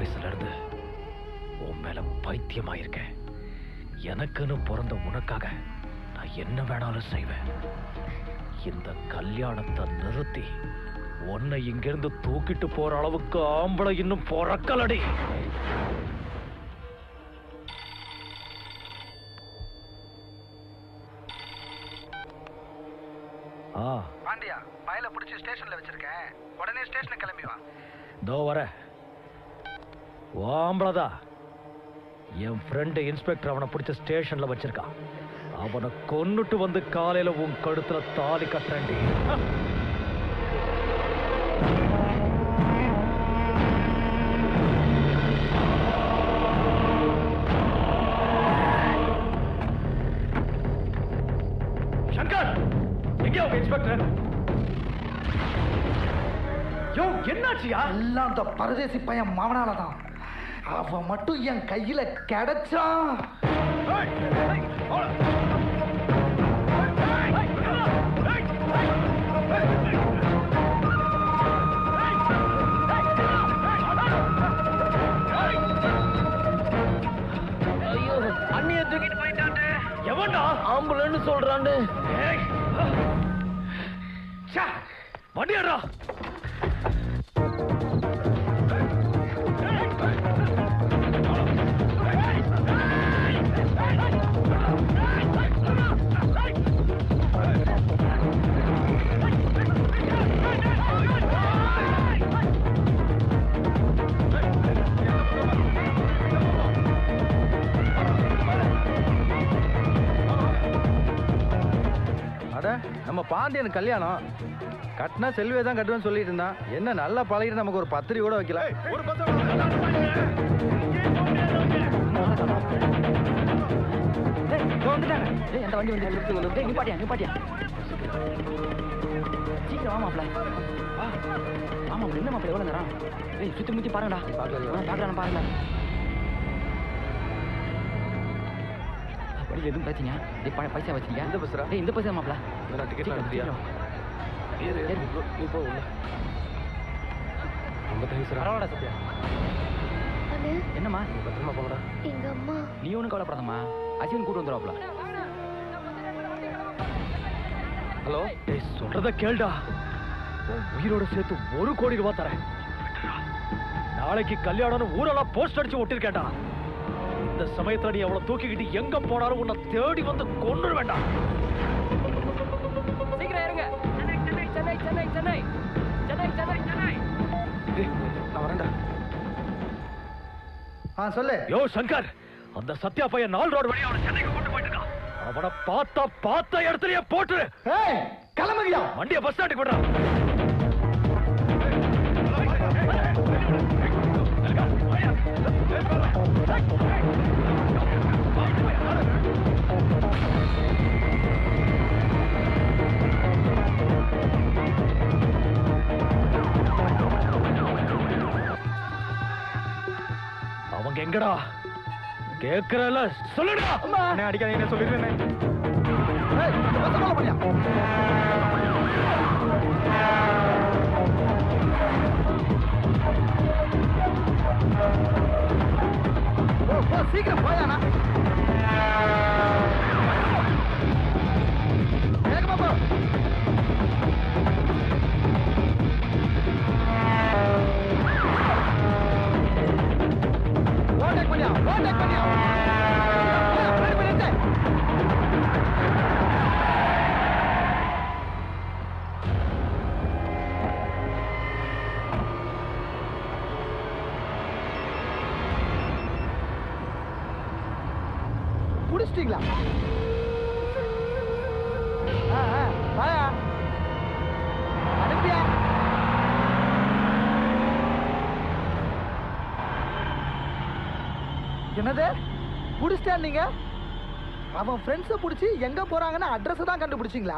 வயசுல இருந்து உன் மேல பைத்தியமாயிருக்கேன். எனக்குன்னு பிறந்த உனக்காக நான் என்ன வேணாலும் செய்வேன். இந்த கல்யாணத்தை நிறுத்தி உன்னை இங்கிருந்து தூக்கிட்டு போற அளவுக்கு ஆம்பளை இன்னும் பொறக்கலடி. பாண்டியா, மயில புடிச்சு ஸ்டேஷன்ல வச்சிருக்கேன். உடனே ஸ்டேஷனுக்கு கிளம்பி வா. தோ வர. ஆம்பளதா என் ஃப்ரெண்டு இன்ஸ்பெக்டர் அவனை பிடிச்ச ஸ்டேஷன்ல வச்சிருக்கான். அவனை கொன்னுட்டு வந்து காலையில உன் கழுத்துல தாலி கட்டண்டி. சங்கர், எங்க உங்க இன்ஸ்பெக்டர்? யோ, என்னாச்சியா? எல்லாம் அந்த பரதேசி பையன் மாவனாலதான். அவன் மட்டும் என் கையில கிடைச்சான். ஐயோ, அண்ணிய தூக்கிட்டு போயிட்டான்ட்டு. எவன்டா? ஆம்புலன்னு சொல்றான்னு. வண்டியாடா. நம்ம பாண்டியன் கல்யாணம் கட்டினா செல்வியை தான் கட்டுவேன்னு சொல்லிட்டு இருந்தான். என்ன நல்லா பழகிட்டு நமக்கு ஒரு பத்திரி கூட வைக்கல. அந்த வண்டி வந்து நிப்பாட்டியா நிப்பாட்டியா சீக்கிரம் வாமாப்ல. ஆமாப்ல, என்ன மாப்பிள்ள எவ்வளோ நேரம்? சுத்தி முத்தி பாருங்கடா. பார்க்கலாம் பாருங்க. வண்டியில் எதுவும் பிரச்சனையா? பைசா வச்சிருக்கியா? இந்த பஸ்ஸா? இந்த பைசா மாப்பிள்ள. டிக்கெட் நீ போ. ரொம்ப தேங்க்ஸ். பரவாயில்ல சத்யா. என்னம்மா? பத்திரமா போங்கடா. எங்க அம்மா. நீ ஒன்றும் கவலைப்படாதம்மா. அசிவன் கூட்டு வந்துடுவாப்ல. ஹலோ, சொல்றத கேள்டா. உயிரோட சேர்த்து 1 கோடி ரூபாய் தரேன். நாளைக்கு கல்யாணம் ஊரெல்லாம் போஸ்ட் அடிச்சு ஒட்டிருக்கேன்டா. இந்த சமயத்துல நீ அவளை தூக்கிக்கிட்டு எங்க போனாலும் உன்னை தேடி வந்து கொண்டு வேண்டாம். சீக்கிரம் இருங்க. சென்னை சென்னை சென்னை சென்னை சென்னை சென்னை சென்னை சென்னை. நான் வரேன்டா. சொல்லு. யோ சங்கர், அந்த சத்யா பையன் 4 ரோடு வழியா அவனை சென்னைக்கு கொண்டு போயிட்டு இருக்கான். அவனை பார்த்த இடத்துலயே போட்டு கிளம்புறியா? வண்டியை பஸ் ஸ்டாண்டுக்கு விடுறான். அவங்க எங்கடா? கேக்குறல சொல்லுடா. என்ன அடிக்காதீங்க சொல்லிடுறேன். சீக்கிரம் போயானா? வேகமா போ. ஓட்டேக் பண்ணியா? ஓட்டேக் பண்ணியா? புடிச்சிட்டீங்களா? வாயா அனுப்பியா? என்னது புடிச்சிட்டா? நீங்க அவன் ஃப்ரெண்ட்ஸை பிடிச்சி எங்க போறாங்கன்னு அட்ரஸ் தான் கண்டுபிடிச்சிங்களா?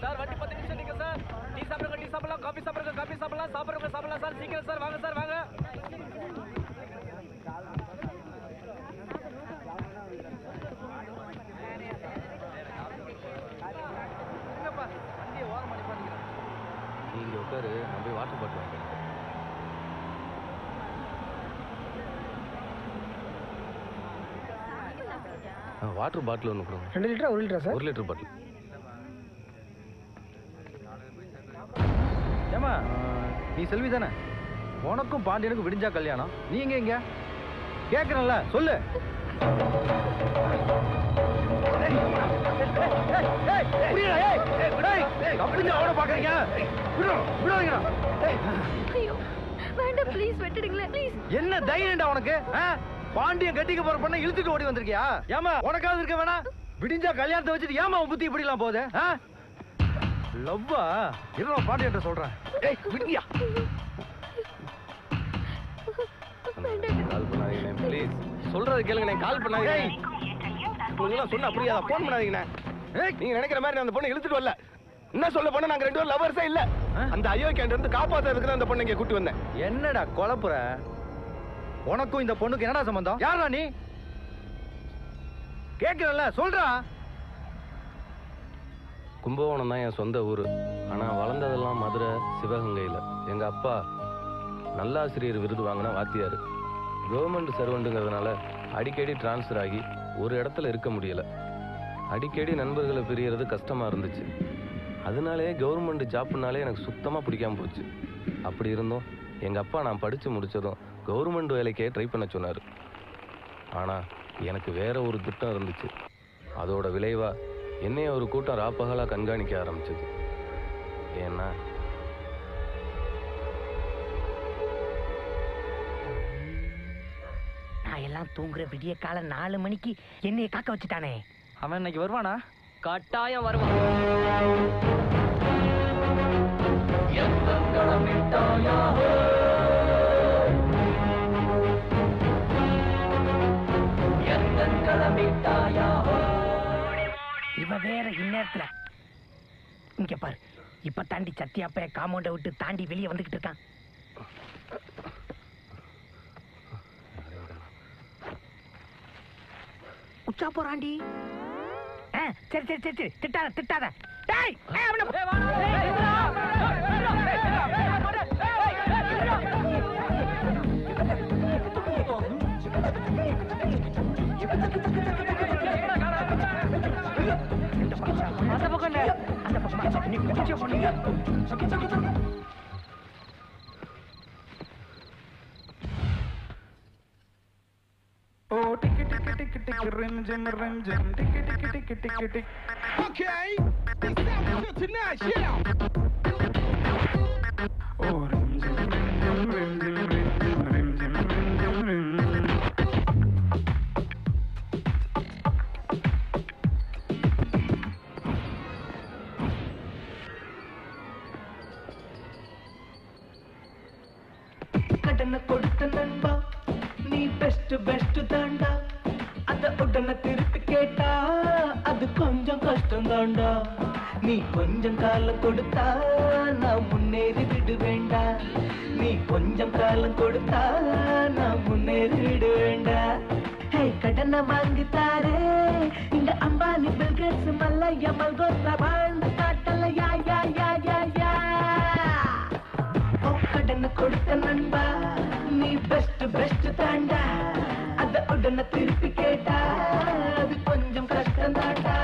சார் வண்டி 10 நிமிஷம் நிக்க சார். டீ சாப்பிடுங்க, டீ சாப்பிடலாம், காபி சாப்பிடுங்க, காபி சாப்பிடலாம், சாப்பிடுங்க சாப்பிடலாம் சார். சீக்கிரம் சார், வாங்க சார், வாங்க. வண்டியை ஓரம் பண்ணி பாருங்க. நீங்க உட்காரு, நான் போய் வாட்டர் பாட்டில் வாங்கிக்கிறேன். வாட்டர் பாட்டில் ஒன்று கொடுங்க. 2 லிட்டரா 1 லிட்டரா சார்? 1 litre bottle. ஏமா நீ செல்வி தானே? உனக்கும் பாண்டியனுக்கும் விடிஞ்சா கல்யாணம், நீங்க எங்க கேட்கறல சொல்லு. என்ன தைரியம்டா உனக்கு? பாண்டியன் கட்டிக்க போற பொண்ணை இழுத்துட்டு ஓடி வந்திருக்கியா? ஏமா உனக்காவது இருக்க வேணா? விடிஞ்சா கல்யாணத்தை வச்சுட்டு ஏமா உன் புத்தி இப்படி எல்லாம் போகுது? லவ்வா இருவா பாண்டியன் சொல்றேன். விடியா கால் பண்ணாதீங்க ப்ளீஸ். சொல்றது கேளுங்க, கால் பண்ணாதீங்க. உங்களுக்கு சொன்னா புரியாதா? போன் பண்ணாதீங்கண்ணே. நீங்க நினைக்கிற மாதிரி நான் அந்த பொண்ணை இழுத்துட்டு வரல. என்ன சொல்ல போனா நாங்க 2 பேரும் லவர்ஸே இல்ல. அந்த அயோக்கியன்ட்ட இருந்து காப்பாத்துறதுக்கு தான் அந்த பொண்ணை இங்க கூட்டி வந்தேன். என்னடா குழப்புற? உனக்கும் இந்த பொண்ணுக்கு என்னடா சம்பந்தம்? யாரா நீ? கேட்கறல்ல சொல்றா. கும்பகோணம் தான் என் சொந்த ஊர். ஆனால் வளர்ந்ததெல்லாம் மதுரை, சிவகங்கையில். எங்கள் அப்பா நல்லாசிரியர் விருது வாங்கின வாத்தியார். கவர்மெண்ட் சர்வெண்ட்டுங்கிறதுனால அடிக்கடி டிரான்ஸ்ஃபர் ஆகி ஒரு இடத்துல இருக்க முடியலை. அடிக்கடி நண்பர்களை பிரியறது கஷ்டமாக இருந்துச்சு. அதனாலே கவர்மெண்ட் ஜாப்னாலே எனக்கு சுத்தமாக பிடிக்காமல் போச்சு. அப்படி இருந்தும் எங்கள் அப்பா நான் படித்து முடித்ததும் கவர்மெண்ட் வேலைக்கே ட்ரை பண்ண சொன்னார். ஆனால் எனக்கு வேற ஒரு திட்டம் இருந்துச்சு. அதோட விளைவாக என்னைய ஒரு கூட்டம் ராப்பகலாக கண்காணிக்க ஆரம்பிச்சது. ஏன்னா நான் எல்லாம் தூங்குற விடிய காலை 4 மணிக்கு என்னைய காக்க வச்சுட்டானே. அவன் இன்னைக்கு வருவானா? கட்டாயம் வருவான். இவ வேற இந்நேரத்துல இங்க பாரு. இப்ப தாண்டி சத்தியாப்பைய காம்பவுண்ட விட்டு தாண்டி வெளியே வந்துகிட்டு இருக்கான். உச்சா போறாண்டி. சரி சரி சரி சரி, திட்டாத திட்டாத. டேய் அந்த பக்கம் அந்த பக்கம் நீ குடிச்ச போனீங்க. Oh, tick tick tick tick rim jim tick tick tick tick tick. Okay, this sounds good tonight, yeah. Oh, rim jim rim jim rim jim rim jim. கடன கொடுத்த நண்பா நீ பெஸ்ட் தாண்டா. அத உடனே திருப்பி கேட்டா அது கொஞ்சம் கஷ்டம் தாண்டா. நீ கொஞ்சம் காலம் கொடுத்தா நான் முன்னேறி விடுவேண்டா. நீ கொஞ்சம் காலம் கொடுத்தா நான் முன்னேறி விடுவேண்டா. ஹே கடனை வாங்கித்தாரே இந்த அம்பானி பில்கேட்ஸ் மல்லையா மல்கோத்ரா வாழ்ந்து காட்டல யா யா யா யா யா. கடனை கொடுத்த நண்பா நீ பெஸ்ட் தாண்டா. அத உடனே திருப்பி கேட்டா அது கொஞ்சம் கஷ்டம் தாண்டா.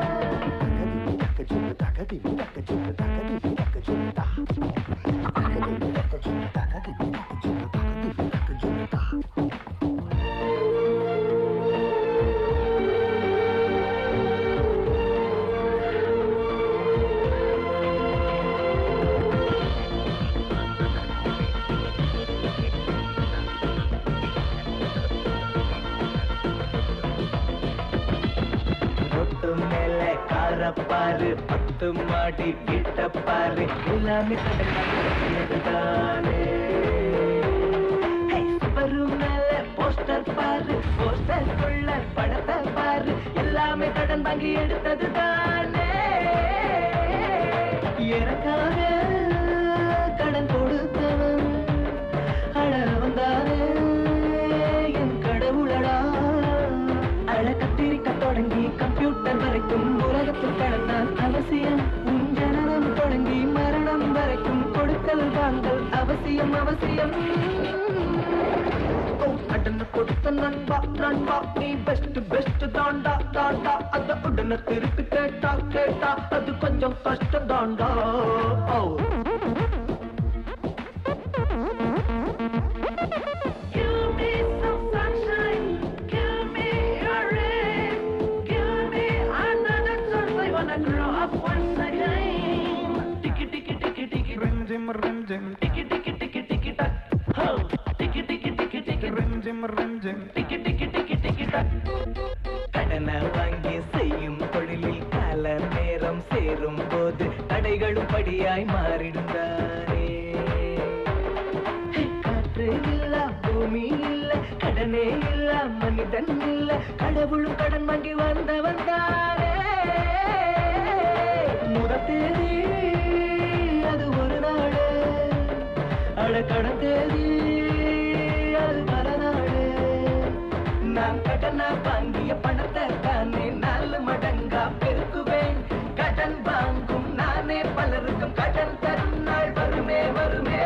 பாரு 10 மாடி கிட்ட பாரு எல்லாமே கடனானே. வரும் மேல போஸ்டர் பாரு, போஸ்டர் உள்ள படத்தை பாரு எல்லாமே கடன் வாங்கி எடுத்தது தானே. எனக்காக கடன் கொடுத்தவன் அழ வந்தானே என் கடவுளடா. அழ கத்திரிக்க தொடங்கி கம்ப்யூட்டர் வரைக்கும் உலகத்தில் கடந்தான் அவசியம். உன் ஜனனம் தொடங்கி மரணம் வரைக்கும் கொடுக்கல் வாங்கல் அவசியம் அவசியம். கடனை கொடுத்த நண்பா நண்பா நீ பெஸ்ட் பெஸ்ட் தாண்டா தாண்டா. அத உடனே திருப்பி கேட்டா கேட்டா அது கொஞ்சம் கஷ்டம் தாண்டா. கடனை வாங்கி செய்யும் தொழிலில் கால நேரம் சேரும் போது தடைகளும் படியாய் மாறிடுந்தாரே. காற்று இல்ல பூமி இல்ல கடனே இல்ல மனிதன் இல்ல கடவுளும் கடன் வாங்கி வந்தவன் தானே. முதல் தேதி அது ஒரு நாடு அட கடன் தேதி அது பல நாடு. நான் கடனை வாங்கிய பணத்தை தானே 4 மடங்கா பெருக்குவேன். கடன் வாங்கும் நானே பலருக்கும் கடன் தரும் நாள் வருமே வருமே.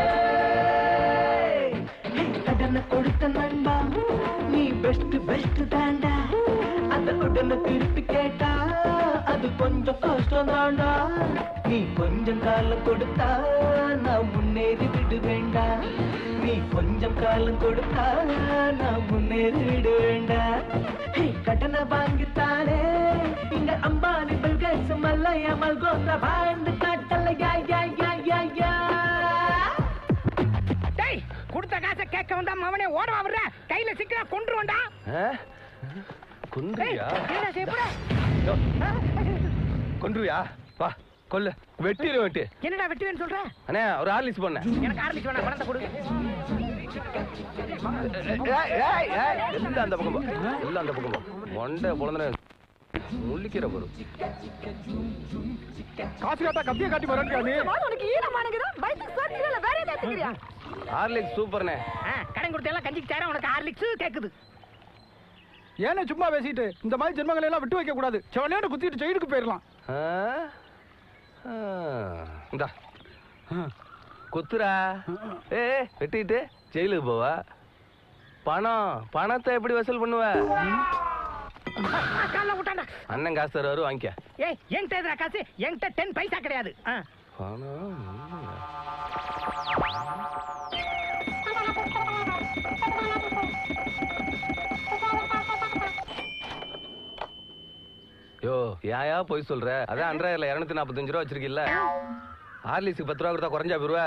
கடனை கொடுத்த நண்பா நீ பெஸ்ட் பெஸ்ட் தாண்டா. அத உடனே திருப்பி கேட்டா அது கொஞ்சம் கஷ்டம் தாண்டா. நீ கொஞ்சம் காலம் கொடுத்தா நான் முன்னேறி விடு வேண்டாம். நீ கொஞ்சம் காலம் கொடுத்தா நான் முன்னேறி விடு வேண்டாம். கடனை வாங்கித்தானே இங்க அம்பானி பில்கேட்ஸ் மல்லையா மல்கோத்ரா வாழ்ந்து காட்டலையா யா யா யா யா. டேய் கொடுத்த காசை கேட்க வந்தா அவனே ஓட வர்ற கையில சிக்கினா கொன்றுவண்டா. கொன்றியா? என்ன செய்யற? கொன்றுவியா? வா கொல்ல வெட்டிடு வெட்டி. என்னடா வெட்டுவேன்னு சொல்ற? அண்ணே ஒரு ஹார்லிக்ஸ் பண்ண. எனக்கு ஹார்லிக்ஸ் வேணாம் பணத்தை கொடு. எல்லாம் அந்த பக்கம் போ. எல்லாம் அந்த பக்கம் போ. மொண்டை பொளந்தன முள்ளிக்கிற போற. காசு காட்டா கப்பிய காட்டி வரேன்டா நீ. உனக்கு ஈரமானங்கடா பைக் சர்க்கில வேற ஏதாவது கேக்குறியா? ஹார்லிக்ஸ் சூப்பர்னே. கடன் கொடுத்த எல்லாம் கஞ்சிக்கு தர உனக்கு ஹார்லிக்ஸ் கேக்குது. ஏனே சும்மா பேசிட்டு இந்த மாதிரி ஜென்மங்களை எல்லாம் விட்டு வைக்க கூடாது. செவனேன்னு குத்திட்டு ஜெயிலுக்கு போயிடலாம். இந்தா குத்துரா. வெட்டிட்டு ஜெயிலுக்கு போவா. பணத்தை எப்படி வசூல் பண்ணுவ? அண்ணன் காசு தருவாரு வாங்கிக்க. ஏய் என்கிட்ட காசு என்கிட்ட 10 பைசா கிடையாது. யோ யாயா போய் சொல்ற? அதான் அன்றாயிரல 245 ரூபா வச்சிருக்கீல்ல. ஹார்லிக்ஸுக்கு 10 ரூபா கொடுத்தா குறைஞ்சா போயிருவ.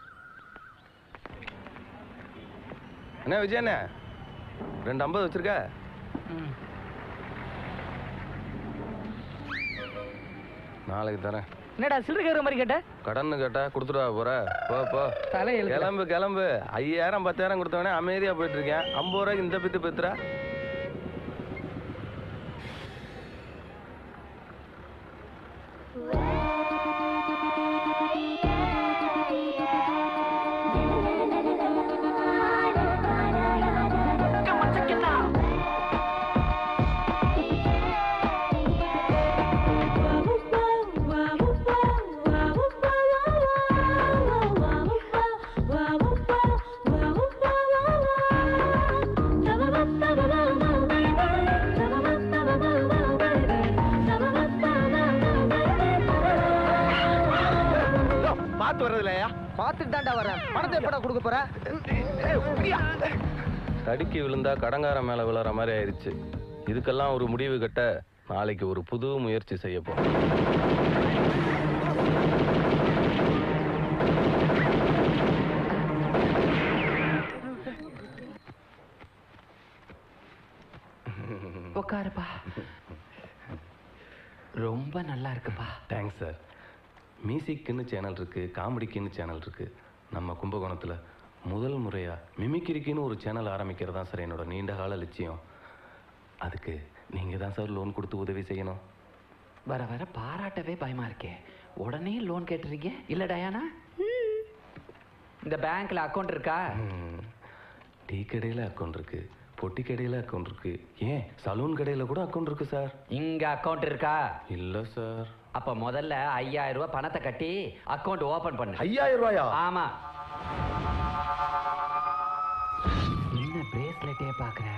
என்ன விஜய் அண்ணே 250 வச்சிருக்க? நாளைக்கு தரேன். என்னடா சில்லறை கேக்குற மாதிரி கேட்ட? கடன் கேட்டா கொடுத்துருவா போற. போ போ கிளம்பு கிளம்பு. 5000 10,000 கொடுத்தவனே அமைதியா போயிட்டு இருக்கேன். 50 ரூபாய்க்கு இந்த பித்து பெத்துறா. தடுக்கி விழுந்தா கடங்கார மேல விழுற மாதிரி ஆயிடுச்சு. இதுக்கெல்லாம் ஒரு முடிவு கட்ட நாளைக்கு ஒரு புது முயற்சி செய்ய போறோம். உட்காருப்பா. ரொம்ப நல்லா இருக்குப்பா. Thanks sir. மியூசிக்குன்னு சேனல் இருக்கு, காமெடிக்குன்னு சேனல் இருக்கு. நம்ம கும்பகோணத்தில் முதல் முறையாக மிமிக்கிரிக்குன்னு ஒரு சேனல் ஆரம்பிக்கிறது தான் சார் என்னோட நீண்ட கால லட்சியம். அதுக்கு நீங்கள் தான் சார் லோன் கொடுத்து உதவி செய்யணும். வர வர பாராட்டவே பயமா இருக்கே. உடனே லோன் கேட்டுறீங்க இல்ல டயானா? இந்த பேங்க்ல அக்கௌண்ட் இருக்கா? டீ கடையில் அக்கௌண்ட் இருக்கு, பொட்டி கடையில் அக்கௌண்ட் இருக்கு, ஏன் சலூன் கடையில் கூட அக்கௌண்ட் இருக்கு சார். இங்க அக்கௌண்ட் இருக்கா? இல்லை சார். அப்ப முதல்ல 5000 ரூபாய் பணத்தை கட்டி அக்கௌண்ட் ஓபன் பண்ணு. 5000 ரூபாயா? ஆமா. என்ன பிரேஸ்லெட்டே பாக்குறேன்?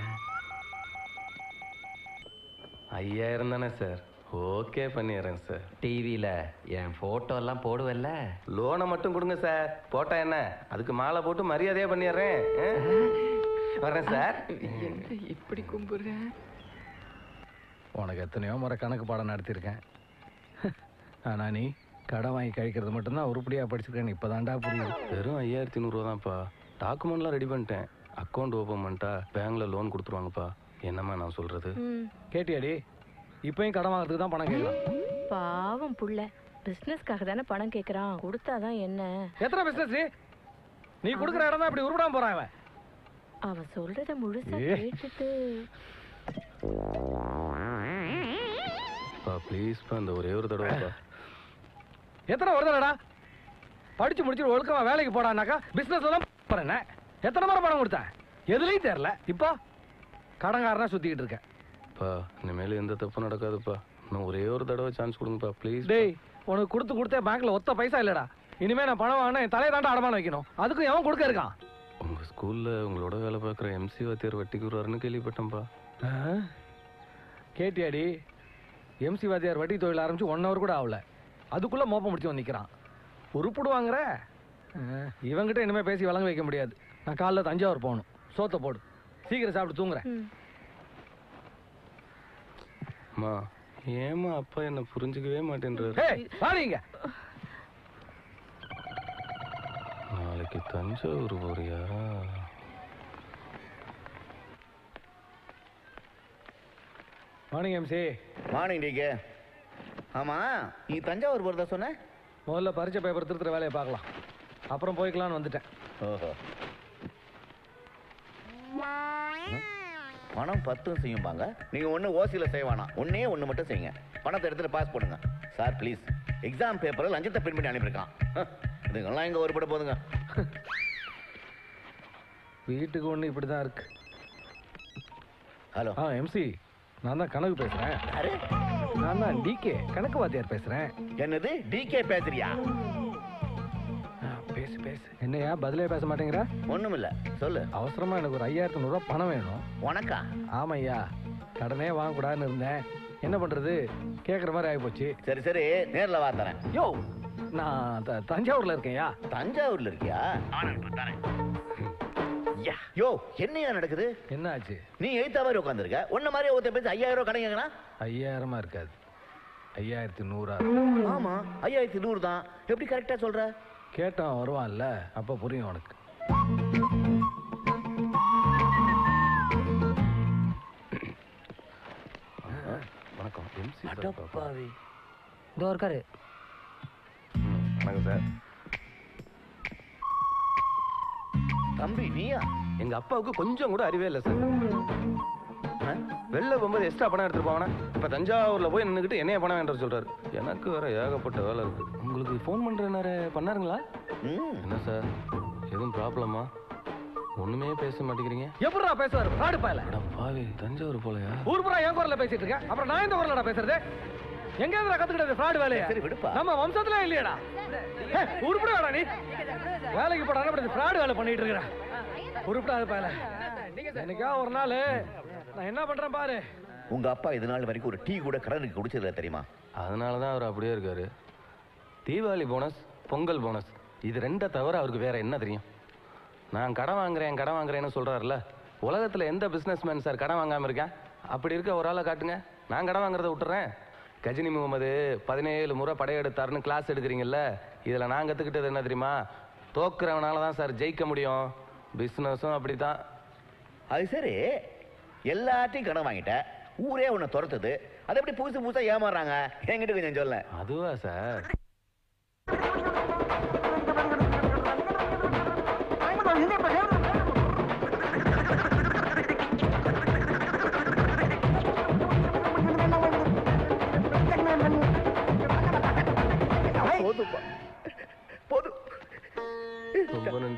5000 தானே சார்? ஓகே பண்ணிடுறேன் சார். டிவியில என் போட்டோ எல்லாம் போடுவல்ல? லோனை மட்டும் கொடுங்க சார், போட்டா என்ன அதுக்கு மாலை போட்டு மரியாதையா பண்ணிடுறேன். வர்றேன் சார். இப்படி கும்பிடுறேன். உனக்கு எத்தனையோ முறை கணக்கு பாடம் நடத்தியிருக்கேன். ஆனால் நீ கடன் வாங்கி கழிக்கிறது மட்டும்தான் உருப்படியாக படிச்சிருக்கேன்னு இப்போ தாண்டா புரியுது. வெறும் 5100 தான்ப்பா. டாக்குமெண்ட்லாம் ரெடி பண்ணிட்டேன். அக்கௌண்ட் ஓப்பன் பண்ணிட்டா பேங்க்ல லோன் கொடுத்துருவாங்கப்பா. என்னம்மா நான் சொல்றது? கேட்டியாடி? இப்பயும் கடன் வாங்கிறதுக்கு தான் பணம் கேட்கலாம். பாவம் புள்ள பிசினஸ்க்காக தானே பணம் கேட்கறான். கொடுத்தாதான் என்ன? எத்தனை பிசினஸ் நீ கொடுக்குற இடம் தான் இப்படி உருப்படாம போறான் அவன். அவன் சொல்றத முழுசா கேட்டுட்டு ப்ளீஸ்ப்பா இந்த ஒரே ஒரு தடவைப்பா. எத்தனை ஒரு தடவைடா படிச்சு முடிச்சுட்டு ஒழுக்கமா வேலைக்கு போடானாக்கா பிசினஸ்ல தான் போறேன். எத்தனை முறை பணம் கொடுத்தேன் எதுலையும் தெரியல. இப்போ கடன்காரனா சுத்திக்கிட்டு இருக்கேன். பா இனிமேல் எந்த தப்பு நடக்காதுப்பா. இன்னும் ஒரே ஒரு தடவை சான்ஸ் கொடுங்கப்பா ப்ளீஸ். டேய் உனக்கு கொடுத்தே பேங்க்ல ஒத்த பைசா இல்லடா. இனிமே நான் பணம் வாங்கினா என் தலையை தாண்டா அடமானம் வைக்கணும். அதுக்கும் எவன் கொடுக்க இருக்கான்? உங்க ஸ்கூல்ல உங்களோட வேலை பார்க்குற MC வாத்தியார் வட்டிக்கு வருவாருன்னு கேள்விப்பட்டேன்ப்பா. கேட்டியாடி? MC வாத்தியார் வட்டி தொழில் ஆரம்பிச்சு 1 hour கூட ஆகல, அதுக்குள்ள மோப்பம் முடிச்சு வந்து நிற்கிறான். உருப்பிடுவாங்கிற இவங்கிட்ட இனிமே பேசி வழங்க வைக்க முடியாது. நான் காலைல தஞ்சாவூர் போகணும். சோத்தை போடு, சீக்கிரம் சாப்பிட்டு தூங்குறேன். அம்மா ஏமா அப்பா என்ன புரிஞ்சுக்கவே மாட்டேன்றாரு. வாடிங்க. நாளைக்கு தஞ்சாவூர் போறியா? Morning MC. மார்னிங் டிகே. ஆமா நீ தஞ்சாவூர் போறதா சொன்ன? முதல்ல பரிச்சை பேப்பர் திருத்துற வேலையை பார்க்கலாம், அப்புறம் போய்க்கலான்னு வந்துட்டேன். ஓஹோ. பணம் 10 செய்யும்பாங்க. நீங்க ஒண்ணு ஓசியில செய்வானா, ஒண்ணு மட்டும் செய்யுங்க. பணத்தை எடுத்துட்டு பாஸ் பண்ணுங்க. சார் ப்ளீஸ், எக்ஸாம் பேப்பர்ல லஞ்சத்தை பிரிண்ட் பண்ணி அனுப்பியிருக்கான். இதுங்கெல்லாம் இங்க ஒருபட போதுங்க. வீட்டுக்கு ஒண்ணு இப்படிதான் இருக்கு. ஹலோ. MC, நான் தான் கணக்கு பேசுறேன். நான் தான் DK கணக்கு வாத்தியார் பேசுறேன். என்னது DK பேசுறியா? பேசு பேசு. என்னையா பதிலே பேச மாட்டேங்கிற? ஒண்ணுமில்ல சொல்லு. அவசரமா எனக்கு ஒரு 5100 ரூபாய் பணம் வேணும். உனக்கா? ஆமையா, கடனே வாங்கக்கூடாதுன்னு இருந்தேன். என்ன பண்றது, கேட்குற மாதிரி ஆகிப்போச்சு. சரி சரி, நேரில் வா தரேன். யோ நான் தஞ்சாவூர்ல இருக்கேன்யா. தஞ்சாவூர்ல இருக்கியா? யோ என்னையா நடக்குது? என்ன ஆச்சு? நீ 8th மாதிரி உட்காந்துருக்க, ஒன்ன மாதிரி ஒருத்த பேசி 5000 ரூபாய் கணக்குனா? 5000 இருக்காது, 5100. ஆமா 5100 தான். எப்படி கரெக்டா சொல்ற? கேட்டான் வருவான்ல, அப்ப புரியும் உனக்கு. வணக்கம் MC. அடப்பாவி இதோ இருக்காரு. வணக்கம் சார். தம்பி நீயா? எங்க அப்பாவுக்கு கொஞ்சம் கூட அறிவே இல்லை சார். வெளில போகும்போது எக்ஸ்ட்ரா பணம் எடுத்துட்டு போவானா, இப்ப தஞ்சாவூர்ல போய் நின்றுக்கிட்டு என்னைய பணம் வேண்டாம் சொல்றாரு. எனக்கு வேற ஏகப்பட்ட வேலை இருக்கு. உங்களுக்கு ஃபோன் பண்ற பண்ணாருங்களா? என்ன சார் எதுவும் ப்ராப்ளமா? ஒண்ணுமே பேச மாட்டேங்கிறீங்க. எப்படிடா பேசுவாரு ஃப்ராடு பயல? பாவி தஞ்சாவூர் போலையா? ஊர் பூரா என் குரல்ல பேசிட்டு இருக்க, அப்புறம் நான் எந்த குரலடா பேசுறது? எங்க இருந்து கத்துக்கிட்டது ஃப்ராடு வேலையா? சரி விடுப்பா. நம்ம வம்சத்துல இல்லையடா. உருப்படாடா நீ, வேலைக்கு போடாத அப்படி ஃப்ராடு வேலை பண்ணிட்டு இருக்கற. உருப்படாத பயல. என்னைக்கா ஒரு நாள் நான் என்ன பண்றேன் பாரு. உங்க அப்பா இது நாள் வரைக்கும் ஒரு டீ கூட கடனுக்கு குடிச்சதில்ல தெரியுமா? அதனாலதான் அவர் அப்படியே இருக்காரு. தீபாவளி போனஸ், பொங்கல் போனஸ், இது 2 தவிர அவருக்கு வேற என்ன தெரியும்? நான் கடன் வாங்குறேன்னு சொல்றாருல. உலகத்துல எந்த பிசினஸ்மேன் சார் கடன் வாங்காம இருக்கேன்? அப்படி இருக்க ஒரு ஆளை காட்டுங்க, நான் கடன் வாங்குறத விட்டுறேன். கஜினி முகமது 17 முறை படையெடுத்தாருன்னு கிளாஸ் எடுக்கிறீங்கல்ல, இதுல நான் கத்துக்கிட்டது என்ன தெரியுமா? தோக்குறவனால தான் சார் ஜெயிக்க முடியும். பிசினஸும் அப்படித்தான். அது சரி, எல்லாத்தையும் கடன் வாங்கிட்ட, ஊரே உன்னை துரத்துது, அதை எப்படி புதுசா ஏமாறுறாங்க? என்கிட்ட கொஞ்சம் சொல்ல. அதுவா சார்?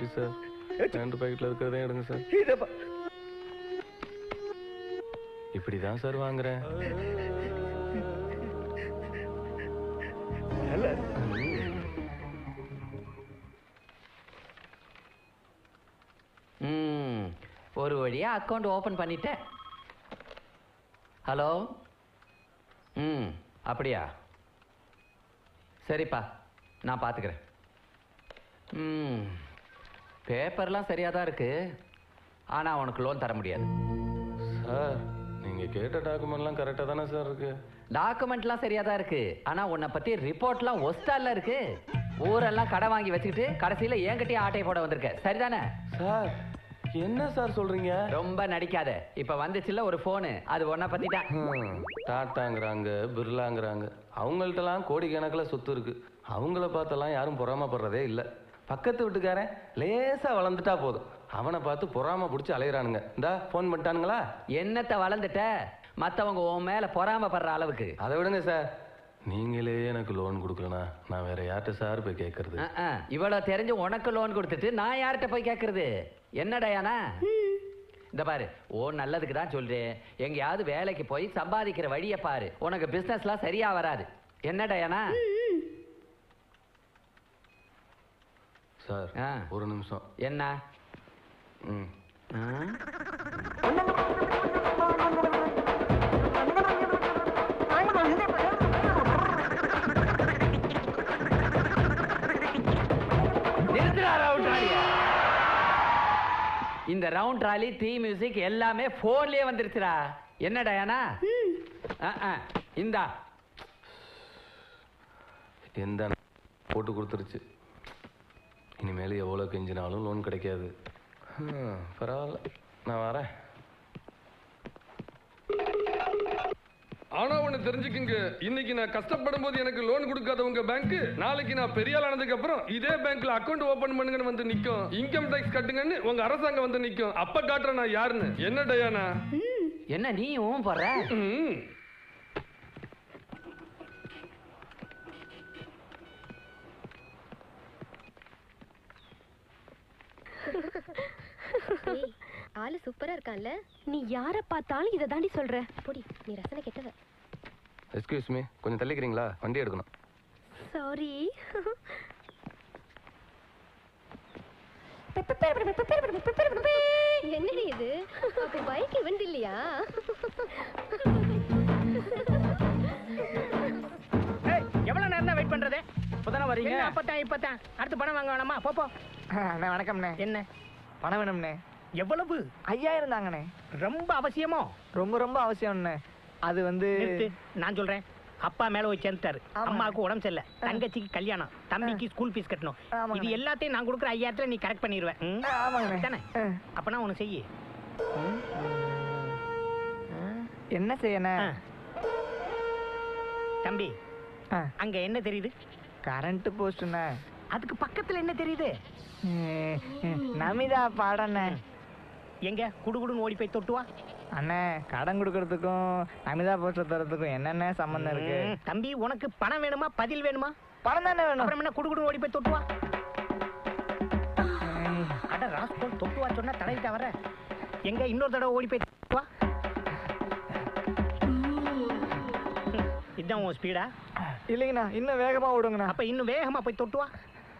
ப்ளீஸ் சார் 2 பாக்கெட்ல இருக்கிறதே எடுங்க சார். இப்படிதான் சார் வாங்குறேன். ஒரு வழியா அக்கௌண்ட் ஓபன் பண்ணிட்டேன். ஹலோ. அப்படியா? சரிப்பா, நான் பார்த்துக்கிறேன். பேப்பர்லாம் சரியாக தான் இருக்கு, ஆனால் உனக்கு லோன் தர முடியாது. சார், நீங்கள் கேட்ட டாக்குமெண்ட்லாம் கரெக்டாக தானே சார் இருக்கு? டாக்குமெண்ட்லாம் சரியாக தான் இருக்கு, ஆனால் உன்னை பற்றி ரிப்போர்ட்லாம் ஒஸ்டால இருக்கு. ஊரெல்லாம் கடை வாங்கி வச்சுக்கிட்டு கடைசியில் என்கிட்டயே ஆட்டையை போட வந்திருக்க, சரிதானே? சார், என்ன சார் சொல்றீங்க? ரொம்ப நடிக்காத. இப்ப வந்துச்சுல்ல ஒரு போனு, அது உன்னை பத்தி தான். டாட்டாங்கிறாங்க, பிர்லாங்கிறாங்க. அவங்கள்ட்டலாம் கோடிக்கணக்கில் சொத்து இருக்கு. அவங்கள பார்த்தெல்லாம் யாரும் பொறாமப்படுறதே இல்லை. பக்கத்து வீட்டுக்காரன் லேசா வளர்ந்துட்டா போதும், அவனை பார்த்து பொறாம பிடிச்சி அலையிறானுங்க. இந்தா போன் பண்ணிட்டானுங்களா? என்னத்தை வளர்ந்துட்ட? மற்றவங்க உன் மேல பொறாமப்படுற அளவுக்கு. அதை விடுங்க சார். நீங்களே எனக்கு லோன் கொடுக்கலனா நான் வேற யார்கிட்ட சார் போய் கேட்கறது? இவ்வளவு தெரிஞ்சு உனக்கு லோன் கொடுத்துட்டு நான் யார்கிட்ட போய் கேட்கறது? என்ன டயானா, இந்த பாரு, ஓ நல்லதுக்கு தான் சொல்றேன். எங்கேயாவது வேலைக்கு போய் சம்பாதிக்கிற வழியை பாரு. உனக்கு பிசினஸ்லாம் சரியா வராது. என்ன டயானா? சார், ஒரு நிமிஷம். என்ன? இந்த ரவுண்ட் ராலி, தீ மியூசிக் எல்லாமே போன்லயே வந்துருச்சுடா. என்ன டயானா? இந்தா எந்த போட்டு கொடுத்துருச்சு. இனிமேல் எவ்வளோ கெஞ்சினாலும் லோன் கிடைக்காது. பரவாயில்ல, நான் வரேன். ஆனா ஒண்ணு தெரிஞ்சுக்குங்க, இன்னைக்கு நான் கஷ்டப்படும் போது எனக்கு லோன் கொடுக்காத உங்க பேங்க், நாளைக்கு நான் பெரிய ஆள் ஆனதுக்கு அப்புறம் இதே பேங்க்ல அக்கௌண்ட் ஓபன் பண்ணுங்கன்னு வந்து நிக்கும். இன்கம் டாக்ஸ் கட்டுங்கன்னு உங்க அரசாங்கம் வந்து நிக்கும். அப்ப காட்டுறேன் நான் யாருன்னு. என்ன டயானா? என்ன நீயும் போற? ஆளு சூப்பரா இருக்கான்ல. நீ யார பார்த்தாலும் இத தாண்டி சொல்ற. போடி, நீ ரசனை கெட்டவ. எக்ஸ்கியூஸ் மீ, கொஞ்சம் தள்ளிக்கிறீங்களா? வண்டி எடுக்கணும். சாரி. என்னடி இது? அப்ப பைக் இவன் இல்லையா? எவ்வளவு நேரம் தான் வெயிட் பண்றது? இப்பதானே வரீங்க? இப்பதான் அடுத்து பணம் வாங்க வேணாமா? போ. அண்ணே வணக்கம்ண்ணே. என்ன பணம் வேணும்ண்ணே. எவ்வளவு? 5000 தாங்கண்ணே. ரொம்ப அவசியமோ? ரொம்ப அவசியம்ண்ணே. அது வந்து நான் சொல்றேன், அப்பா மேல போய் சேர்ந்துட்டாரு. அம்மாவுக்கு உடம்பு சரியில்லை, தங்கச்சிக்கு கல்யாணம், தம்பிக்கு ஸ்கூல் ஃபீஸ் கட்டணும். இது எல்லாத்தையும் நான் கொடுக்குற 5000 நீ கரெக்ட் பண்ணிடுவேன் தானே? அப்பனா ஒண்ணு செய்ய. என்ன செய்யணும் தம்பி? அங்க என்ன தெரியுது? கரண்ட் போஸ்ட்ண்ணே. அதுக்கு பக்கத்துல என்ன தெரியுது? நமிதா பாடண்ணே. எங்க குடுகுடுன்னு ஓடி போய் தொட்டுவா. அண்ணே, கடன் கொடுக்கறதுக்கும் நமிதா போஸ்டர் தரதுக்கும் என்னென்ன சம்பந்தம் இருக்கு? தம்பி, உனக்கு பணம் வேணுமா பதில் வேணுமா? பணம் தானே வேணும். அப்புறம் என்ன குடுகுடுன்னு ஓடி போய் தொட்டுவா? அட ராஸ்கோல், தொட்டுவா சொன்னா தடவிட்டா வர. எங்க இன்னொரு தடவை ஓடி போய் தொட்டுவா. இதுதான் உன் ஸ்பீடா? இல்லைங்கண்ணா, இன்னும் வேகமா ஓடுங்கண்ணா. அப்ப இன்னும் வேகமா போய் தொட்டுவா.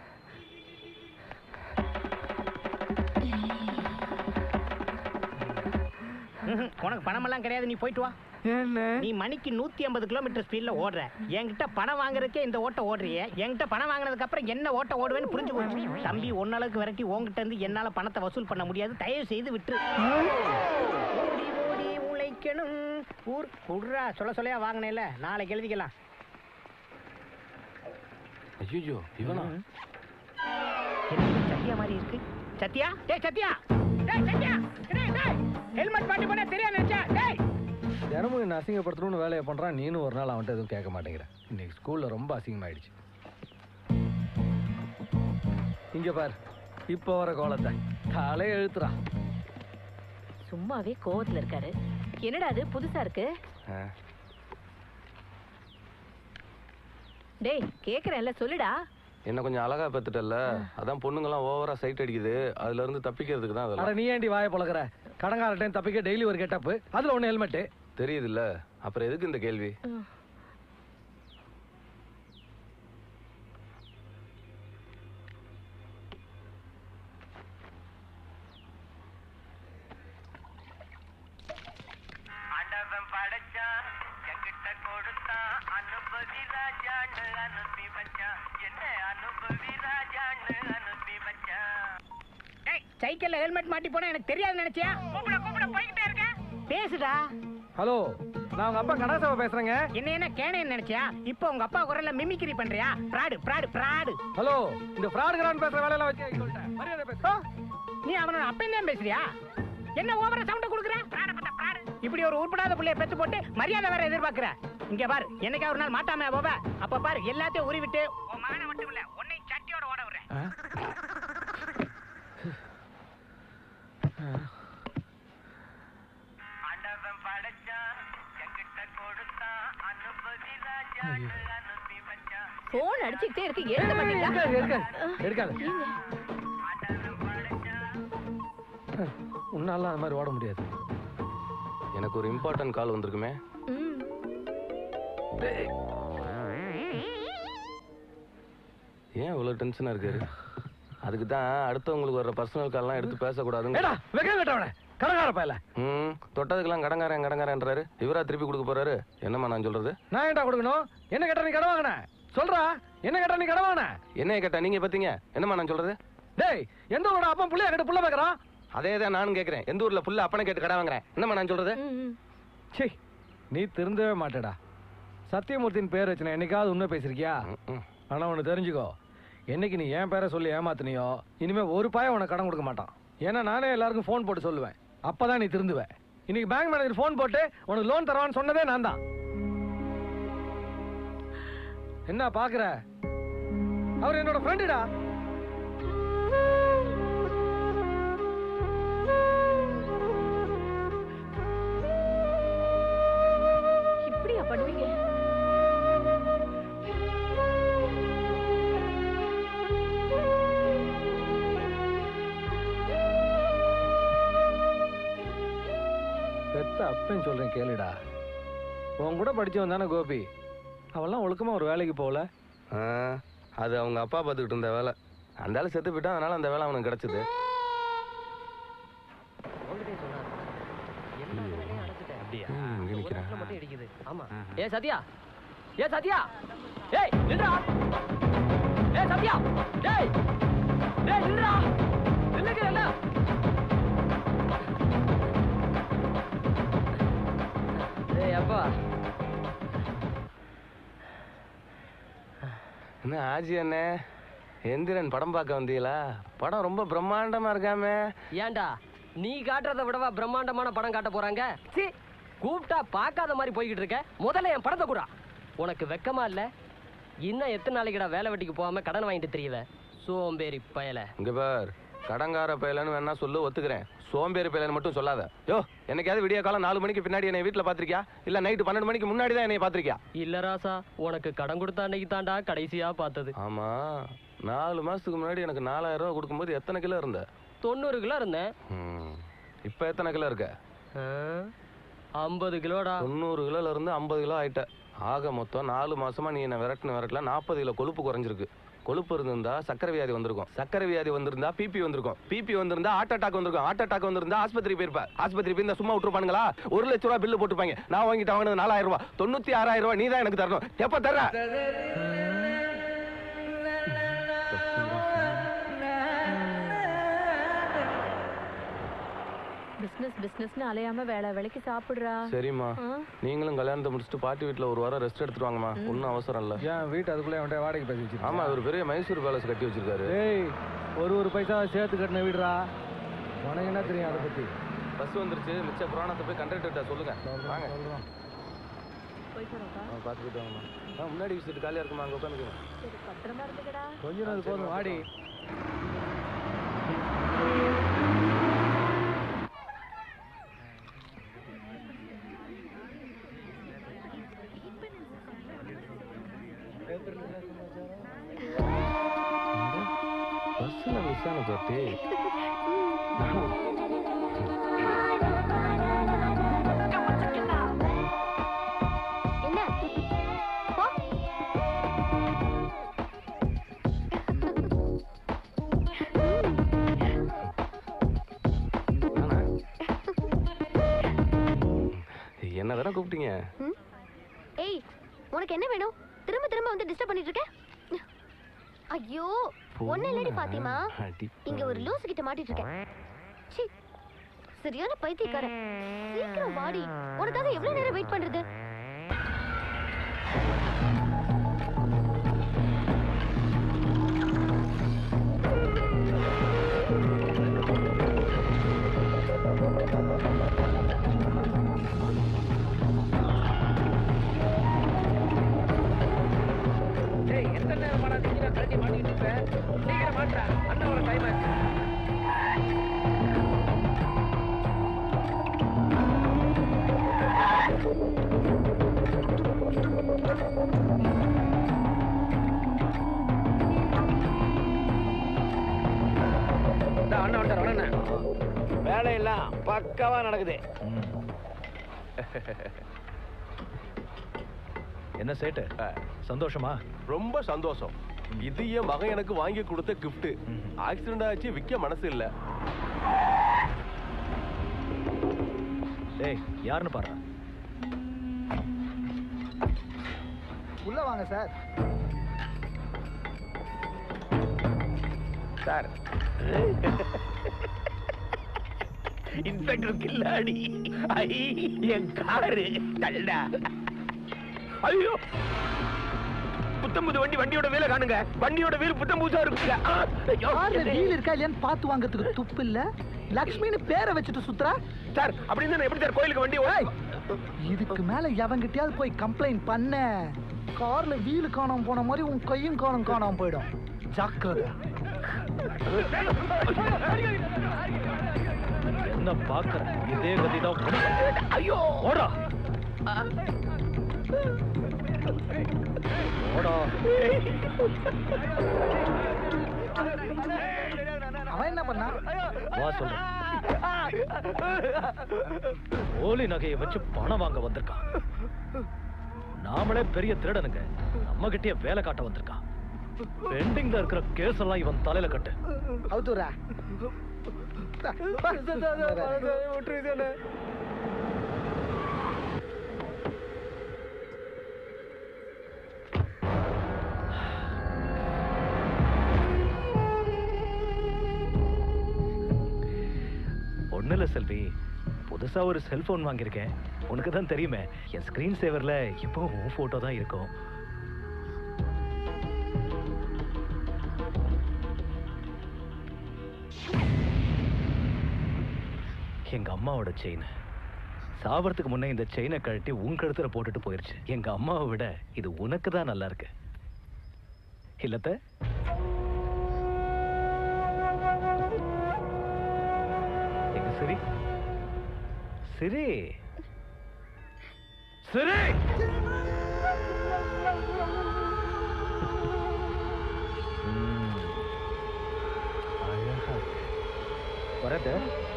உனக்கு பணமெல்லாம் கிடையாது, நீ போயிட்டு வா. நீ மணிக்கு 150 கிலோமீட்டர் ஸ்பீட்ல ஓடுற. என்கிட்ட பணம் வாங்குறதுக்கே இந்த ஓட்ட ஓடுறிய. என்கிட்ட பணம் வாங்கினதுக்கு அப்புறம் என்ன ஓட்ட ஓடுவேன்னு புரிஞ்சு போச்சு. தம்பி, ஒன்னளவுக்கு விரட்டி உங்ககிட்ட இருந்து என்னால பணத்தை வசூல் பண்ண முடியாது. தயவு செய்து விட்டுரு. ஓடி ஓடி உழைக்கணும் ஊர் குடுறா. சொல்லையா வாங்கினேல, நாளைக்கு எழுதிக்கலாம். ஐயோ, இவனா? சத்யா மாதிரி இருக்கு. சத்யா, டேய் சத்யா, டேய் சத்யா, டேய் ஹெல்மெட் மாட்டி போனா தெரியா நினைச்சா? டேய், தினமும் என்ன அசிங்கப்படுத்தணும்னு வேலையை பண்றான். நீனும் ஒரு நாள் அவன்கிட்ட எதுவும் கேட்க மாட்டேங்கிற. இன்னைக்கு ஸ்கூல்ல ரொம்ப அசிங்கமாயிடுச்சு. இங்க பாரு, இப்ப வர கோலத்தை காலை எழுத்துறான். சும்மாவே கோவத்துல இருக்காரு. என்னடா அது புதுசா இருக்கு? டேய், கேக்குறேன்ல, சொல்லுடா. என்ன கொஞ்சம் அழகா பெத்துட்டல்ல, அதான் பொண்ணுங்கெல்லாம் ஓவரா சைட் அடிக்குது. அதுல இருந்து தப்பிக்கிறதுக்கு தான் அதெல்லாம். நீ ஏண்டி வாயை பழக்கிற? கடங்கார டைம் தப்பிக்க டெய்லி ஒரு கெட்டப், அதுல ஒண்ணு ஹெல்மெட். தெரியுது இல்ல, அப்புறம் எதுக்கு இந்த கேள்வி? சைக்கிள்ல ஹெல்மெட் மாட்டி போனா எனக்கு தெரியாது நினைச்சியா? கூப்பிட போய்கிட்டே இருக்க. பேசுடா. ஹலோ, நான் உங்க அப்பா கடாசாவை பேசுறேங்க. என்ன கேனேன்னு நினைச்சியா? இப்போ உங்க அப்பா குரல்ல மிமிக்ரி பண்றியா? பிராடு. ஹலோ, இந்த ஃப்ராடுகளான பேசுற வேலை எல்லாம் வச்சு சொல்லிட்டேன். மரியாதை பேசு. நீ அவனோட அப்பன் தான் பேசுறியா? என்ன ஓவரா சவுண்ட் குடுக்குற? இப்படி ஒரு உருப்படாத புள்ளைய பெத்து போட்டு மரியாதை வேற எதிர்பார்க்கிற. இங்க பாரு, என்னைக்கா ஒரு நாள் மாட்டாம போவ. அப்ப பாரு, எல்லாத்தையும் உருவிட்டு உன் மகனை மட்டும் இல்ல உன்னை சட்டியோட ஓட விடுறேன். போன் அடிச்சுக்கிட்டே இருக்கு, ஏத்த மாட்டீங்களா? எடுக்காத. உன்னால அந்த மாதிரி ஓட முடியாது. எனக்கு ஒரு இம்பார்ட்டன்ட் கால் வந்திருக்குமே. ஏன் இவ்வளவு டென்ஷனா இருக்காரு? அதுக்கு தான் அடுத்தவங்களுக்கு வர்ற பர்சனல் கால்லாம் எடுத்து பேசக்கூடாதுங்க. தொட்டதுக்கெல்லாம் கடங்காரன்றாரு. இவரா திருப்பி கொடுக்க போறாரு. என்னம்மா நான் சொல்றது? நான் ஏன்டா கொடுக்கணும்? என்ன கேட்டா நீ கடன் வாங்கின? சொல்றா, என்ன கேட்டா நீ கடன் வாங்கின? என்ன கேட்டா நீங்க பாத்தீங்க? என்னம்மா நான் சொல்றது? டேய், எந்த ஊரோட அப்பன் புள்ளைய கேட்டு புள்ள பாக்குறான்? அதே தான் நானும் கேட்கிறேன். எந்த ஊர்ல புள்ள அப்பனை கேட்டு கடன் வாங்குறேன்? என்னம்மா நான் சொல்றது? சீ, நீ திருந்தவே மாட்டேடா. சத்தியமூர்த்தின் பேர் வச்சு என்னைக்காவது உண்மை பேசிருக்கியா? ஆனா ஒண்ணு தெரிஞ்சுக்கோ, என்னைக்கு நீ என் பேரை சொல்லி ஏமாத்தினியோ, இனிமே ஒரு பாய உனக்கு கடன் கொடுக்க மாட்டான். ஏன்னா நானே எல்லாருக்கும் போன் போட்டு சொல்லுவேன். அப்பதான் நீ திருந்துவ. இன்னைக்கு பேங்க் மேனேஜர் போன் போட்டு உனக்கு லோன் தருவான்னு சொன்னதே நான் தான். என்ன பாக்குற? அவர் என்னோட ஃப்ரெண்டுடா. இப்படியா பண்ணுவீங்க? பெத்த அப்பன்னு சொல்றேன் கேளுடா. உன் கூட படிச்சவன் தானே கோபி. அவெல்லாம் ஒழுக்கமா ஒரு வேலைக்கு போகல. அது அவங்க அப்பா பார்த்துக்கிட்டு இருந்த வேலை. அந்த ஆளு செத்து போயிட்டான், அதனால அந்த வேலை அவனுக்கு கிடைச்சது. ஏ சத்யா, ஏ சத்யா, ஏய் நில்றா, ஏ சத்யா, டேய் டேய் நில்றா, நில்லுங்கல. ஏய் அப்பா, என்ன ஆஜி அண்ணே, எந்திரன் படம் பார்க்க வந்தீங்களா? படம் ரொம்ப பிரம்மாண்டமா இருக்காமே. ஏண்டா நீ காட்டுறத விடவா பிரம்மாண்டமான படம் காட்ட போறாங்க? சீ, கூப்பிட்டா பார்க்காத மாதிரி போய்கிட்டு இருக்க. முதல்ல என் படத்தை கூடா. உனக்கு வெக்கமா இல்ல? இன்னும் எத்தனை நாளைக்குடா வேலை வெட்டிக்கு போகாம கடன் வாங்கிட்டு தெரியவ? சோம்பேறி பயல. இங்க பார், கடங்கார பயலன்னு வேணா சொல்லு, ஒத்துக்கிறேன். சோம்பேறி பயலன்னு மட்டும் சொல்லாத. யோ, என்னைக்காவது விடிய காலம் 4 மணிக்கு பின்னாடி என்னை வீட்டுல பாத்திருக்கியா? இல்ல நைட்டு 12 மணிக்கு முன்னாடி தான் என்னை பாத்திருக்கியா? இல்ல ராசா, உனக்கு கடன் கொடுத்த அன்னைக்கு தாண்டா கடைசியா பார்த்தது. ஆமா, 4 மாசத்துக்கு முன்னாடி எனக்கு 4000 ரூபாய் கொடுக்கும்போது எத்தனை கிலோ இருந்த? 90 கிலோ இருந்தேன். இப்ப எத்தனை கிலோ இருக்க? 50 கிலோடா. 90 கிலோல இருந்து 50 கிலோ ஆயிட்ட. ஆக மொத்தம் 4 மாசமா நீ என்ன விரட்டல 40 கிலோ கொழுப்பு குறைஞ்சிருக்கு. கொழுப்பு இருந்திருந்தா சக்கரை வியாதி வந்திருக்கும். சக்கரை வியாதி வந்திருந்தா பிபி வந்திருக்கும். பிபி வந்திருந்தா ஹார்ட் அட்டாக் வந்திருக்கும். ஹார்ட் அட்டாக் வந்திருந்தா ஆஸ்பத்திரி போயிருப்ப. ஆஸ்பத்திரி போய் சும்மா விட்டுருப்பானுங்களா? 1 லட்ச ரூபாய் பில்லு போட்டுப்பாங்க. நான் வாங்கிட்டு வாங்கினது 4000 ரூபாய். 96,000 ரூபாய் நீ தான் எனக்கு தரணும். எப்ப தர்ற? பிசினஸ்னு அலையாம வேலை வேலைக்கு சாப்பிடுறா. சரிம்மா, நீங்களும் கல்யாணத்தை முடிச்சுட்டு பாட்டி வீட்டுல ஒரு வாரம் ரெஸ்ட் எடுத்துட்டு வாங்கம்மா. ஒன்னும் அவசரம் இல்ல. ஏன் வீட்டு அதுக்குள்ளே அவன்கிட்ட வாடகை பேசி வச்சிருக்கா? ஆமா, ஒரு பெரிய மைசூர் பேலஸ் கட்டி வச்சிருக்காரு. ஏய், ஒரு பைசா சேர்த்து கட்டின வீடுறா. உனக்கு என்ன தெரியும் அதை பத்தி? பஸ் வந்துருச்சு, மிச்ச புராணத்தை போய் கண்டக்டர்கிட்ட சொல்லுங்க. வாங்க பாத்துக்கிட்டு வாங்கம்மா. முன்னாடி சீட்டு காலியா இருக்குமா? அங்க உட்காந்துக்கோங்க. கொஞ்ச நாள் போதும், வாடி. மிஸ்ஸான பார்ட்டி. என்ன போ. என்ன தானே கூப்பிட்டீங்க? ஏய், உனக்கு என்ன வேணும்? திரும்ப திரும்ப வந்து டிஸ்டர்ப் பண்ணிட்டு இருக்க. ஐயோ, ஒண்ணு இல்லடி பாத்திமா, இங்க ஒரு லூசு கிட்ட மாட்டிட்டு இருக்கேன். சீ, சரியான பைத்தியக்காரன். சீக்கிரம் வாடி, உனக்காக எவ்வளவு நேரம் வெயிட் பண்றது? எத்தனை நேரம் மாட்டாதீங்க, கழட்டி மாட்டிட்டு இருப்பேன். சீக்கிரம் மாட்டா, அண்ணன் ஒரு டைம் ஆச்சு. அண்ணா வந்துட்டார். வேலையெல்லாம் பக்காவா நடக்குது. என்ன சேட்டு, சந்தோஷமா? ரொம்ப சந்தோஷம். இது என் மகன் எனக்கு வாங்கி கொடுத்த கிஃப்ட். ஆக்சிடென்ட் ஆச்சு, விற்க மனசு இல்ல. டேய், யாருன்னு பாரு. உள்ள வாங்க சார். சார், இன்ஸ்பெக்டர் கில்லாடி. ஐ, என் காரு தள்ளா. ஐயோ, புத்தம்புது வண்டியோட வீல காணுங்க. வண்டியோட வீல் புத்தம் புதுசா இருக்குங்க. வீல் இருக்கா இல்லையான்னு பார்த்து வாங்கறதுக்கு துப்பு இல்ல. லக்ஷ்மின்னு பேரை வச்சுட்டு சுத்துறா. சார், அப்படின்னு எப்படி சார் கோயிலுக்கு வண்டி? இதுக்கு மேல எவங்கிட்டயாவது போய் கம்ப்ளைண்ட் பண்ண, கார்ல வீல் காணாம போன மாதிரி உன் கையும் காணாம போயிடும். ஜாக்கிரதை. என்ன பாக்குற? இதே கதிதான். ஐயோ, ஓடா ஓடா. அவன் என்ன பண்ணா? வா சொல்ற. ஓலி நகையை வச்சு பணம் வாங்க வந்திருக்கான். நாமளே பெரிய திருடனுங்க, நம்ம கிட்டே வேலை காட்ட வந்திருக்கான். பெண்டிங்ல இருக்கிற கேஸ் எல்லாம் இவன் தலையில கட்டு. அவுத்துறா. ஒண்ணு இல்ல செல்வி, புதுசா ஒரு செல்போன் வாங்கியிருக்கேன். உனக்கு தான் தெரியுமே, என் ஸ்கிரீன் சேவர்ல இப்போ உன் போட்டோ தான் இருக்கும். எங்க அம்மாவோட செயின் சாவறதுக்கு முன்னே இந்த செயினை கழட்டி உன் கழுத்துல போட்டுட்டு போயிருச்சு. எங்க அம்மாவை விட இது உனக்கு தான் நல்லா இருக்கு இல்லத்த? எங்க சரி சரி சரி. வரத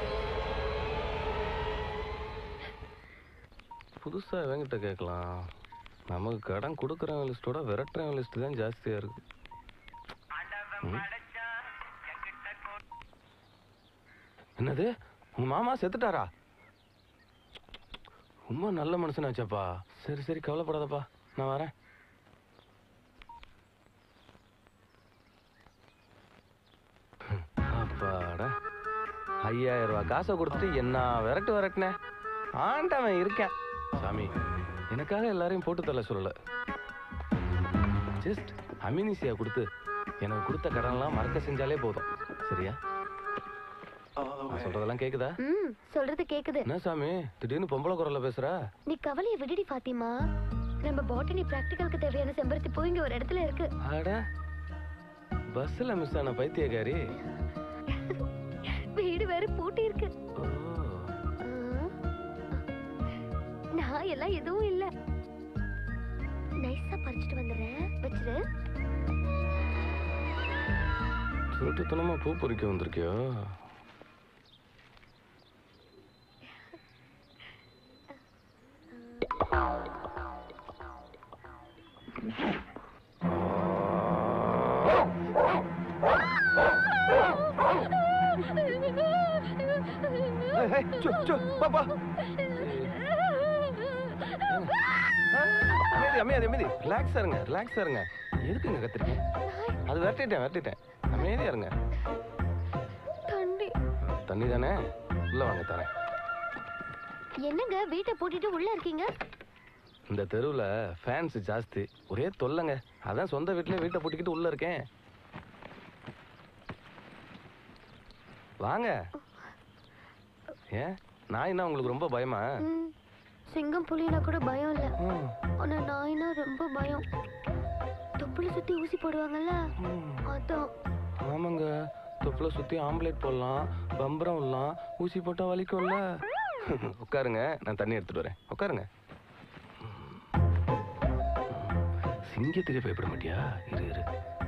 புதுசா எவங்கிட்ட கேட்கலாம்? நமக்கு கடன் கொடுக்குறவங்க லிஸ்டோட விரட்டுறவங்க லிஸ்ட் தான் ஜாஸ்தியா இருக்கு. என்னது, உங்க மாமா செத்துட்டாரா? ரொம்ப நல்ல மனுஷனாச்சாப்பா. சரி சரி, கவலைப்படாதப்பா, நான் வரேன். அப்பாடா, 5000 ரூபாய் காசை கொடுத்துட்டு என்ன விரட்டுனேன். ஆண்டவன் இருக்கேன். சாமி, எனக்காக எல்லாரையும் போட்டு தள்ள சொல்லல. ஜஸ்ட் அமினிசியா கொடுத்து எனக்கு கொடுத்த கடன்லாம் மறக்க செஞ்சாலே போதும். சரியா? நான் சொல்றதெல்லாம் கேக்குதா? சொல்றது கேக்குது. என்ன சாமி, திடீர்னு பொம்பளை குரல்ல பேசுற? நீ கவலையை விடுடி பாத்திமா. நம்ம பாட்டனி பிராக்டிகலுக்கு தேவையான செம்பருத்தி பூ இங்க ஒரு இடத்துல இருக்கு. அட, பஸ்ல மிஸ் ஆன பைத்தியக்காரி. வீடு வேற பூட்டி இருக்கு. நான் எல்லாம் எதுவும் இல்ல. நைஸா பறிச்சிட்டு வந்துடுறேன், வச்சிரு. திருட்டுத்தனமா பூ பொறிக்க வந்திருக்கியோ? பாப்பா அமைதி ரிலாக்ஸா இருங்க. எதுக்குங்க கத்திருக்கீங்க? அது விரட்டிட்டேன். அமைதியா இருங்க. தண்ணி தானே, உள்ள வாங்க தரேன். என்னங்க வீட்டை பூட்டிட்டு உள்ள இருக்கீங்க? இந்த தெருவுல ஃபேன்ஸ் ஜாஸ்தி, ஒரே தொல்லைங்க. அதான் சொந்த வீட்டுல வீட்டை பூட்டிக்கிட்டு உள்ள இருக்கேன். வாங்க. ஏன் நாய்னா உங்களுக்கு ரொம்ப பயமா? சிங்கம் புலினா கூட பயம் இல்ல, ஆனா நாய்னா ரொம்ப பயம். தொப்புளை சுத்தி ஊசி போடுவாங்கல்ல, அதான். ஆமாங்க, தொப்புளை சுத்தி ஆம்லேட் போடலாம், பம்பரம் விடலாம், ஊசி போட்டா வலிக்கும்ல. உட்காருங்க, நான் தண்ணி எடுத்துட்டு வரேன். உட்காருங்க. சிங்கத்துக்கு பயப்பட மாட்டியா? இரு.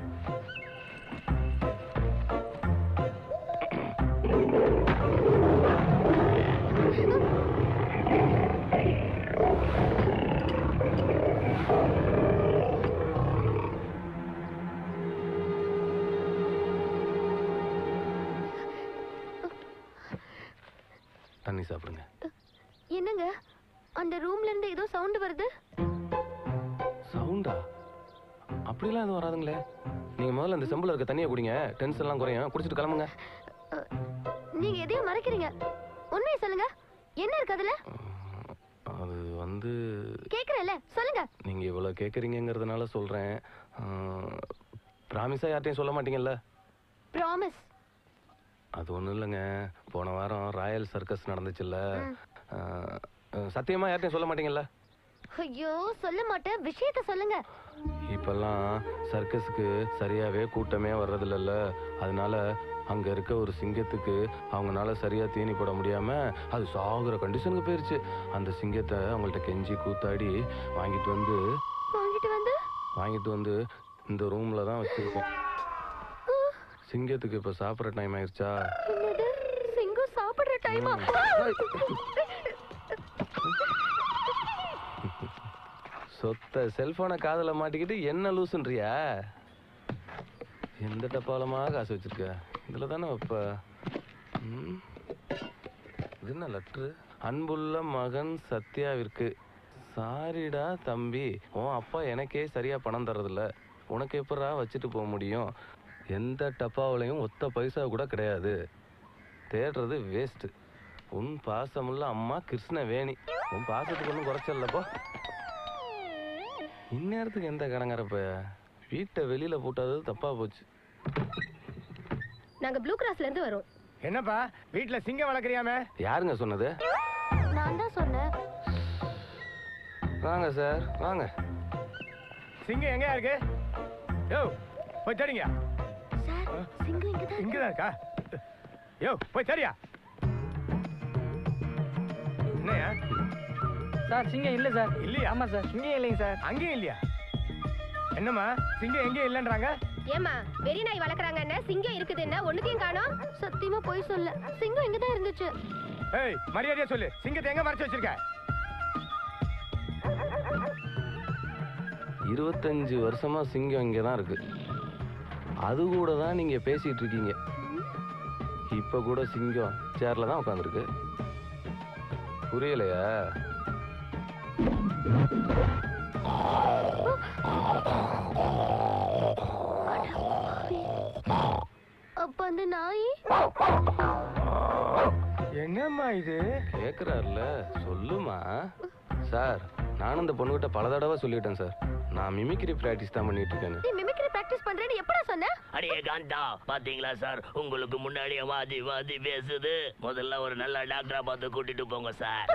தண்ணி சாப்பிடுங்க. என்னங்க அந்த ரூம்ல இருந்து ஏதோ சவுண்ட் வருது? சவுண்டா? அப்படிலாம் எதுவும் வராதுங்களே. நீங்க முதல்ல அந்த செம்புல இருக்க தண்ணியை குடிங்க, டென்ஷன் எல்லாம் குறையும். குடிச்சிட்டு கிளம்புங்க. நீங்க எதையும் மறைக்கிறீங்க, உண்மையை சொல்லுங்க. என்ன இருக்கு அதுல? அது வந்து கேக்குறேன்ல, சொல்லுங்க. நீங்க இவ்வளவு கேக்குறீங்கிறதுனால சொல்றேன். ப்ராமிஸா யார்ட்டையும் சொல்ல மாட்டீங்கல்ல? ப்ராமிஸ். அது ஒண்ணும் இல்லைங்க, போன வாரம் ராயல் சர்க்கஸ் நடந்துச்சுல்ல, சத்தியமா யார்ட்டையும் சொல்ல மாட்டீங்கல்ல? ஐயோ சொல்ல மாட்டேன், விஷயத்த சொல்லுங்க. இப்பெல்லாம் சர்க்கஸுக்கு சரியாவே கூட்டமே வர்றதில்ல. அதனால அங்க இருக்க ஒரு சிங்கத்துக்கு அவங்களால சரியா தீனி போட முடியாம அது சாகுற கண்டிஷனுக்கு போயிருச்சு. அந்த சிங்கத்தை அவங்கள்ட்ட கெஞ்சி கூத்தாடி வாங்கிட்டு வந்து இந்த ரூம்ல தான் வச்சிருக்கோம். சிங்கத்துக்கு இப்ப சாப்பிடுற டைம் ஆயிருச்சா? சிங்கம் சாப்பிடுற டைமா? சொத்த செல்போனை காதல மாட்டிக்கிட்டு என்ன லூசுன்றியா? எந்த டப்பாலமா காசு வச்சிருக்க? இதுல தானே வைப்ப. இது என்ன லெட்ரு? அன்புள்ள மகன் சத்யாவிற்கு. சாரிடா தம்பி, உன் அப்பா எனக்கே சரியா பணம் தர்றதில்ல, உனக்கு எப்படா வச்சுட்டு போக முடியும்? எந்த டப்பாவிலையும் ஒத்த பைசா கூட கிடையாது, தேடுறது வேஸ்ட். உன் பாசமுள்ள அம்மா கிருஷ்ணவேணி. உன் பாசத்துக்கு ஒன்றும் குறைச்சல்லப்போ. இந்நேரத்துக்கு எந்த கடங்காரப்ப வீட்டை வெளியில போட்டாது தப்பா போச்சு. நாங்க ப்ளூ கிராஸ்ல இருந்து வரோம். என்னப்பா வீட்டுல சிங்கம் வளர்க்கறியாமே? யாருங்க சொன்னது? நான் தான் சொன்னேன். வாங்க சார் வாங்க. சிங்கம் எங்க இருக்கு? யோ போய் தேடிங்க. சார் சிங்கம் இங்கதான் இருக்கா? யோ போய் தேடியா. என்னையா சார் சிங்கம் இல்ல சார். இல்லையா? ஆமா சார், சிங்கம் இல்லைங்க சார். அங்கேயும் இல்லையா? என்னம்மா சிங்கம் எங்கேயும் இல்லைன்றாங்க? ஏமா வெறி நாய் வளர்க்குறாங்கன்னு சிங்கம் இருக்குதுன்னா ஒண்ணுத்தையும் காணோம். சத்தியமா போய் சொல்ல, சிங்கம் இங்கதான் இருந்துச்சு. ஏய் மரியாதையா சொல்லு, சிங்கத்தை எங்க மறைச்சு வச்சிருக்க? 25 வருஷமா சிங்கம் இங்கதான் இருக்கு. அது கூட தான் நீங்க பேசிட்டு இருக்கீங்க. இப்ப கூட சிங்கம் சேர்ல தான் உட்காந்துருக்கு. புரியலையா? அப்ப அந்த நாய் என்னம்மா இது? கேக்குறாருல, சொல்லுமா. சார் நானும் இந்த பொண்ணுகிட்ட பல தடவை சொல்லிட்டேன் சார், நான் மிமிக்ரி பிராக்டிஸ் தான் பண்ணிட்டு இருக்கேன். நீ மிமிக்ரி பிராக்டிஸ் பண்றேன்னு எப்படா சொன்ன? அடியே காண்டா, பாத்தீங்களா சார், உங்களுக்கு முன்னாடியே வாதி வாதி பேசுது. முதல்ல ஒரு நல்ல டாக்டரா பார்த்து கூட்டிட்டு போங்க சார்.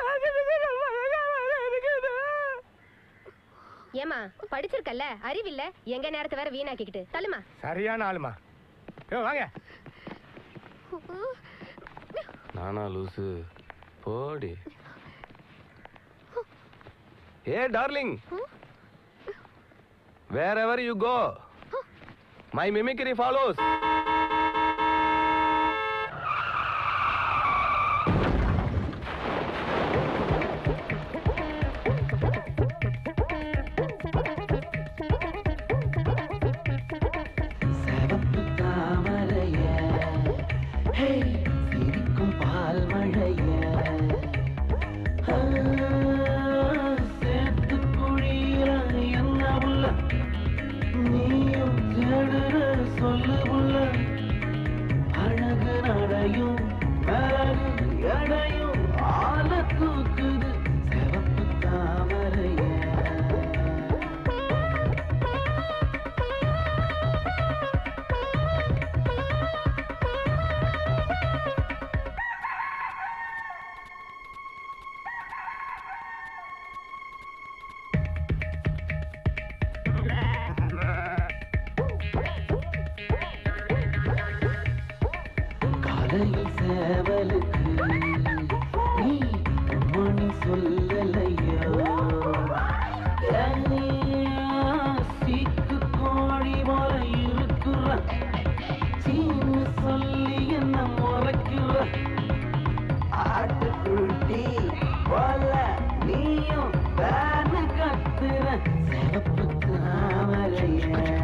ஏமா படிச்சிருக்கல்ல, அறிவில்ல, எங்க நேரத்தை வேற வீணாக்கிக்கிட்டு தள்ளுமா. சரியான ஆளுமா. யோ வாங்க. நானா லூசு? போடி. ஏ darling, wherever you go, my mimicry follows. சிரிக்கும் பால் மழைய சேர்த்து குழியில என்ன உள்ள நீயும் தேடுற சொல்லு உள்ள அழகு நடையும் அழகு எடையும் ஆள தூக்குது சிவப்பு தாமரைய காலையில் சேவலுக்கு நீ மணி சொல்லலையோ சீக்கு கோழி போல இருக்கிற சீன்னு சொல்லி என்ன முறைக்கிற ஆட்டுக்குட்டி போல நீயும் வேறு கத்துற சிவப்பு தாமரைய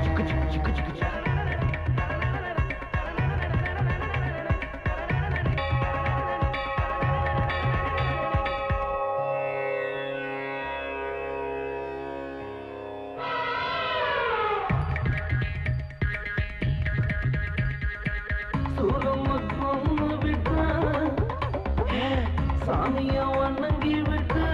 சாமிய வணங்கி விட்டு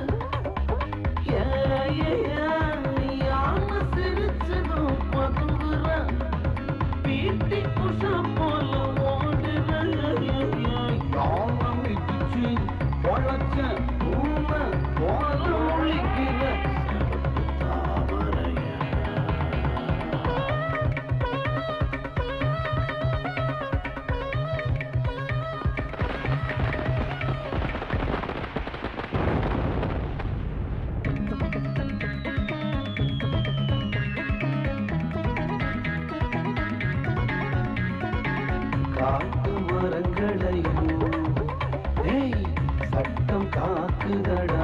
யானை சிரிச்சதும் பதுங்குற பீட்டி புஷா போல ஓடுற யானை மிதிச்சு பொழச்ச ஊமை போல ஒழிக்கிற தாமரைய காட்டு மரங்களையும் சட்டம் காக்குதடா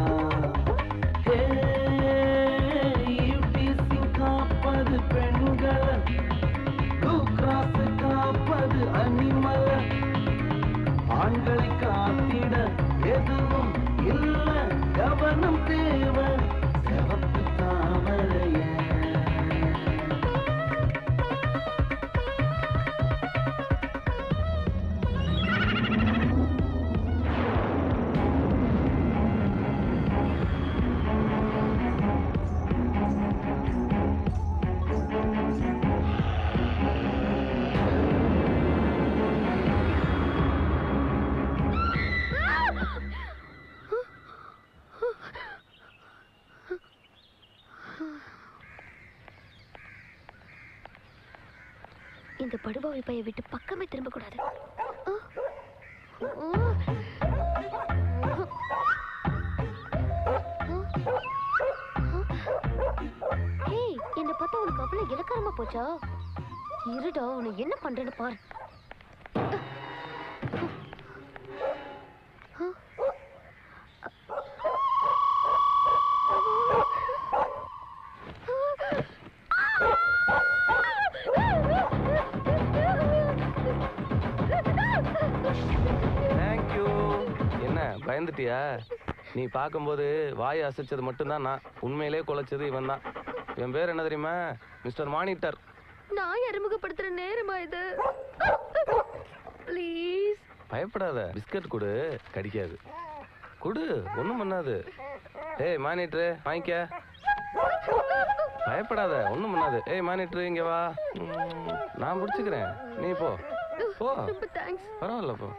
யூடிசி காப்பது பெண்களை கிராஸ் காப்பது அனிமல ஆண்களை காத்திட எதுவும் இல்ல கவனம் தேவை சிவப்பு தாமரைய இந்த படுபாவி பைய விட்டு பக்கமே திரும்ப கூடாது. என்ன பார்த்தா உனக்கு அவ்வளவு இலக்காரமா போச்சா? இருடா, உன்னை என்ன பண்றேன்னு பாரு. பயந்துட்டியா? நீ பார்க்கும்போது வாயை அசைச்சது மட்டும்தான் நான், உண்மையிலே குலைச்சது இவன் தான். என் பேர் என்ன தெரியுமா? Mister monitor. நான் அறிமுகப்படுத்துற நேரமா இது? ப்ளீஸ் பயப்படாத, பிஸ்கட் கொடு, கடிக்காது. கொடு, ஒன்றும் பண்ணாது. ஏய் மானிட்டரு, வாங்கிக்க. பயப்படாத, ஒன்றும் பண்ணாது. ஏய் மானிட்டரு, இங்கே வா, நான் பிடிச்சிக்கிறேன், நீ போ போ. பரவாயில்ல போ.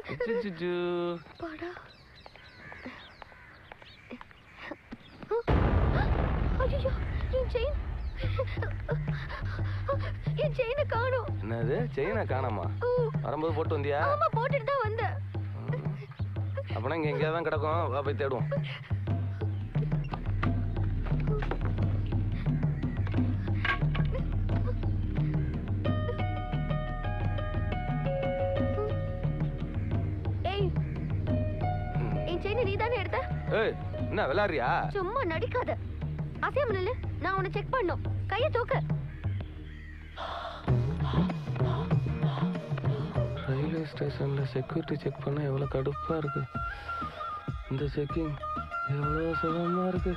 என்னது செயினை காணாமா? வரும்போது போட்டு வந்தியா? போட்டுட்டு தான் வந்தேன். அப்பனா இங்க எங்கேயா தான் கிடக்கும், வா போய் தேடுவோம். ஏய், என்ன விளையாடுறியா? சும்மா நடிக்காத. அசையாம நில்லு, நான் உன்னை செக் பண்ணோம். கையை தூக்கு. ஸ்டேஷன்ல செக்யூரிட்டி செக் பண்ண எவ்வளவு கடுப்பா இருக்கு. இந்த செக்கிங் எவ்வளவு சுகமா இருக்கு.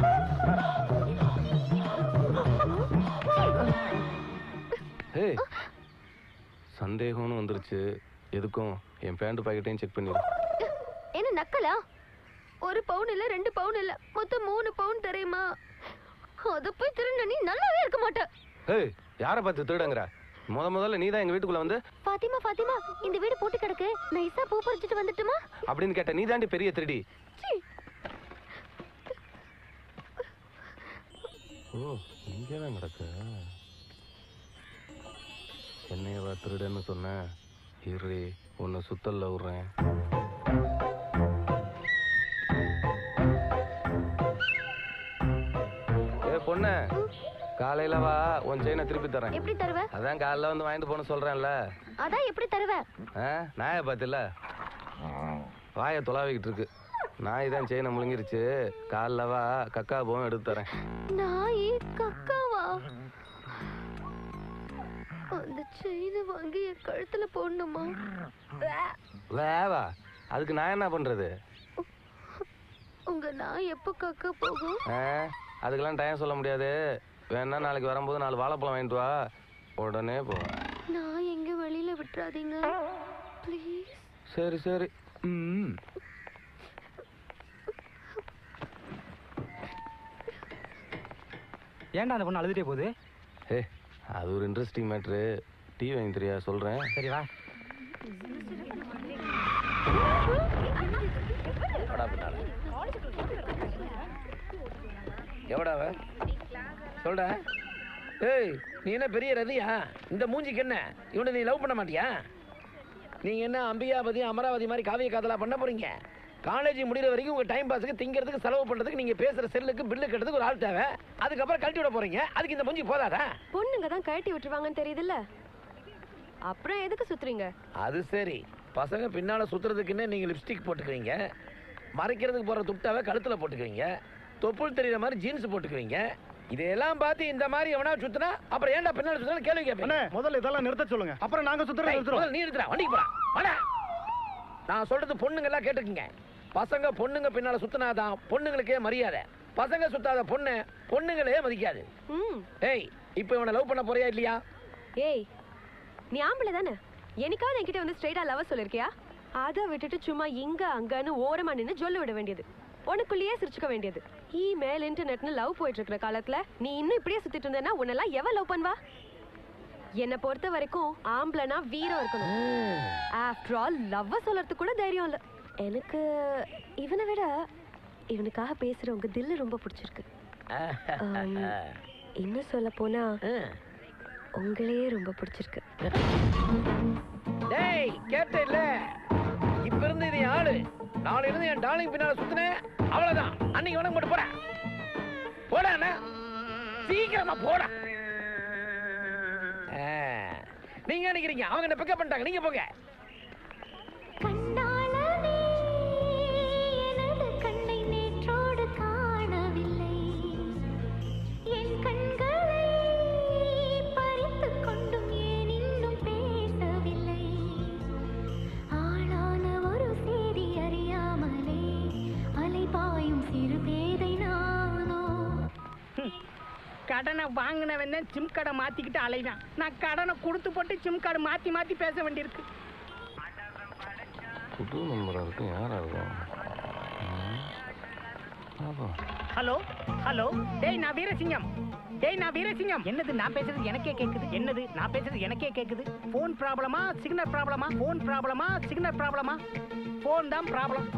ஏய், சந்தேகம்னு வந்துருச்சு. எதுக்கும் என் பேண்ட் பாக்கெட்டையும் செக் பண்ணிடு. என்ன நக்கலா? 1 பவுன் இல்ல 2 பவுன் இல்ல மொத்தம் 3 பவுன் தெரியுமா? அத போய் திருட நீ நல்லாவே இருக்க மாட்ட. ஏய், யாரை பார்த்து திருடங்கற? முதல்ல நீ தான் எங்க வீட்டுக்குள்ள வந்து பாத்திமா இந்த வீடு போட்டு கிடக்கு, நைஸா பூ பறிச்சிட்டு வந்துட்டுமா அப்படின்னு கேட்ட. நீ தாண்டி பெரிய திருடி. ஓ, இங்கதான் கிடக்கு. என்னையவா திருடன்னு சொன்ன? இரு, உன்னை சுத்தல்ல விடுறேன். பொண்ணு, காலையில வா, உன் செயினை திருப்பி தரேன். எப்படி தருவ? அதான் காலைல வந்து வாங்கிட்டு போன சொல்றேன்ல. அதான் எப்படி தருவ? நாயை பார்த்தில்ல, வாயை தொலாவிக்கிட்டு இருக்கு. நாய் தான் செயினை முழுங்கிருச்சு. காலைல வா, கக்கா போவும் எடுத்து தரேன். நாய் கக்காவா? அந்த செயினை வாங்கி என் கழுத்துல போடணுமா? வேவா, அதுக்கு நான் என்ன பண்றது? உங்க நாய் எப்ப கக்கா போகும்? அதுக்கெல்லாம் டைம் சொல்ல முடியாது. வேணா நாளைக்கு வரும்போது 4 வாழைப்பழம் வாங்கிட்டு வா, உடனே போ. நான் எங்க வெளியில விட்டுறாதீங்க ப்ளீஸ். சரி சரி. ஏன்டா அந்த பொண்ணு அழுதுட்டே போகுது? அது ஒரு இன்ட்ரெஸ்டிங் மேட்ரு. டீ வாங்கி தெரியா சொல்றேன். சரி வா. எவடாவ சொல்ற? ஏய், நீ என்ன பெரிய ரதியா? இந்த மூஞ்சிக்கு என்ன? இவனை நீ லவ் பண்ண மாட்டியா? நீங்க என்ன அம்பிகாபதி அமராவதி மாதிரி காவிய காதலா பண்ண போறீங்க? காலேஜ் முடிகிற வரைக்கும் உங்க டைம் பாஸுக்கு திங்கிறதுக்கு செலவு பண்றதுக்கு நீங்க பேசுற செல்லுக்கு பில்லு கட்டுறதுக்கு ஒரு ஆள் தேவை. அதுக்கப்புறம் கழட்டி விட போறீங்க. அதுக்கு இந்த மூஞ்சி போதாதா? பொண்ணுங்க தான் கழட்டி விட்டுருவாங்கன்னு தெரியுதுல்ல, அப்புறம் எதுக்கு சுத்துறீங்க? அது சரி, பசங்க பின்னால சுத்துறதுக்குன்னு நீங்க லிப்ஸ்டிக் போட்டுக்குவீங்க, மறைக்கிறதுக்கு போற துப்டாவை கழுத்துல போட்டுக்குவீங்க, தொப்புள் தெரியுற மாதிரி ஜீன்ஸ் போட்டுக்குவீங்க. இதெல்லாம் பார்த்து இந்த மாதிரி எவனா சுத்தினா அப்புறம் ஏன்டா பின்னால சுத்தினா கேள்வி கேட்பீங்க. முதல்ல இதெல்லாம் நிறுத்த சொல்லுங்க, அப்புறம் நாங்க சுத்துறோம். நீ நிறுத்துறா, வண்டிக்கு போடா வாடா. நான் சொல்றது பொண்ணுங்க எல்லாம் கேட்டுக்குங்க. பசங்க பொண்ணுங்க பின்னால சுத்தினாதான் பொண்ணுங்களுக்கே மரியாதை. பசங்க சுத்தாத பொண்ணுங்களே மதிக்காது. ஏய், இப்போ இவனை லவ் பண்ண போறியா இல்லையா? ஏய், நீ ஆம்பளை தானே, என்னைக்காவது என்கிட்ட வந்து ஸ்ட்ரைட்டா லவ் சொல்லிருக்கியா? அதை விட்டுட்டு சும்மா இங்க அங்கன்னு ஓரமா நின்னு சொல்ல விட வேண்டியது, உனக்குள்ளேயே சிரிச்சுக்க வேண்டியது. இமெயில் இன்டர்நெட்னு லவ் போயிட்டு இருக்கிற காலத்துல நீ இன்னும் இப்படியே சுத்திட்டு இருந்தேன்னா உன்னெல்லாம் எவ லவ் பண்ணுவா? என்னை பொறுத்த வரைக்கும் ஆம்பளைனா வீரம் இருக்கணும். ஆஃப்டர் ஆல் லவ் சொல்றதுக்கு கூட தைரியம் இல்ல. எனக்கு இவனை விட இவனுக்காக பேசுறவங்க தில்லு ரொம்ப பிடிச்சிருக்கு. இன்னும் சொல்ல போனா உங்களையே ரொம்ப பிடிச்சிருக்கு. டேய், கேட்ட இல்ல? இப்ப இருந்து இது ஆளு, நாளையில இருந்து என் டார்லிங் பின்னால சுத்துனேன் அவ்வளவுதான். அன்னைக்கு உனக்கு மட்டும் போட போட சீக்கிரமா போட. நீங்க நினைக்கிறீங்க அவங்க என்ன பிக்கப் பண்ணிட்டாங்க, நீங்க போங்க. கடனை வாங்கினவன் தான் சிம் கார்டை மாத்திக்கிட்டு அலைதான். நான் கடனை கொடுத்து போட்டு சிம் கார்டு மாத்தி மாத்தி பேச வேண்டியிருக்கு. புது நம்பரா இருக்கும், யாரா இருக்கும்? ஹலோ ஹலோ, டேய் நான் வீரசிங்கம். டேய் நான் வீரசிங்கம். என்னது நான் பேசுறது எனக்கே கேக்குது? என்னது நான் பேசுறது எனக்கே கேக்குது? போன் ப்ராப்ளமா சிக்னல் ப்ராப்ளமா? போன் ப்ராப்ளமா சிக்னல் ப்ராப்ளமா? போன் தான் ப்ராப்ளம்.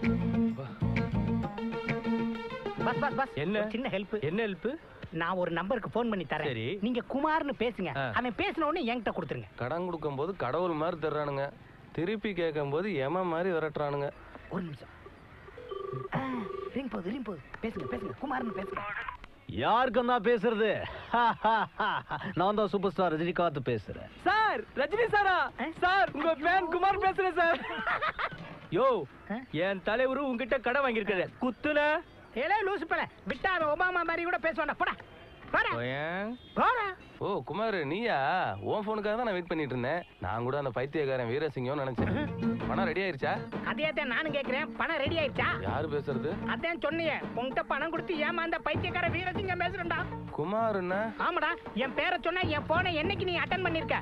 Bus bus bus. என்ன சின்ன ஹெல்ப்? என்ன ஹெல்ப்? நான் ஒரு நம்பருக்கு போன் பண்ணி தரேன், நீங்க குமார்னு பேசுங்க. அவன் பேசின உடனே என்கிட்ட கொடுத்துருங்க. கடன் கொடுக்கும் போது கடவுள் மாதிரி தர்றானுங்க, திருப்பி கேட்கும் போது எம மாதிரி விரட்டுறானுங்க. ஒரு நிமிஷம். ரிங் போகுது. பேசுங்க பேசுங்க, குமார்னு பேசுங்க. யாருக்கும் தான் பேசுறது? நான் தான் சூப்பர் ஸ்டார் ரஜினிகாந்த் பேசுறேன். சார், ரஜினி சாரா? சார், உங்க ஃபேன் குமார் பேசுறேன் சார். யோ, என் தலைவரு உங்ககிட்ட கடை வாங்கியிருக்காரு, குத்துன. ஏலே லூசு பல, விட்டா அவன் ஒபாமா மாதிரி கூட பேசுவான்டா, போடா. ஓ குமார் நீயா? உன் போனுக்காக தான் நான் வெயிட் பண்ணிட்டு இருந்தேன். நான் கூட அந்த பைத்தியக்காரன் வீரசிங்கம்னு நினைச்சேன். பணம் ரெடி ஆயிருச்சா? அதே தான் நானும் கேக்குறேன். பணம் ரெடி ஆயிடுச்சா? யாரு பேசுறது? அதான் சொன்னியே, உன்கிட்ட பணம் கொடுத்து ஏமாந்த பைத்தியக்கார வீரசிங்கம் பேசுறேன்டா. குமார் என்ன? ஆமாடா, என் பேரை சொன்னா என் போனை என்னைக்கு நீ அட்டன் பண்ணிருக்க?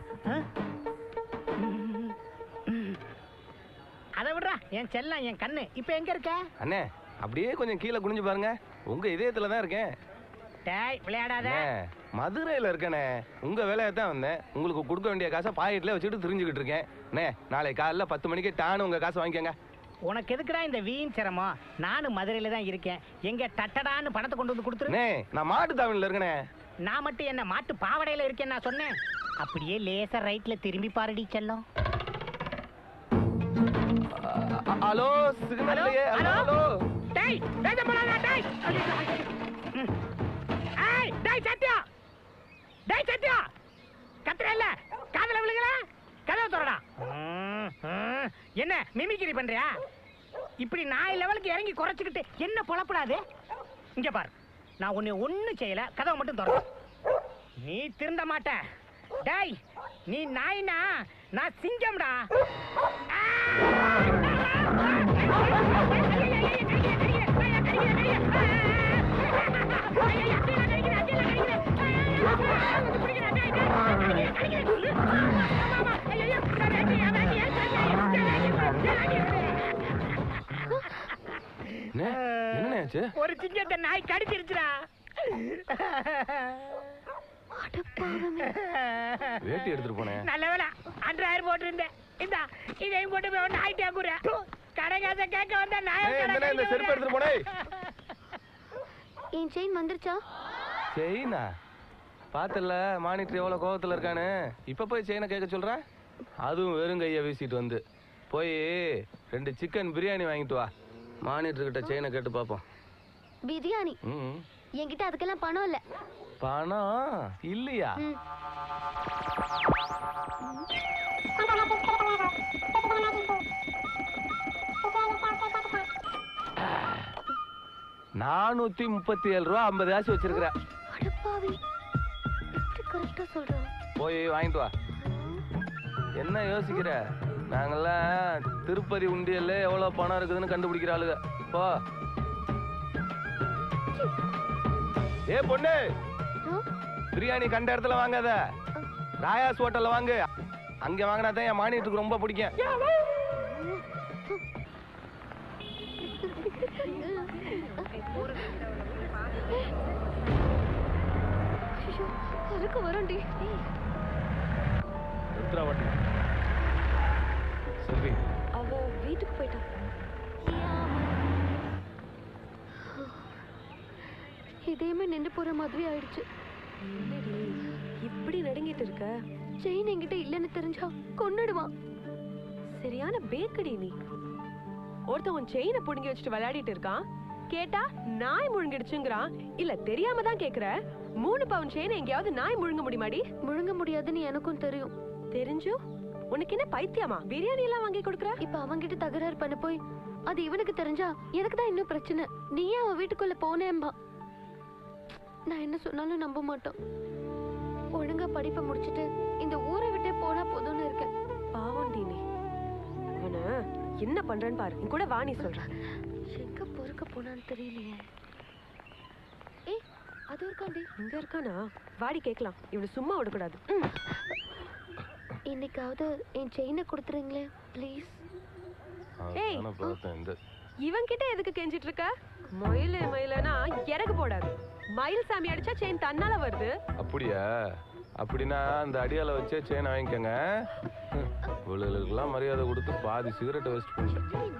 அதை விடுறா, என் செல்லம், என் கண்ணு. இப்ப எங்க இருக்க? அண்ணே அப்படியே கொஞ்சம் கீழே குனிஞ்சு பாருங்க. உங்க இதயத்துல தான் இருக்கேன். டேய் விளையாடாத. மதுரையில இருக்கனே. உங்க வேலையை தான் வந்தேன். உங்களுக்கு கொடுக்க வேண்டிய காசை பாக்கெட்ல வச்சுட்டு தெரிஞ்சுக்கிட்டு இருக்கேன். அண்ணே நாளை காலைல 10 மணிக்கு டானு உங்க காசை வாங்கிக்கங்க. உனக்கு எதுக்குடா இந்த வீண் சிரமம்? நானும் மதுரையில தான் இருக்கேன். எங்க டட்டடான்னு பணத்தை கொண்டு வந்து கொடுத்துரு. நான் மாட்டு தாவணில இருக்கனே. நான் மட்டும் என்ன மாட்டு பாவடையில இருக்கேன் நான் சொன்னேன். அப்படியே லேசா ரைட்ல திரும்பி பாருடி செல்லம். ஹலோ சிக்னல் இல்லையே. ஹலோ டேய் பேச போறானே. டேய் ஏய் டேய் சத்யா, டேய் சத்யா, கத்துறல்ல, காதுல விழுகல, கதவை திறடா. என்ன மிமிக்ரி பண்றியா? இப்படி நாய் லெவலுக்கு இறங்கி குறைச்சிக்கிட்டு என்ன பொழப்படாது? இங்க பாரு, நான் உன்னை ஒண்ணும் செய்யல, கதவை மட்டும் திற. நீ திருந்த மாட்ட. டேய் நீ நாய்னா நான் சிங்கம்டா. ஒரு சிங்கத்தை நாய் கடிச்சிருச்சுடா. வேட்டி எடுத்துட்டு போனேன். நல்ல வேலை அன்றாயிரம் போட்டு இருந்தேன். இந்தா இதையும் போட்டு போய் நாய்ட்டே கூற. கடைக்காச கேட்க வந்தா நாய் இந்த செருப்பு எடுத்துட்டு போனே. என் செயின் வந்துருச்சா? செயினா? பாத்தல மானிட்டர் எவ்வளவு கோவத்துல இருக்கானு. இப்ப போய் செயினை கேட்க சொல்ற? அதுவும் வெறும் கைய வீசிட்டு வந்து. போய் 2 சிக்கன் பிரியாணி வாங்கிட்டு வா. மானிட்டர் கிட்ட செயினை கேட்டு பாப்போம். பிரியாணி? என்கிட்ட அதுக்கெல்லாம் பணம் இல்ல. பணம் இல்லையா? $437.50 வச்சிருக்கிறேன். போய் வாங்கிட்டு வா. என்ன யோசிக்கிற? நாங்கெல்லாம் திருப்பதி உண்டியல்ல எவ்வளவு பணம் இருக்குதுன்னு கண்டுபிடிக்கிற ஆளுங்க. இப்போ ஏ பொண்ணு, பிரியாணி கண்ட இடத்துல வாங்காத, ராயாஸ் ஹோட்டல்ல வாங்கு. அங்க வாங்கினா தான் என் மானியத்துக்கு ரொம்ப பிடிக்கும். சரி அவ வீட்டுக்கு போயிட்டா. இதேமே நின்று போற மாதிரி ஆயிடுச்சு. என்னடி இப்படி நடுங்கிட்டு இருக்க? செயின் என்கிட்ட இல்லன்னு தெரிஞ்சா கொன்னுடுவான். சரியான பேக்கடி நீ. ஒருத்தன் உன் செயினை புடுங்கி வச்சுட்டு விளையாடிட்டு இருக்கான். கேட்டா நாய் முழுங்கிடுச்சுங்கிறான். இல்ல தெரியாம தான் கேக்குற. 3 பவுன் செயினை எங்கேயாவது நாய் முழுங்க முடியுமாடி? முழுங்க முடியாதுன்னு எனக்கும் தெரியும். தெரிஞ்சும் உனக்கு என்ன பைத்தியமா? பிரியாணி எல்லாம் வாங்கி கொடுக்குற? இப்ப அவன்கிட்ட தகராறு பண்ண போய் அது இவனுக்கு தெரிஞ்சா எனக்கு தான் இன்னும் பிரச்சனை. நீயே அவன் வீட்டுக்குள்ள போனேம்பா. நான் என்ன சொன்னாலும் நம்ப மாட்டான். ஒழுங்கா படிப்பை முடிச்சிட்டு இந்த ஊரை விட்டே போனா போதும்னு இருக்கேன். பாவம் டீனி. அவன என்ன பண்றேன்னு பாரு. கூட வாணி சொல்றேன். எங்க பொறுக்க போனான்னு தெரியலையே. ஏய் அது இருக்காண்டி. இங்க இருக்கானா? வாடி கேட்கலாம். இவனை சும்மா விடக்கூடாது. இன்னைக்காவது என் செயினை கொடுத்துறீங்களே ப்ளீஸ். ஏய் இவன் கிட்ட எதுக்கு கெஞ்சிட்டு இருக்க? மயிலனா இறகு போடாது. மயில்சாமி அடிச்சா செயின் தன்னால வருது. அப்படியா? அப்படின்னா அந்த அடியால வச்சே செயின் வாங்கிக்கங்க. இவளுக்கெல்லாம் மரியாதை கொடுத்து பாதி சிகரெட்டை வேஸ்ட் பண்ணிட்டேன்.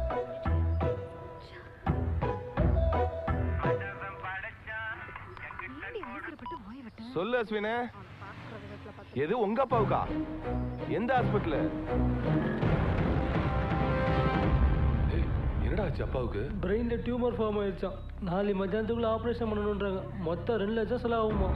சொல்லு அஸ்வினே, எது உங்க அப்பாவுக்கா? எந்த ஹாஸ்பிட்டல்? என்னடா ஆச்சு அப்பாவுக்கு? பிரெயின்ல டியூமர் ஃபார்ம் ஆயிடுச்சான். 4 மத்தியானத்துக்குள்ள ஆபரேஷன் பண்ணணும்ன்றாங்க. மொத்தம் 2 லட்சம் செலவாகுமா?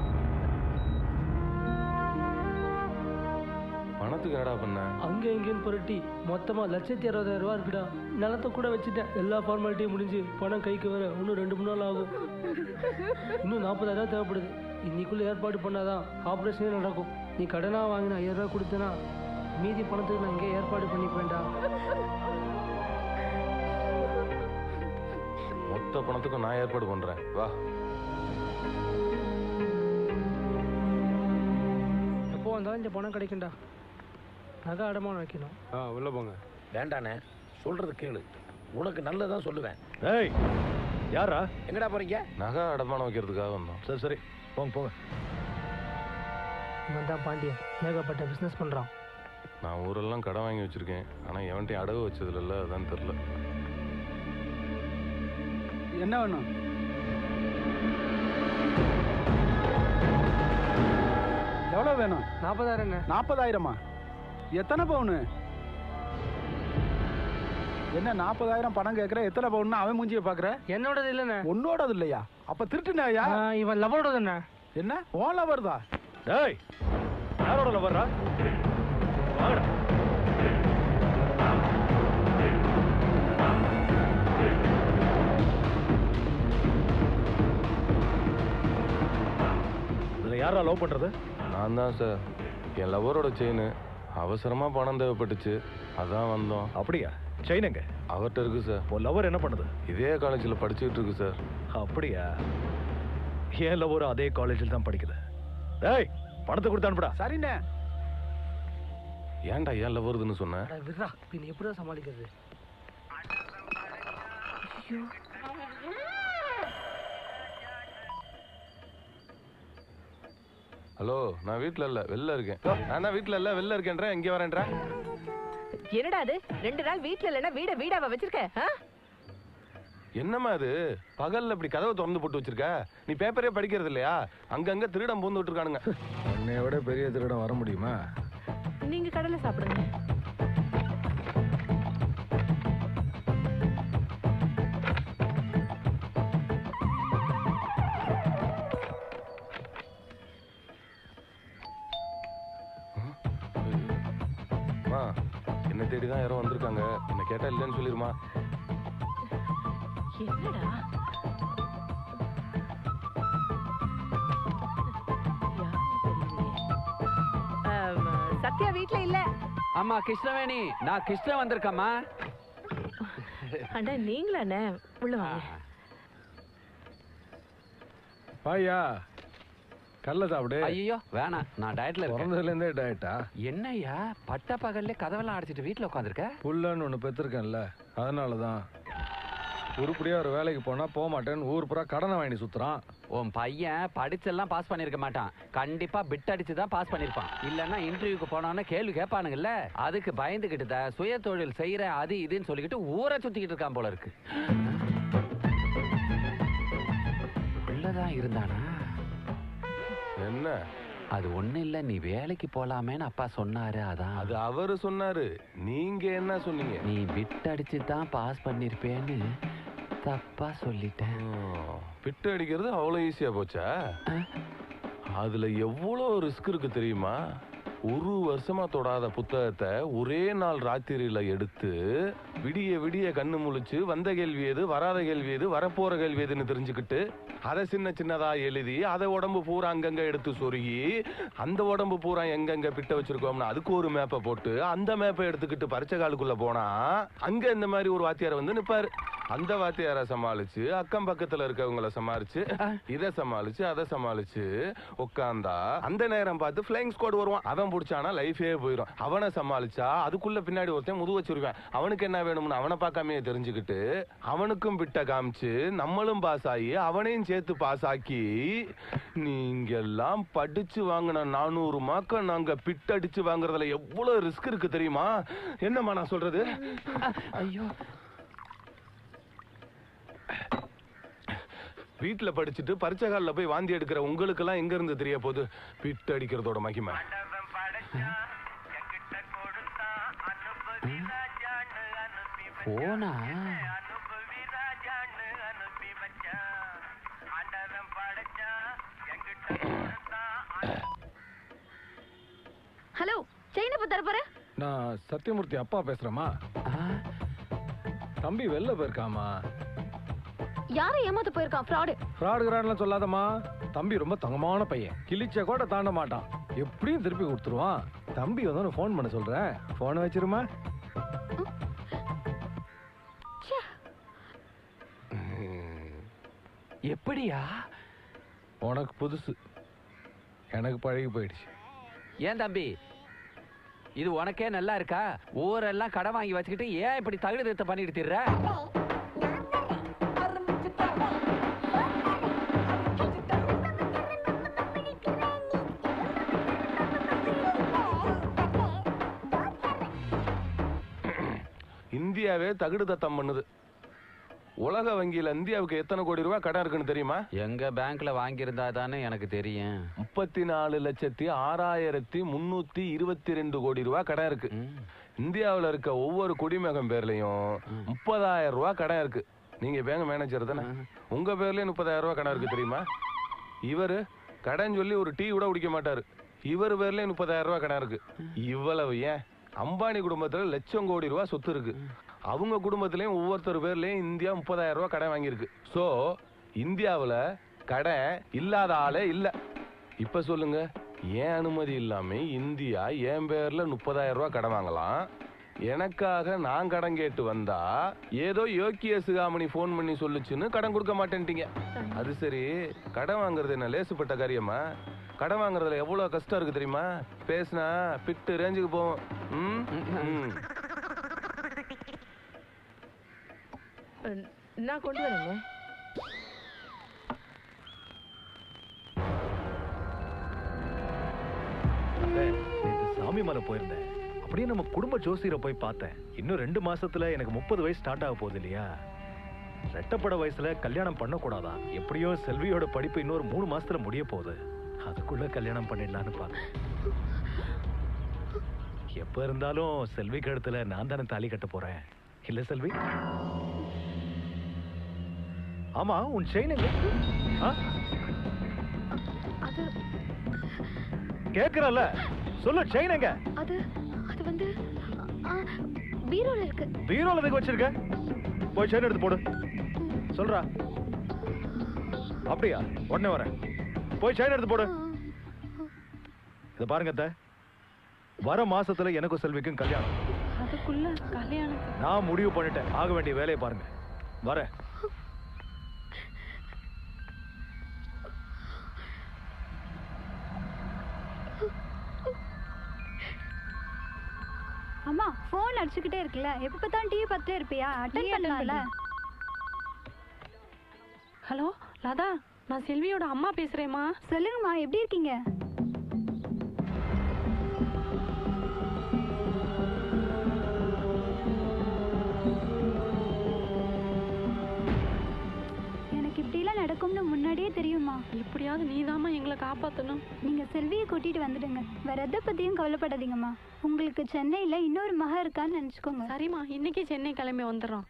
பணத்துக்கு என்னடா பண்ண? அங்க எங்கேன்னு புரட்டி மொத்தமா 1,60,000 ரூபா இருக்குடா. நிலத்தை கூட வச்சுட்டேன். எல்லா ஃபார்மாலிட்டியும் முடிஞ்சு பணம் கைக்கு வர இன்னும் 2-3 நாள் ஆகும். இன்னும் 40,000 தேவைப்படுது. இன்னைக்குள்ள ஏற்பாடு பண்ணாதான் ஆப்ரேஷனே நடக்கும். நீ கடனா வாங்கின 5000 ரூபாய் கொடுத்தனா மீதி பணத்துக்கு நான் இங்கே ஏற்பாடு பண்ணிப்பேன்டா. மொத்த பணத்துக்கும் நான் ஏற்பாடு பண்றேன், வா. எப்போ வந்தாலும் இந்த பணம் கிடைக்கும்டா. நகை அடமானம் வைக்கணும். உள்ள போங்க. வேண்டானே, சொல்றது கேளு, உனக்கு நல்லதான் சொல்லுவேன். ஏய், யாரா? எங்கடா போறீங்க? நகை அடமானம் வைக்கிறதுக்காக வந்தோம். சரி சரி, போங்க போங்க. இவன் தான் பாண்டியன், ஏகப்பட்ட பிஸ்னஸ் பண்ணுறான். நான் ஊரெல்லாம் கடன் வாங்கி வச்சிருக்கேன், ஆனால் எவன்ட்டையும் அடகு வச்சதுல இல்லை, அதான் தெரில. என்ன வேணும்? எவ்வளோ வேணும்? 40,000. 40,000மா? எத்தனை பவுனு? என்ன 40,000 பணம் கேட்குற? எத்தனை பவுன்னு அவன் மூஞ்சியை பார்க்குற? என்னோடது இல்லைண்ணே. உன்னோடது இல்லையா? அப்போ திருட்டுனாயா? இவன் லவரோடதுண்ணே. என்ன ஓன் லவர் தான்? டேய், யாரோட லவர்ரா? வாங்கடா. இதில் யாரா லவ் பண்ணுறது? நான் தான் சார். என் லவரோட செயின் அவசரமாக பணம் தேவைப்பட்டுச்சு, அதான் வந்தோம். அப்படியா? செயின் எங்க? அவர்கிட்ட இருக்கு சார். உன் லவர் என்ன பண்ணுது? இதே காலேஜில் படிச்சுட்டு இருக்கு சார். அப்படியா? என் லவர் அதே காலேஜில் தான் படிக்குது. டேய், பணத்தை கொடுத்து அனுப்புடா. சரிண்ணே. ஏன்டா ஏன் லவருதுன்னு சொன்னேன்? விட்றா, பின் எப்படிதான் சமாளிக்கிறது? ஹலோ, நான் வீட்டில் இல்லை, வெளில இருக்கேன். நான் தான் வீட்டில் இல்லை, வெளில இருக்கேன்றேன், இங்கே வரேன்றேன். என்னடா அது 2 நாள் வீட்ல இல்லைன்னா வீடாவா வச்சிருக்க? என்னம்மா இது, பகல்ல இப்படி கதவை திறந்து போட்டு வச்சிருக்க? நீ பேப்பரே படிக்கிறது இல்லையா? அங்கங்க திருடம் பூந்து விட்டுருக்கானுங்க. உன்னைய விட பெரிய திருடம் வர முடியுமா? நீங்க கடலை சாப்பிடுங்க. என்ன தேடிதான் யாரோ வந்திருக்காங்க. என்ன கேட்டா இல்லைன்னு சொல்லிருமா? என்னடா சத்யா வீட்ல இல்ல. அம்மா கிருஷ்ணவேணி, நான் கிருஷ்ண வந்திருக்கம்மா. அண்ணா நீங்களாண்ணே, உள்ள வாங்க. பாயா கல்ல சாப்பிடு. ஐயோ வேணாம், நான் டயட்ல இருக்கேன். பிறந்ததுல இருந்தே டயட்டா? என்னய்யா பட்ட பகல்ல கதவெல்லாம் அடைச்சிட்டு வீட்டுல உட்காந்துருக்க? புள்ளன்னு ஒண்ணு பெற்றிருக்கேன்ல, அதனாலதான். உருப்படியா ஒரு வேலைக்கு போனா போக மாட்டேன்னு ஊர் பூரா கடனை வாங்கி சுத்துறான். உன் பையன் படிச்செல்லாம் பாஸ் பண்ணிருக்க மாட்டான், கண்டிப்பா பிட் அடிச்சு தான் பாஸ் பண்ணிருப்பான். இல்லன்னா இன்டர்வியூக்கு போனோன்னு கேள்வி கேட்பானுங்கல்ல, அதுக்கு பயந்துகிட்டு சுய தொழில் செய்யற அது இதுன்னு சொல்லிக்கிட்டு ஊரை சுத்திக்கிட்டு இருக்கான் போல இருக்கு. உள்ளதான் இருந்தானா? என்ன? அது ஒண்ணு இல்ல, நீ வேலைக்கு போலாமேன்னு அப்பா சொன்னாரு. அதான். அது அவரு சொன்னாரு, நீங்க என்ன சொன்னீங்க? நீ பிட் அடிச்சு தான் பாஸ் பண்ணிருப்பேன்னு தப்பா சொல்லிட்டேன். பிட்டு அடிக்கிறது அவ்வளவு ஈஸியா போச்சா? அதுல எவ்வளவு ரிஸ்க் இருக்கு தெரியுமா? ஒரு வருஷமா தொடாத புத்தகத்தை ஒரே நாள் ராத்திரியில எடுத்து விடிய விடிய கண்ணு முழிச்சு வந்த கேள்வி எது, வராத கேள்வி எது, வரப்போற கேள்வி எதுன்னு தெரிஞ்சுக்கிட்டு அதை சின்ன சின்னதா எழுதி அதை உடம்பு பூரா அங்கங்க எடுத்து சொருகி அந்த உடம்பு பூரா எங்கெங்க பிட்ட வச்சிருக்கோம்னா அதுக்கு ஒரு மேப்பை போட்டு அந்த மேப்பை எடுத்துக்கிட்டு பரிச்சை காலுக்குள்ள போனா அங்க இந்த மாதிரி ஒரு வாத்தியார் வந்து நிப்பாரு. அந்த வாத்தியாரை சமாளிச்சு அக்கம் பக்கத்துல இருக்கவங்களை சமாளிச்சு இதை சமாளிச்சு அதை சமாளிச்சு உட்காந்தா அந்த நேரம் பார்த்து பிளைங் ஸ்குவாட் வருவான். அவன் பிடிச்சானா லைஃபே போயிடும். அவனை சமாளிச்சா அதுக்குள்ள பின்னாடி ஒருத்தன் முது வச்சிருவேன். அவனுக்கு என்ன வேணும்னு அவனை பார்க்காமே தெரிஞ்சுக்கிட்டு அவனுக்கும் பிட்ட காமிச்சு நம்மளும் பாஸ் ஆகி அவனையும் சேர்த்து பாஸ் ஆக்கி நீங்க எல்லாம் படிச்சு வாங்கின 400 மார்க்க நாங்க பிட் அடிச்சு வாங்குறதுல எவ்வளவு ரிஸ்க் இருக்கு தெரியுமா? என்னம்மா நான் சொல்றது? ஐயோ, வீட்டுல படிச்சுட்டு பரிச்சைகாலில் போய் வாந்தி எடுக்கிற உங்களுக்கு எல்லாம் எங்க இருந்து தெரிய போகுது பிட் அடிக்கிறதோட மகிமை? போனா ஹலோ, செயின் எப்ப தர போற? நான் சத்தியமூர்த்தி அப்பா பேசுறேம்மா. தம்பி வெளில போயிருக்காமா. யாரை ஏமாத்த போயிருக்கான்? ஃப்ராடு ஃப்ராடுங்கிறான்லாம் சொல்லாதம்மா. தம்பி ரொம்ப தங்கமான பையன், கிழிச்ச கூட தாண்ட மாட்டான், எப்படியும் திருப்பி கொடுத்துருவான். தம்பி வந்து ஃபோன் பண்ண சொல்றேன், போனை வச்சிருமா. எப்படியா? உனக்கு புதுசு, எனக்கு பழகி போயிடுச்சு. ஏன் தம்பி, இது உனக்கே நல்லா இருக்கா? ஊரெல்லாம் கடை வாங்கி வச்சுக்கிட்டு ஏன் இப்படி தகுடு திருத்த பண்ணிட்டு திர்ற? இந்தியாவே தகுடு தத்தம் பண்ணுது. உலக வங்கியில இந்தியாவுக்கு எத்தனை கோடி ரூபாய் கடன் இருக்குன்னு தெரியுமா? எங்க பேங்க்ல வாங்கியிருந்தா தானே எனக்கு தெரியும். 34,6322 கோடி ரூபாய் கடன் இருக்கு. இந்தியாவில் இருக்க ஒவ்வொரு குடிமகன் பேர்லயும் 30,000 ரூபாய் கடன் இருக்கு. நீங்க பேங்க் மேனேஜர் தானே, உங்க பேர்லயும் 30,000 ரூபாய் கடன் இருக்கு தெரியுமா? இவரு கடன் சொல்லி ஒரு டீ கூட குடிக்க மாட்டாரு, இவர் பேர்லயும் 30,000 ரூபாய் கடன் இருக்கு. இவ்வளவு ஏன், அம்பானி குடும்பத்துல லட்சம் கோடி ரூபாய் சொத்து இருக்கு. அவங்க குடும்பத்திலயும் ஒவ்வொருத்தர் பேர்லயும் இந்தியா 30,000 ரூபாய் கடன் வாங்கியிருக்கு. சோ இந்தியாவுல கடன் இல்லாத ஆளே இல்ல. இப்ப சொல்லுங்க, ஏன் அனுமதி இல்லாம இந்தியா என் பேர்ல 30,000 ரூபாய் கடன் வாங்கலாம்? எனக்காக நான் கடன் கேட்டு வந்தா ஏதோ யோக்கிய சிகாமணி போன் பண்ணி சொல்லுச்சுன்னு கடன் கொடுக்க மாட்டேன்ட்டீங்க. அது சரி, கடன் வாங்குறது என்ன லேசுப்பட்ட காரியமா? கடன் வாங்குறதுல எவ்வளவு கஷ்டம் இருக்கு தெரியுமா? பேசினா பிட்டு ரேஞ்சுக்கு போவோம். நான் கொண்டு வரேங்க. சாமி மலை போயிருந்தேன், அப்படியே நம்ம குடும்ப ஜோசியரை போய் பார்த்தேன். இன்னும் 2 மாசத்துல எனக்கு 30 வயசு ஸ்டார்ட் ஆக போகுது இல்லையா? ரெட்டப்பட வயசுல கல்யாணம் பண்ணக்கூடாதான். எப்படியோ செல்வியோட படிப்பு இன்னொரு 3 மாசத்துல முடிய போகுது. அதுக்குள்ள கல்யாணம் பண்ணிடலான்னு பாக்க. எப்ப இருந்தாலும் செல்வி கழுத்துல நான் தானே தாலி கட்ட போறேன், இல்ல செல்வி? ஆமா, உன் செயின் எங்க? கேக்குறல, சொல்லு, செயின் எங்க? அது வந்து பீரோல இருக்கு. பீரோல எதுக்கு வச்சிருக்க? போய் செயின் எடுத்து போடு. சொல்றா. அப்படியா? உடனே வரேன். போய் செயின் எடுத்து போடு. இத பாருங்க அத்தை, வர மாசத்துல எனக்கும் செல்விக்கும் கல்யாணம். அதுக்குள்ள கல்யாணம்? நான் முடிவு பண்ணிட்டேன், ஆக வேண்டிய வேலையை பாருங்க. வரேன். அம்மா, போன் அடிச்சுக்கிட்டே இருக்குல்ல, எப்ப பார்த்தாலும் டிவி பார்த்துட்டே இருப்பியா? அட்டெண்ட் பண்ணல. ஹலோ லதா, நான் செல்வியோட அம்மா பேசுறேம்மா. சொல்லுங்கம்மா, எப்படி இருக்கீங்க? எனக்கு இப்படிலாம் நடக்கும்னு முன்னாடியே தெரியுமா? இப்படியாவது நீதாம்மா எங்களை காப்பாற்றணும். நீங்க செல்வியை கூட்டிட்டு வந்துடுங்க, வேற எதை பத்தியும் கவலைப்படாதீங்கம்மா. உங்களுக்கு சென்னையில இன்னொரு மக இருக்கான்னு நினைச்சுக்கோங்க. சரிம்மா, இன்னைக்கே சென்னை கிளம்பி வந்துடுறோம்.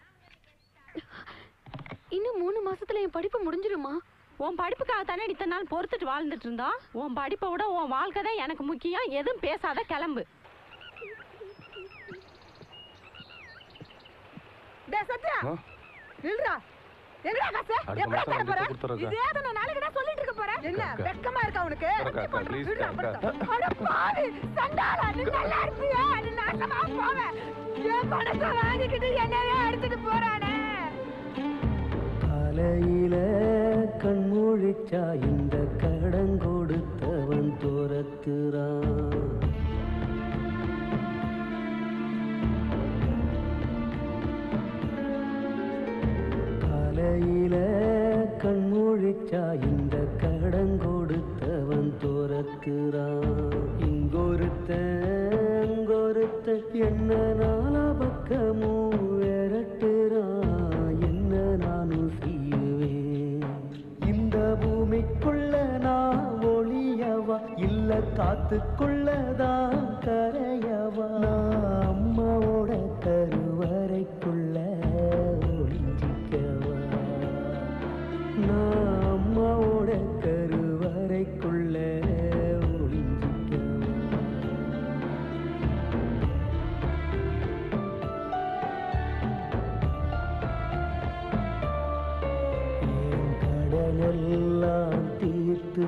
இன்னும் 3 மாசத்துல என் படிப்பு முடிஞ்சிருமா? உன் படிப்புக்காக தானே இத்தனை நாள் பொறுத்துட்டு வாழ்ந்துட்டு இருந்தோம். உன் படிப்பை விட உன் வாழ்க்கை தான் எனக்கு முக்கியம். எதுவும் பேசாத, கிளம்பு. எங்கடா காசு? எப்படா தர போற? இதே தான் நாளைக்கு நான் சொல்லிட்டு இருக்க போறேன். என்ன வெக்கமா இருக்கா உனக்கு? அட பாவி சண்டாளா, நீ நல்லா இருப்பியா? நீ நாசமா போவே. ஏன் பணத்தை வாங்கிக்கிட்டு என்னவே எடுத்துட்டு போறானே? காலையில கண்மூழிச்சா இந்த கடன் கொடுத்தவன் துரத்துறான். காலையில கண்மூழிச்சா இந்த கடன் கொடுத்தவன் துரத்துறான். இங்கொருத்த என்ன நாலா பக்கமும் விரட்டுறான். என்ன நானும் செய்வேன்? இந்த பூமிக்குள்ள நான் ஒளியவா, இல்ல காத்துக்குள்ளதான் கரையவா? நான் அம்மாவோட கருவறைக்குள்ள ஒளிஞ்சிக்கவா? நான் அம்மாவோட கருவறைக்குள்ள ஒளிஞ்சிக்கவா? என் கடனெல்லாம் தீர்த்து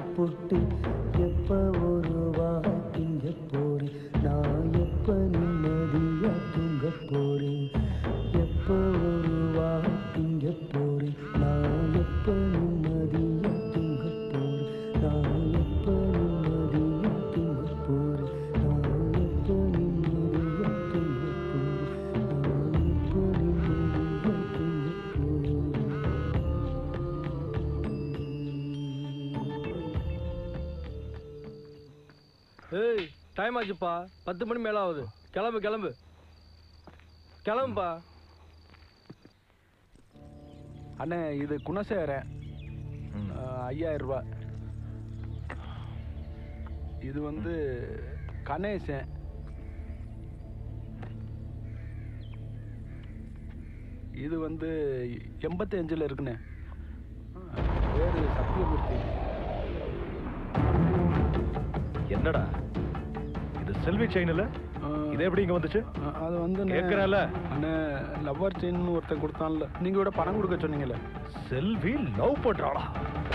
டைம் ஆச்சுப்பா, 10 மணி மேல ஆகுது. கிளம்பு கிளம்பு கிளம்புப்பா. அண்ணே இது குணசேகரன், 5000 ரூபாய். இது வந்து கணேசன், இது வந்து 85ல் இருக்குண்ணே. பேரு சத்தியமூர்த்தி. என்னடா இது செல்வி செயின்ல? இது எப்படி இங்க வந்துச்சு? அது வந்து கேக்குறல அண்ணே, லவ்வர் செயின் ஒருத்தன் கொடுத்தான்ல, நீங்க கூட பணம் கொடுக்க சொன்னீங்கல்ல. செல்வி லவ் பண்றாளா?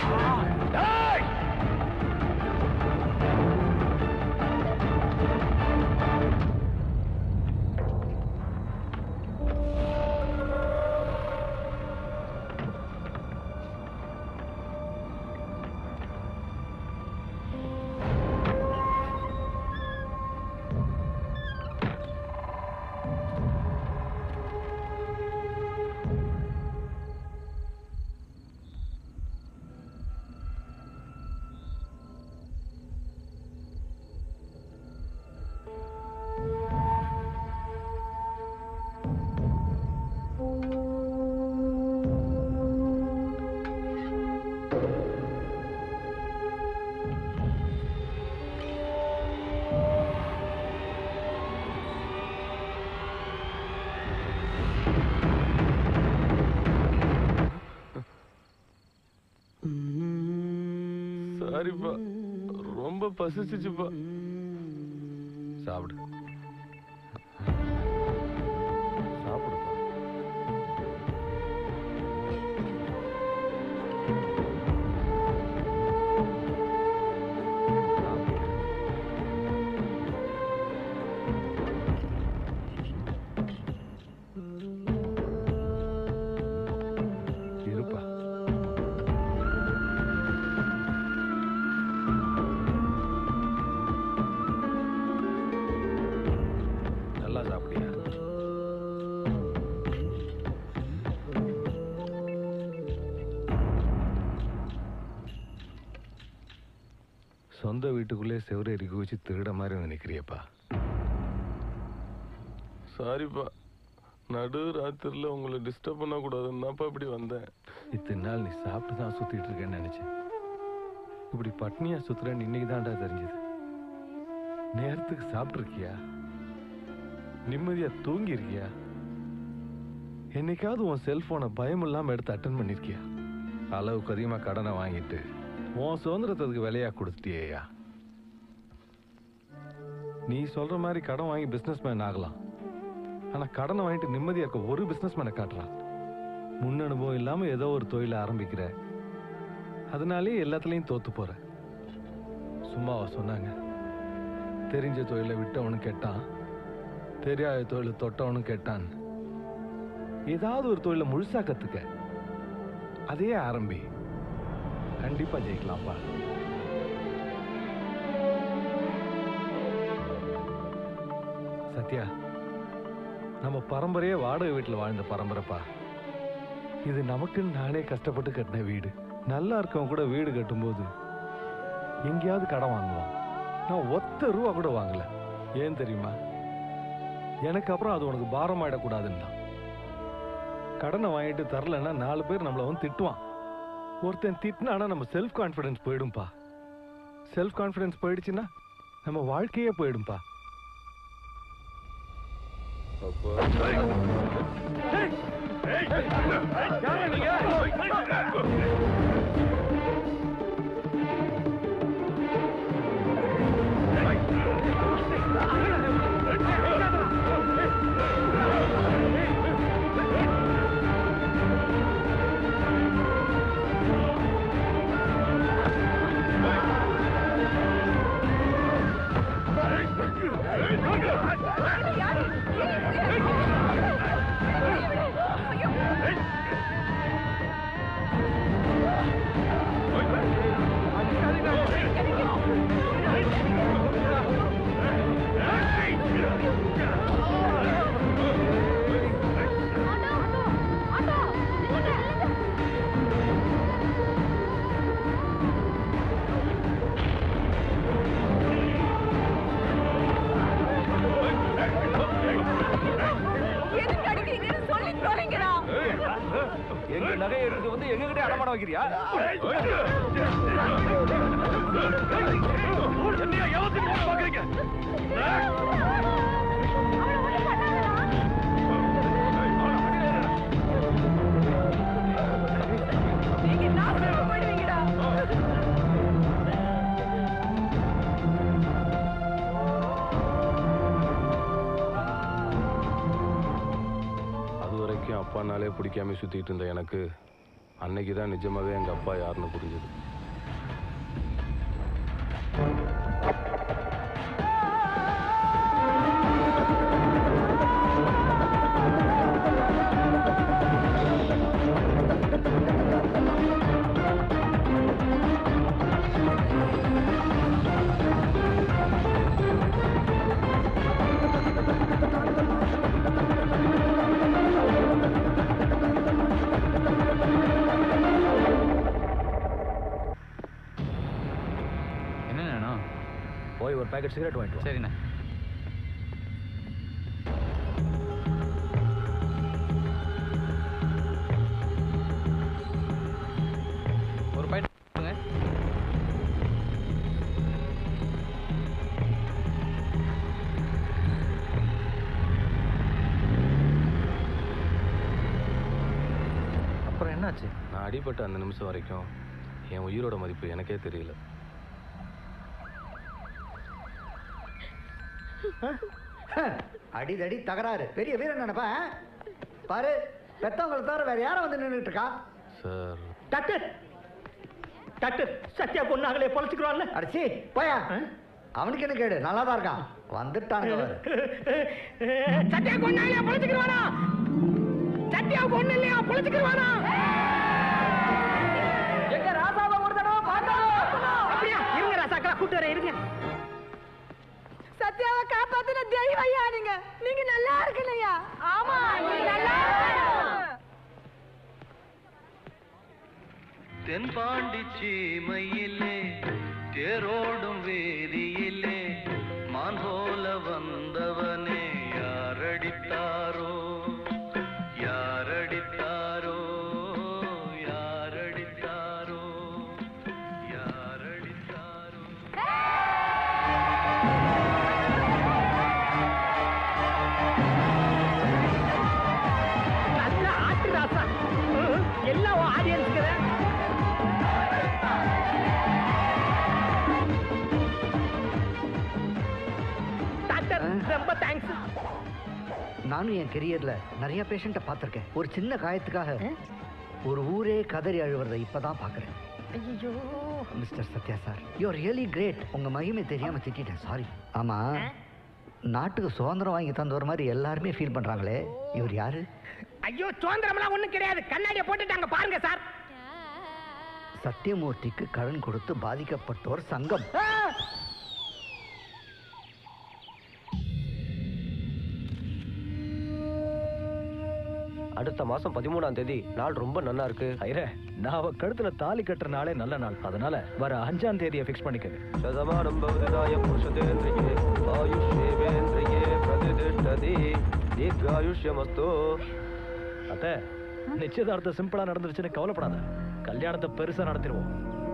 சாரிப்பா, ரொம்ப பசிச்சுச்சுப்பா. சாப்பிடு சாப்பிடுப்பா. இருப்பா. நல்லா சாப்பிடியா? சொந்த வீட்டுக்குள்ளே செவரை இறுக்கி வச்சு திருட மாதிரி வந்து நிக்கிறியப்பா. சாரிப்பா, நடு ராத்திரில உங்களை டிஸ்டர்ப் பண்ணக்கூடாதுன்னாப்பா இப்படி வந்தேன். இத்தனை நாள் நீ சாப்பிட்டு தான் சுத்திட்டு இருக்கேன்னு நினைச்சேன். இப்படி பட்னியா சுத்துறேன்னு இன்னைக்கு தான்டா தெரிஞ்சது. நேரத்துக்கு சாப்பிட்டு இருக்கியா? நிம்மதியா தூங்கி இருக்கியா? என்னைக்காவது உன் செல்போனை பயம் இல்லாம எடுத்து அட்டன் பண்ணிருக்கியா? அளவுக்கு அதிகமா கடனை வாங்கிட்டு உன் சுதந்திரத்துக்கு விலையா கொடுத்துட்டியா? நீ சொல்ற மாதிரி கடன் வாங்கி பிசினஸ் மேன் ஆகலாம். ஆனா கடனை வாங்கிட்டு நிம்மதியா இருக்க ஒரு பிசினஸ் மேனை காட்டுறான். முன் அனுபவம் இல்லாம ஏதோ ஒரு தொழிலை ஆரம்பிக்கிற, அதனாலேயே எல்லாத்துலயும் தோத்து போற. சும்மாவா சொன்னாங்க? தெரிஞ்ச தொழிலை விட்டவனும் கேட்டான், தெரியாத தொழிலை தொட்டவனும் கேட்டான். ஏதாவது ஒரு தொழிலை முழுசா கத்துக்க, அதே ஆரம்பி. கண்டிப்பா ஜெயிக்கலாம்ப்பா. சத்யா, நம்ம பரம்பரையே வாடகை வீட்டில் வாழ்ந்த பரம்பரைப்பா. இது நமக்குன்னு நானே கஷ்டப்பட்டு கட்டின வீடு. நல்லா இருக்கவங்க கூட வீடு கட்டும்போது எங்கேயாவது கடன் வாங்குவான். நான் ஒத்த ரூபா கூட வாங்கல. ஏன் தெரியுமா? எனக்கு அப்புறம் அது உனக்கு பாரமாயிடக்கூடாதுன்னு தான். கடனை வாங்கிட்டு தரலன்னா 4 பேர் நம்மளை வந்து திட்டுவான். ஒருத்தன் திட்டினானா நம்ம செல்ஃப் கான்ஃபிடன்ஸ் போயிடும்பா. செல்ஃப் கான்ஃபிடன்ஸ் போயிடுச்சுன்னா நம்ம வாழ்க்கையே போயிடும்பா. எங்க நகையை எடுத்து வந்து எங்க கிட்ட அடமானம் வைக்கிறியா? என்னையா எவத்துக்கு போக பாக்குறீங்க? அப்பானாலே பிடிக்காம சுத்திட்டு இருந்த எனக்கு அன்னைக்கு தான் நிஜமாவே எங்க அப்பா யாருன்னு புரிஞ்சது. ஒரு பாக்கெட் சிகரெட் வாங்கிட்டு. சரிண்ணே. ஒரு பாக்கெட். அப்புறம் என்னாச்சு? நான் அடிபட்ட அந்த நிமிஷம் வரைக்கும் என் உயிரோட மதிப்பு எனக்கே தெரியல. அடிதடி தகராறு பெரிய வீரன் நினைப்பா பாரு. பெத்தவங்களை தவிர வேற யாரும் வந்து நின்றுட்டு இருக்கா? சார் டாக்டர் டாக்டர் சத்யா பொண்ணாகலே பொழைச்சுக்கிறான்ல. அடிச்சி போயா. அவனுக்கு என்ன கேடு? நல்லா தான் இருக்கான். வந்துட்டானுங்க. சத்யா பொண்ணாகலே பொழைச்சுக்கிறானா? சத்யா பொண்ணு இல்லையா பொழைச்சுக்கிறானா? எங்க ராசாவை ஒரு தடவை பார்த்தோம். அப்படியா? இருங்க ராசாக்களா கூட்டு வரேன் இருங்க. சத்யாவை காப்பாத்தின தெய்வம் ஐயா நீங்க. நீங்க நல்லா இருக்கலையா? ஆமா நீங்க நல்லா இருக்கணும். தென்பாண்டி சீமையிலே தேரோடும் வேதியிலே மான் போல வந்தவனே யாரடித்தாரோ யாரடித்தாரோ யாரடித்தாரோ யாரடித்தாரோ. ஆட்டு ராசா எல்லாம் ஆடியன்ஸ்க்கு ரொம்ப தேங்க்ஸ். நானும் என் கெரியர்ல நிறைய பேஷண்ட்டை பார்த்திருக்கேன். ஒரு சின்ன காயத்துக்காக ஒரு ஊரே கதறி அழுவுறதை இப்பதான் பாக்குறேன். ஐயோ mister Sathya sir, you are really great. உங்க மகிமை தெரியாம திட்டிட்டேன், சாரி. ஆமா, நாட்டுக்கு சுதந்திரம் வாங்கி தந்தவர் மாதிரி எல்லாருமே ஃபீல் பண்றாங்களே, இவர் யாரு? ஐயோ சுதந்திரம்லாம் ஒண்ணும் கிடையாது. கண்ணாடியை போட்டுட்டாங்க பாருங்க சார். சத்தியமூர்த்திக்கு கடன் கொடுத்து பாதிக்கப்பட்டோர் சங்கம். அடுத்த மாசம் 13ஆம் தேதி நாள் ரொம்ப நல்லா இருக்கு. ஐரே, நான் அவ கழுத்துல தாலி கட்டுற நாளே நல்ல நாள். அதனால வர 5ஆம் தேதியை ஃபிக்ஸ் பண்ணிக்கங்க. சதமானம் பவதாய புருஷதேந்திரியே ஆயுஷ்யேவேந்திரியே பிரதிஷ்டதி தீர்காயுஷ்யமஸ்து. அத்தை, நிச்சயதார்த்தம் சிம்பிளா நடந்துருச்சுன்னு கவலைப்படாத. கல்யாணத்தை பெருசா நடத்திடுவோம்.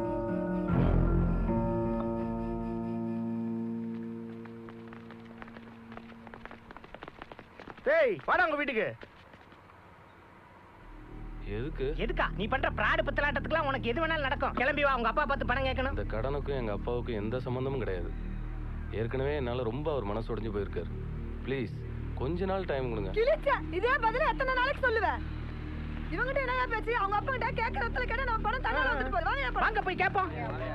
டேய் வாடா உங்க வீட்டுக்கு. எதுக்கு? எதுக்கா? நீ பண்ற பிராடு பத்தலாட்டத்துக்குலாம் உனக்கு எது வேணாலும் நடக்கும். கிளம்பி வா, உங்க அப்பா பார்த்து பணம் கேட்கணும். இந்த கடனுக்கும் எங்க அப்பாவுக்கும் எந்த சம்பந்தமும் கிடையாது. ஏற்கனவே என்னால ரொம்ப அவர் மனசு உடைஞ்சு போயிருக்காரு. ப்ளீஸ் கொஞ்ச நாள் டைம் கொடுங்க. கிழிச்சா இதே பதில எத்தனை நாளைக்கு சொல்லுவேன்? இவங்கிட்ட என்னையா பேச்சு? அவங்க அப்பா கிட்ட கேக்குறதுல கேட்ட நம்ம பணம் தண்ணி வந்துட்டு போறோம். வாங்க போய் கேட்போம்.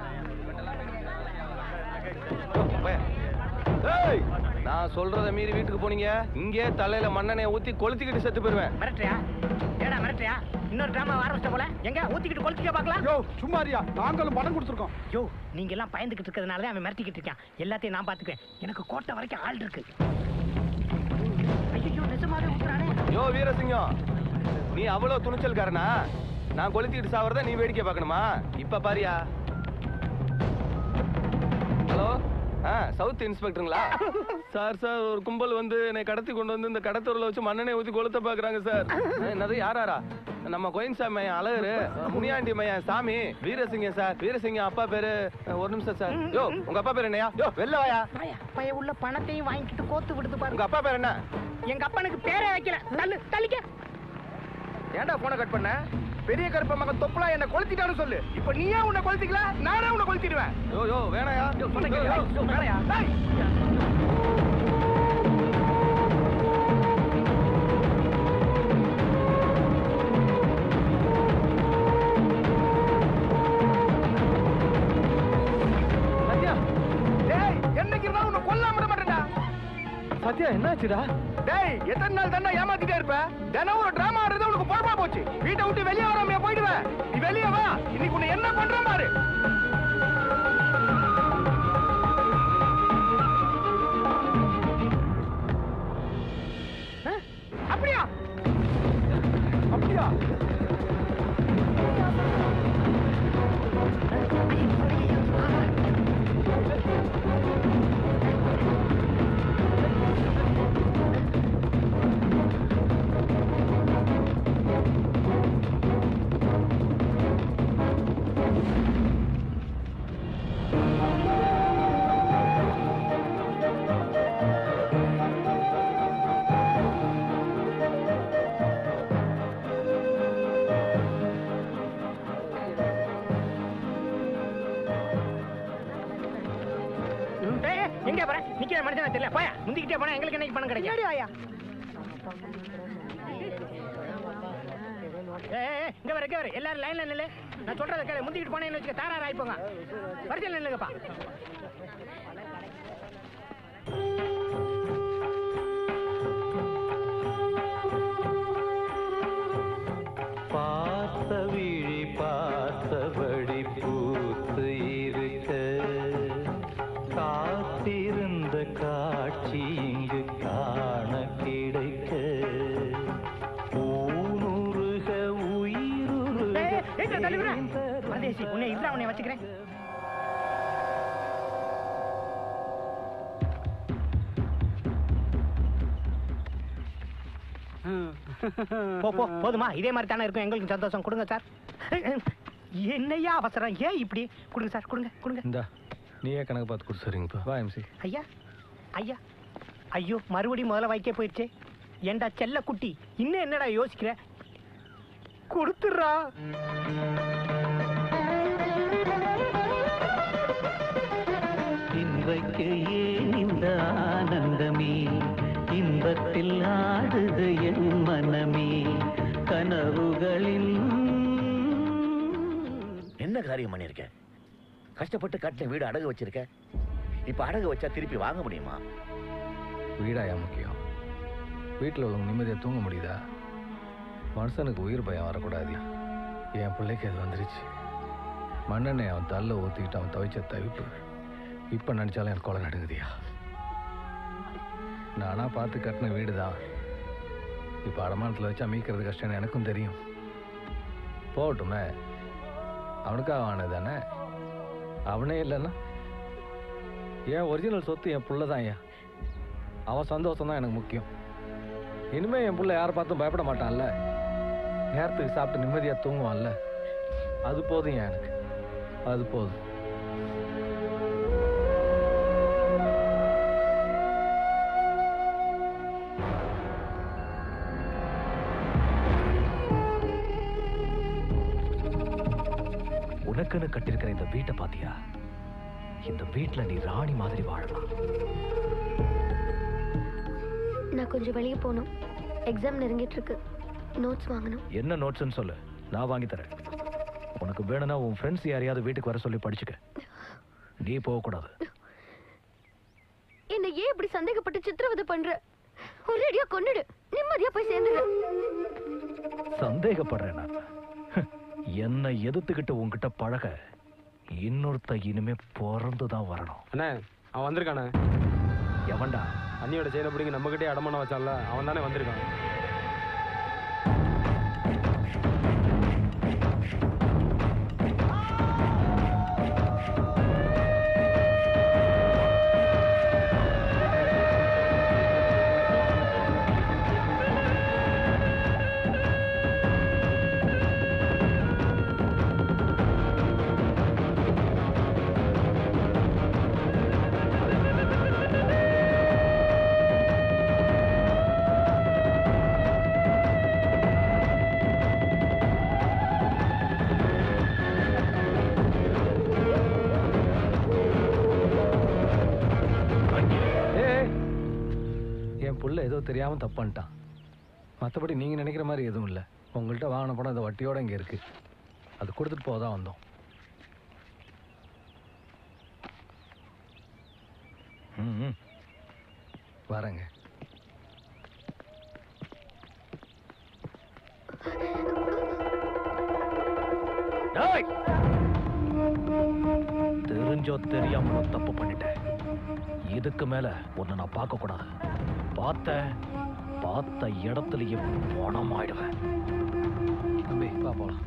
நான் சொல்றத மீறி வீட்டுக்கு போனீங்க, இங்கே தலையில மண்ணெண்ணெய் ஊத்தி கொளுத்திக்கிட்டு செத்து போயிருவேன். மிரட்டுறியா? ஏடா மிரட்டுறியா? இன்னொரு டிராமா ஆரம்பிச்சிட்ட போல. எங்க ஊத்திக்கிட்டு கொளுத்திக்க பார்க்கலாம். யோ சும்மாரியா, நாங்களும் பணம் கொடுத்துருக்கோம். யோ நீங்க எல்லாம் பயந்துகிட்டு இருக்கிறதுனால தான் அவன் மிரட்டிக்கிட்டு இருக்கான். எல்லாத்தையும் நான் பாத்துக்கிறேன். எனக்கு கோட்டை வரைக்கும் ஆள் இருக்கு. ஐயோ நிஜமாவே ஊத்துறானே. யோ வீரசிங்கம், நீ அவ்வளவு துணிச்சல்காரனா? நான் கொளுத்திக்கிட்டு சாவறத நீ வேடிக்கை பார்க்கணுமா? இப்ப பாரியா. Hello south இன்ஸ்பெக்டருங்களா? சார் ஒரு கும்பல் வந்து என்னை கடத்தி கொண்டு வந்து இந்த கடத்தூரில் வச்சு மண்ணெண்ணெய் ஊற்றி கொளுத்த பார்க்குறாங்க சார். என்னது யாராரா? நம்ம கோயின்சாமி மையன் அழகரு, முனியாண்டி மையன் சாமி, வீரசிங்கம் சார். வீரசிங்கம் அப்பா பேரு. ஒரு நிமிஷம் சார். யோ உங்க அப்பா பேர் என்னையா? யோ வெளில வாயா. பைய உள்ள பணத்தையும் வாங்கிட்டு கோத்து விடுத்து பாரு. உங்க அப்பா பேர் என்ன? எங்க அப்பனுக்கு பேரே வைக்கல. தள்ளிக்க. ஏன்டா போனை கட் பண்ண? பெரிய கருப்ப மகன் தொப்புலா என்ன கொளுத்திட்டான்னு சொல்லு. இப்ப நீயே உன்னை கொளுத்திக்கல, நானே உன்னை கொளுத்திடுவேன். யோ வேணாயா? வேணாயா? என்னைக்கு இருந்தாலும் உன்னை கொல்லாம விட மாட்டேன்டா. சத்யா என்னாச்சுடா? டேய் எத்தனை நாள் தானே ஏமாத்திட்டே இருப்ப? தினம் ஒரு டிராமா ஆடுறது உனக்கு பொழப்பா போச்சு. வீட்டை விட்டு வெளியே வராமையா போயிடுவேன். நீ வெளியே வா. இன்னைக்கு உன்னை என்ன பண்ற பாரு. அப்படியா? அப்படியா? எங்க போற? நிக்கிற மனுஷனா தெரியல. போயா முந்திக்கிட்டே போனா எங்களுக்கு என்னைக்கு பணம் கிடைக்கும்? இங்க வர எல்லாரும் லைன்ல நில்லு. நான் சொல்றத கேளு. முந்திக்கிட்டு போனேன்னு வச்சுக்க தாரார் ஆயிப்போங்க. வரிசையில் நில்லுங்கப்பா. பார்த்த விழி பார்த்தபடி பூத்து இருக்க, காத்திருந்த காட்சி இங்கு காண கிடைக்க, ஊனுருக உயிருருக. உன்னை இல்ல உன்னை வச்சுக்கிறேன். போதுமா? இதே மாதிரி தானே இருக்கும். எங்களுக்கு சந்தோஷம். கொடுங்க சார். என்னையா அவசரம்? ஏன் இப்படி? கொடுங்க சார். கொடுங்க. இந்தா நீயே கணக்கு பார்த்து கொடு. சரிங்கப்பா. வா எம்சி. ஐயா ஐயோ மறுபடியும் முதல்ல வைக்க போயிடுச்சு. ஏண்டா செல்ல குட்டி, இன்னும் என்னடா யோசிக்கிற? கொடுத்துடுறா. இன்றைக்கு ஏன் இந்த ஆனந்தமே, இன்பத்தில் ஆடுது என் மனமே, கனவுகளில். என்ன காரியம் பண்ணிருக்க? கஷ்டப்பட்டு கட்டின வீடு அடகு வச்சிருக்க. இப்ப அடகு வச்சா திருப்பி வாங்க முடியுமா? வீடாயா முக்கியம்? வீட்டில் உள்ளவங்க நிம்மதியாக தூங்க முடியுதா? மனுஷனுக்கு உயிர் பயம் வரக்கூடாதியா? என் பிள்ளைக்கு அது வந்துருச்சு. மண்ணெண்ணெய் அவன் தள்ள ஊற்றிக்கிட்டு அவன் துவைச்ச தவிப்பு இப்போ நினச்சாலும் எனக்கு கொலை நடுங்குதியா? நானா பார்த்து கட்டின வீடு தான். இப்போ அடமானத்தில் வச்சு அமைக்கிறது கஷ்டம்னு எனக்கும் தெரியும். போகட்டுமே, அவனுக்காக ஆனது தானே. அவனே இல்லைன்னா என் ஒரிஜினல் சொத்து என் புள்ள தான். ஏன் அவன் சந்தோஷம் தான் எனக்கு முக்கியம். இனிமே என் புள்ள யாரை பார்த்தும் பயப்பட மாட்டான்ல, நேரத்துக்கு சாப்பிட்டு நிம்மதியாக தூங்குவான்ல, அது போதும் எனக்கு. அது போதும். உனக்குன்னு கட்டிருக்கிற இந்த வீட்டை பாத்தியா? இந்த வீட்டுல நீ ராணி மாதிரி வாழலாம். நான் கொஞ்சம் வெளியே போகணும். எக்ஸாம் நெருங்கிட்டு இருக்கு. நோட்ஸ் வாங்கணும். என்ன நோட்ஸ்னு சொல்லு, நான் வாங்கி தரேன். உனக்கு வேணும்னா உன் ஃப்ரெண்ட்ஸ் யாரையாவது வீட்டுக்கு வர சொல்லி படிச்சுக்க. நீ போகக்கூடாது. என்ன ஏன் இப்படி சந்தேகப்பட்டு சித்திரவதை பண்ற? ஒரேடியா கொன்னுடு. நிம்மதியா போய் சேர்ந்துடு. சந்தேகப்படுறேன் நான். என்னை எதிர்த்துக்கிட்டு உன்கிட்ட பழக இன்னொருத்த இனிமே பிறந்துதான் வரணும். அண்ணே அவன் வந்திருக்கானே. எவன்டா? அண்ணியோட செயலை பிடிங்க நம்ம கிட்டே அடமானம் வச்சால அவன் தானே வந்திருக்கான். என் புள்ள ஏதோ தெரியாமல் தப்பு பண்ணிட்டான். மற்றபடி நீங்கள் நினைக்கிற மாதிரி எதுவும் இல்லை. உங்கள்கிட்ட வாங்கின படம் அந்த வட்டியோடு இங்கே இருக்குது. அது கொடுத்துட்டு போக தான் வந்தோம். ம் வரேங்க. தெரிஞ்சோ தெரியாம நான் தப்பு பண்ணிட்டேன். இதுக்கு மேல உன்னை நான் பார்க்க கூடாது. பார்த்த இடத்துலயே பணம் ஆயிடுவேன். தம்பி வா போலாம்.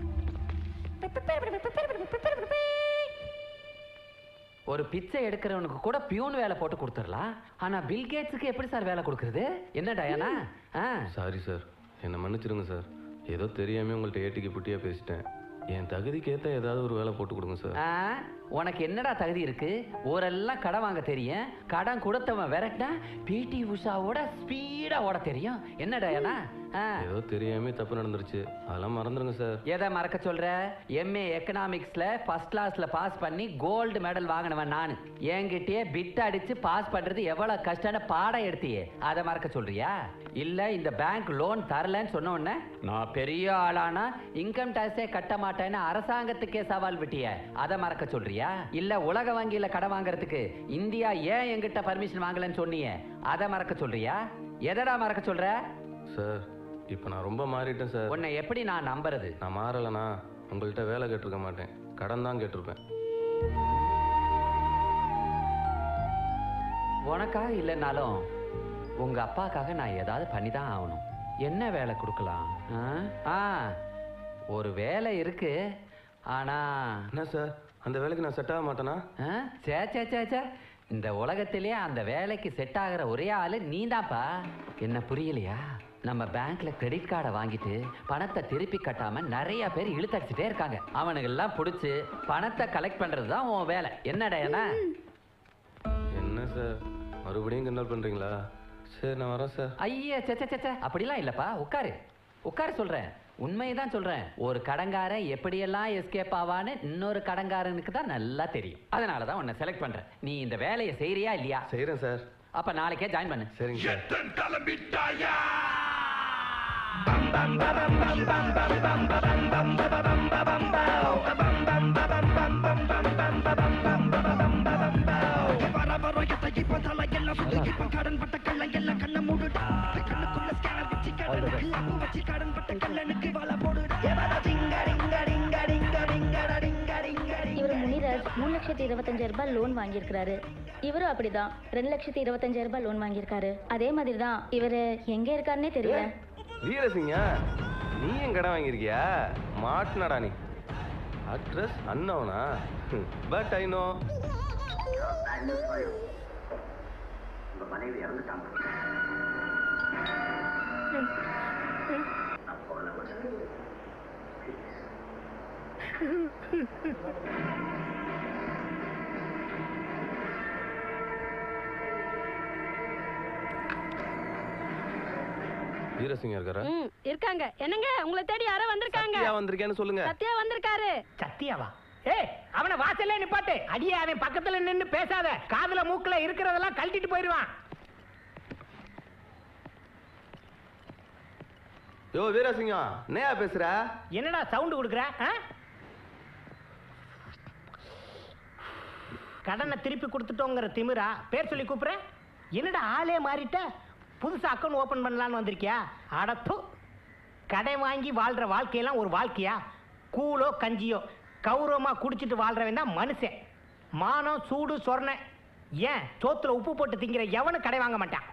ஒரு பிச்சை எடுக்கிறவனுக்கு கூட பியூன் வேலை போட்டு கொடுத்துடலாம். ஆனா பில் கேட்ஸுக்கு எப்படி சார் வேலை கொடுக்கறது? என்ன டயானா? சாரி சார், என்னை மன்னிச்சிருங்க சார். ஏதோ தெரியாம உங்கள்கிட்ட ஏட்டிக்கு புட்டியா பேசிட்டேன். என் தகுதிக்கு ஏற்ற ஏதாவது ஒரு வேலை போட்டு கொடுங்க சார். உனக்கு என்னடா தகுதி இருக்கு? ஊரெல்லாம் கடன் வாங்க தெரியும். கடன் கொடுத்தவன் விரட்டா பிடி உஷாவோட ஸ்பீடா ஓட தெரியும். என்னடா ஏதோ தெரியாம தப்பு நடந்துருச்சு, அதெல்லாம் மறந்துருங்க சார். எதை மறக்க சொல்ற? எம்ஏ எக்கனாமிக்ஸ்ல ஃபர்ஸ்ட் கிளாஸ்ல பாஸ் பண்ணி கோல்டு மெடல் வாங்கினவன் நான். என்கிட்டயே பிட் அடிச்சு பாஸ் பண்றது எவ்வளவு கஷ்டம்னு பாடம் எடுத்தியே, அதை மறக்க சொல்றியா? இல்ல இந்த பேங்க் லோன் தரலன்னு சொன்ன உடனே நான் பெரிய ஆளானா இன்கம் டாக்ஸே கட்ட மாட்டேன்னு அரசாங்கத்துக்கே சவால் விட்டிய, அதை மறக்க சொல்றியா? இல்ல உலக வங்கியில கடன் வாங்குறதுக்கு இந்தியா ஏன் என்கிட்ட பர்மிஷன் வாங்கலன்னு சொன்னியே, அதை மறக்க சொல்றியா? எதடா மறக்க சொல்ற? சார் இப்ப நான் ரொம்ப மாறிட்டேன் சார். உன்னை எப்படி நான் நம்புறது? நான் மாறலனா உங்கள்கிட்ட வேலை கேட்டிருக்க மாட்டேன், கடன் தான் கேட்டிருப்பேன். உனக்கா இல்லைனாலும் உங்க அப்பாக்காக நான் ஏதாவது பண்ணிதான் ஆகணும். என்ன வேலை கொடுக்கலாம்? ஒரு வேலை இருக்கு. ஆனா என்ன சார், அந்த வேலைக்கு நான் செட் ஆக மாட்டேனா? சே இந்த உலகத்திலே அந்த வேலைக்கு செட் ஆகிற ஒரே ஆளு நீதான்ப்பா. என்ன புரியலையா? நம்ம பேங்க்ல கிரெடிட் கார்டை வாங்கிட்டு பணத்தை திருப்பி கட்டாம நிறைய பேர் இழுத்தடிச்சுட்டே இருக்காங்க. அவனுக்கு எல்லாம் பிடிச்சு பணத்தை கலெக்ட் பண்றதுதான் உன் வேலை. என்னடா? என்ன சார் மறுபடியும் கிண்டல் பண்றீங்களா? சரி நான் வரேன் சார். ஐயா அப்படிலாம் இல்லப்பா, உட்காரு சொல்றேன். உண்மைதான் சொல்றேன். ஒரு கடங்காரன் எப்படியெல்லாம் எஸ்கேப் ஆவான்னு இன்னொரு கடங்காரனுக்கு தான் நல்லா தெரியும். அதனாலதான் உன்னை செலக்ட் பண்றேன். நீ இந்த வேலையை செய்யறியா இல்லையா? செய்யறேன் சார். அப்ப நாளைக்கே ஜாயின் பண்ணு. சரிங்க சார். இவர் முனிராஜ் 3,25,000 ரூபாய் லோன் வாங்கியிருக்கிறாரு. இவரும் அப்படிதான் 2,25,000 ரூபாய் லோன் வாங்கியிருக்காரு. அதே மாதிரி தான் இவரு எங்க இருக்காருன்னே தெரியல. வீரசிங்கா, நீ என் கடன் வாங்கியிருக்கியா? மாட்டுனடா நீ. அட்ரஸ் அன்னோனா? But I know. மனைவி இறந்துட்டாங்க. வீரசிங்கா இருக்காரா? இருக்காங்க. என்னங்க உங்களை தேடி யாரோ வந்திருக்காங்க. சத்யா வந்திருக்கேன்னு சொல்லுங்க. சத்யா வந்திருக்காரு. சத்யாவா? ஏய் அவனை வாசல்ல நிப்பாட்டு. அடியே அவன் பக்கத்துல நின்னு பேசாத. காதுல மூக்குல இருக்கிறதெல்லாம் கழட்டிட்டு போயிடுவான். யோ வீரசிங்கா, என்னையா பேசுற? என்னடா சவுண்ட் கொடுக்குற? கடனை திருப்பி கொடுத்துட்டோங்கிற திமிரா பேர் சொல்லி கூப்பிடுற? என்னடா ஆளே மாறிட்ட? புதுசா அக்கௌண்ட் ஓபன் பண்ணலான்னு வந்திருக்கியா? அடத்து. கடை வாங்கி வாழ்ற வாழ்க்கையெல்லாம் ஒரு வாழ்க்கையா? கூழோ கஞ்சியோ கௌரவமா குடிச்சிட்டு வாழ்றவன் தான் மனுஷன். மானம் சூடு சொர்ண ஏன் சோத்துல உப்பு போட்டு திங்கிற எவனும் கடை வாங்க மாட்டான்.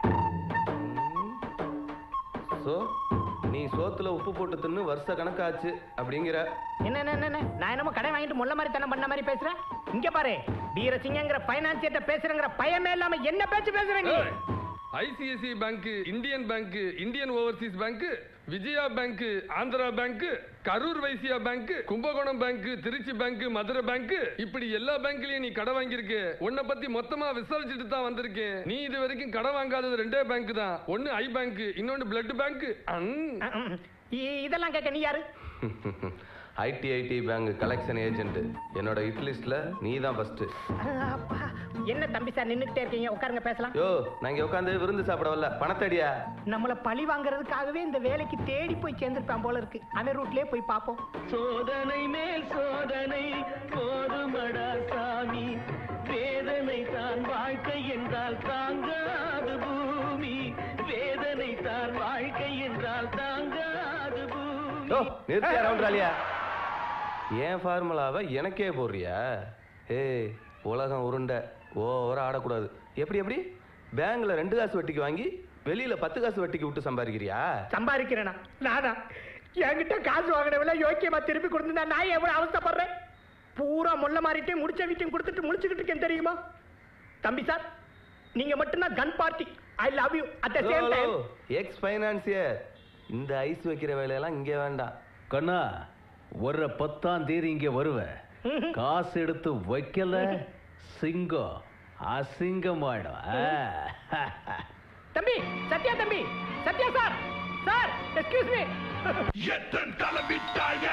நீ சோத்துல உப்பு போட்டு தின்னு வருஷ கணக்காச்சு அப்படிங்கிற? என்ன நான் என்னமோ கடை வாங்கிட்டு முள்ள மாதிரி தனம் பண்ண மாதிரி பேசுறேன். இங்க பாரு, வீரசிங்கங்கிற பைனான்சியர்ட்ட பேசுறங்கிற பயமே இல்லாம என்ன பேச்சு பேசுறீங்க? ICICI bank, Indian bank, Indian overseas bank, Vijaya bank, Andhra bank, Karur Vysya bank, Kumbakonam bank, Trichy bank, Madurai bank, இப்படி எல்லா பேங்க்லயும் நீ கடை வாங்கியிருக்க. உன்னை பத்தி மொத்தமா விசாரிச்சுட்டு தான் வந்திருக்கேன். நீ இது வரைக்கும் கடை வாங்காதது 2 பேங்க் தான். ஒன்னு ஐ பேங்க், இன்னொன்னு பிளட் பேங்க். இதெல்லாம் கேட்க நீ யாரு? ID bank collection agent. என்னோட ஹிட் லிஸ்ட்ல நீ தான் ஃபர்ஸ்ட். என்ன தம்பி சார் நின்னுட்டே இருக்கீங்க? உட்காருங்க பேசலாம். யோ, நான் இங்க உட்கார்ந்து விருந்து சாப்பிட வரல, பணத்தடியா. நம்மள பழி வாங்குறதுக்காகவே இந்த வேலைக்கு தேடி போய் சேர்ந்திருப்பான் போல இருக்கு. அவன் ரூட்லயே போய் பாப்போம். சோதனை மேல் சோதனை போதுமடா சாமி, வேதனை தான் வாழ்க்கை என்றால் தாங்காது பூமி, வேதனை தான் வாழ்க்கை என்றால் தாங்காது பூமி. யோ, நிறுத்தியா ரவுண்ட்ராலியா? ஏன் ஃபார்முலாவை எனக்கே போடுறியா? ஏய், உலகம் உருண்டை, ஓவரா ஆடக்கூடாது. எப்படி பேங்க்ல 2 காசு வட்டிக்கு வாங்கி வெளியில 10 காசு வட்டிக்கு விட்டு சம்பாதிக்கிறியா? சம்பாதிக்கிறேனா? நானா? என்கிட்ட காசு வாங்கினவில யோக்கியமா திருப்பி கொடுத்துருந்தா நான் எவ்வளவு அவஸ்தைப்படுறேன். பூரா முள்ள மாறிட்டு முடிச்ச வீட்டையும் கொடுத்துட்டு முடிச்சுக்கிட்டு இருக்கேன் தெரியுமா? தம்பி சார், நீங்க மட்டும்தான் gun party. I love you at the same time. Ex financier, இந்த ஐஸ் வைக்கிற வேலையெல்லாம் இங்கே வேண்டாம். கண்ணா, ஒரு 10ஆம் தேதி இங்கே வருவேன். காசு எடுத்து வைக்கல சிங்கம் அசிங்கமாயிடும். தம்பி சத்யா, தம்பி Sathya sir, sir excuse me. எத்தன் கிளம்பிட்டாயா?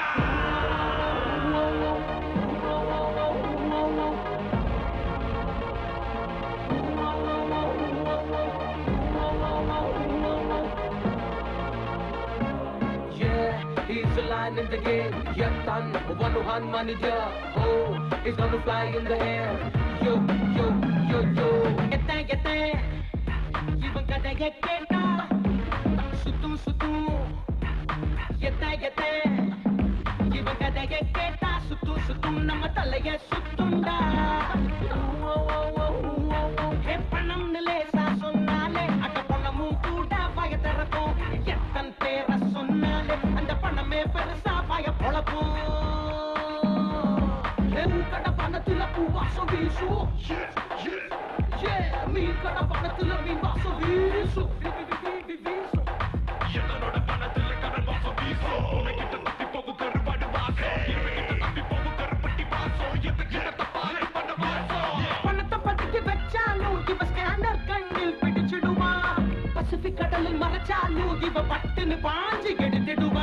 He's a lion in the game. Eththan, one manager. Oh, he's gonna fly in the air. Yo, yo, yo, yo. Eththan. Ivan kadaya keta. Sutum. Eththan. Ivan kadaya keta. Sutum. Nama talaya sutunda. Hey, panam nile sa sonnale. Akka panamum kuda vaya terakum. Eththan pera sonnale. Anda paname persa vaya polapum. Em kada panathila puvaso visu. Yeah, me kada panathila me vaso visu. Visu. Yenoda panathila kada vaso visu. Unakitta tappi pogu karuvadu vaso. Ivakitta tappi pogu karupatti vaso. Yedukita tapali panna vaso. Panatha patiki vechalu iva scanner kannil pidichiduva. Pacific kadalil marachalu iva pattinu paanji gedithiduva.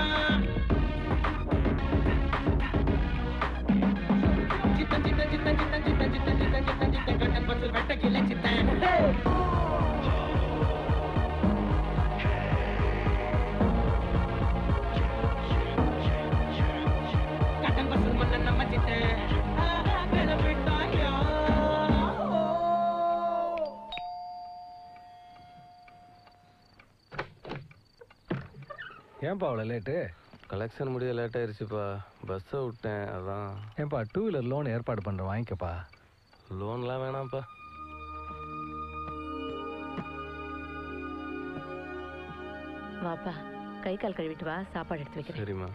ஏன்பா அவ்வளோ late? Collection முடிய late ஆயிடுச்சுப்பா, பஸ்ஸை விட்டேன் அதான். ஏன்பா 2 wheeler loan ஏற்பாடு பண்ணுறேன், வாங்கிக்கப்பா. லோன்லாம் வேணாம்ப்பா. வாப்பா, கை கால் கழுவிட்டு வா, சாப்பாடு எடுத்து வைக்கிறேன். சரிம்மா.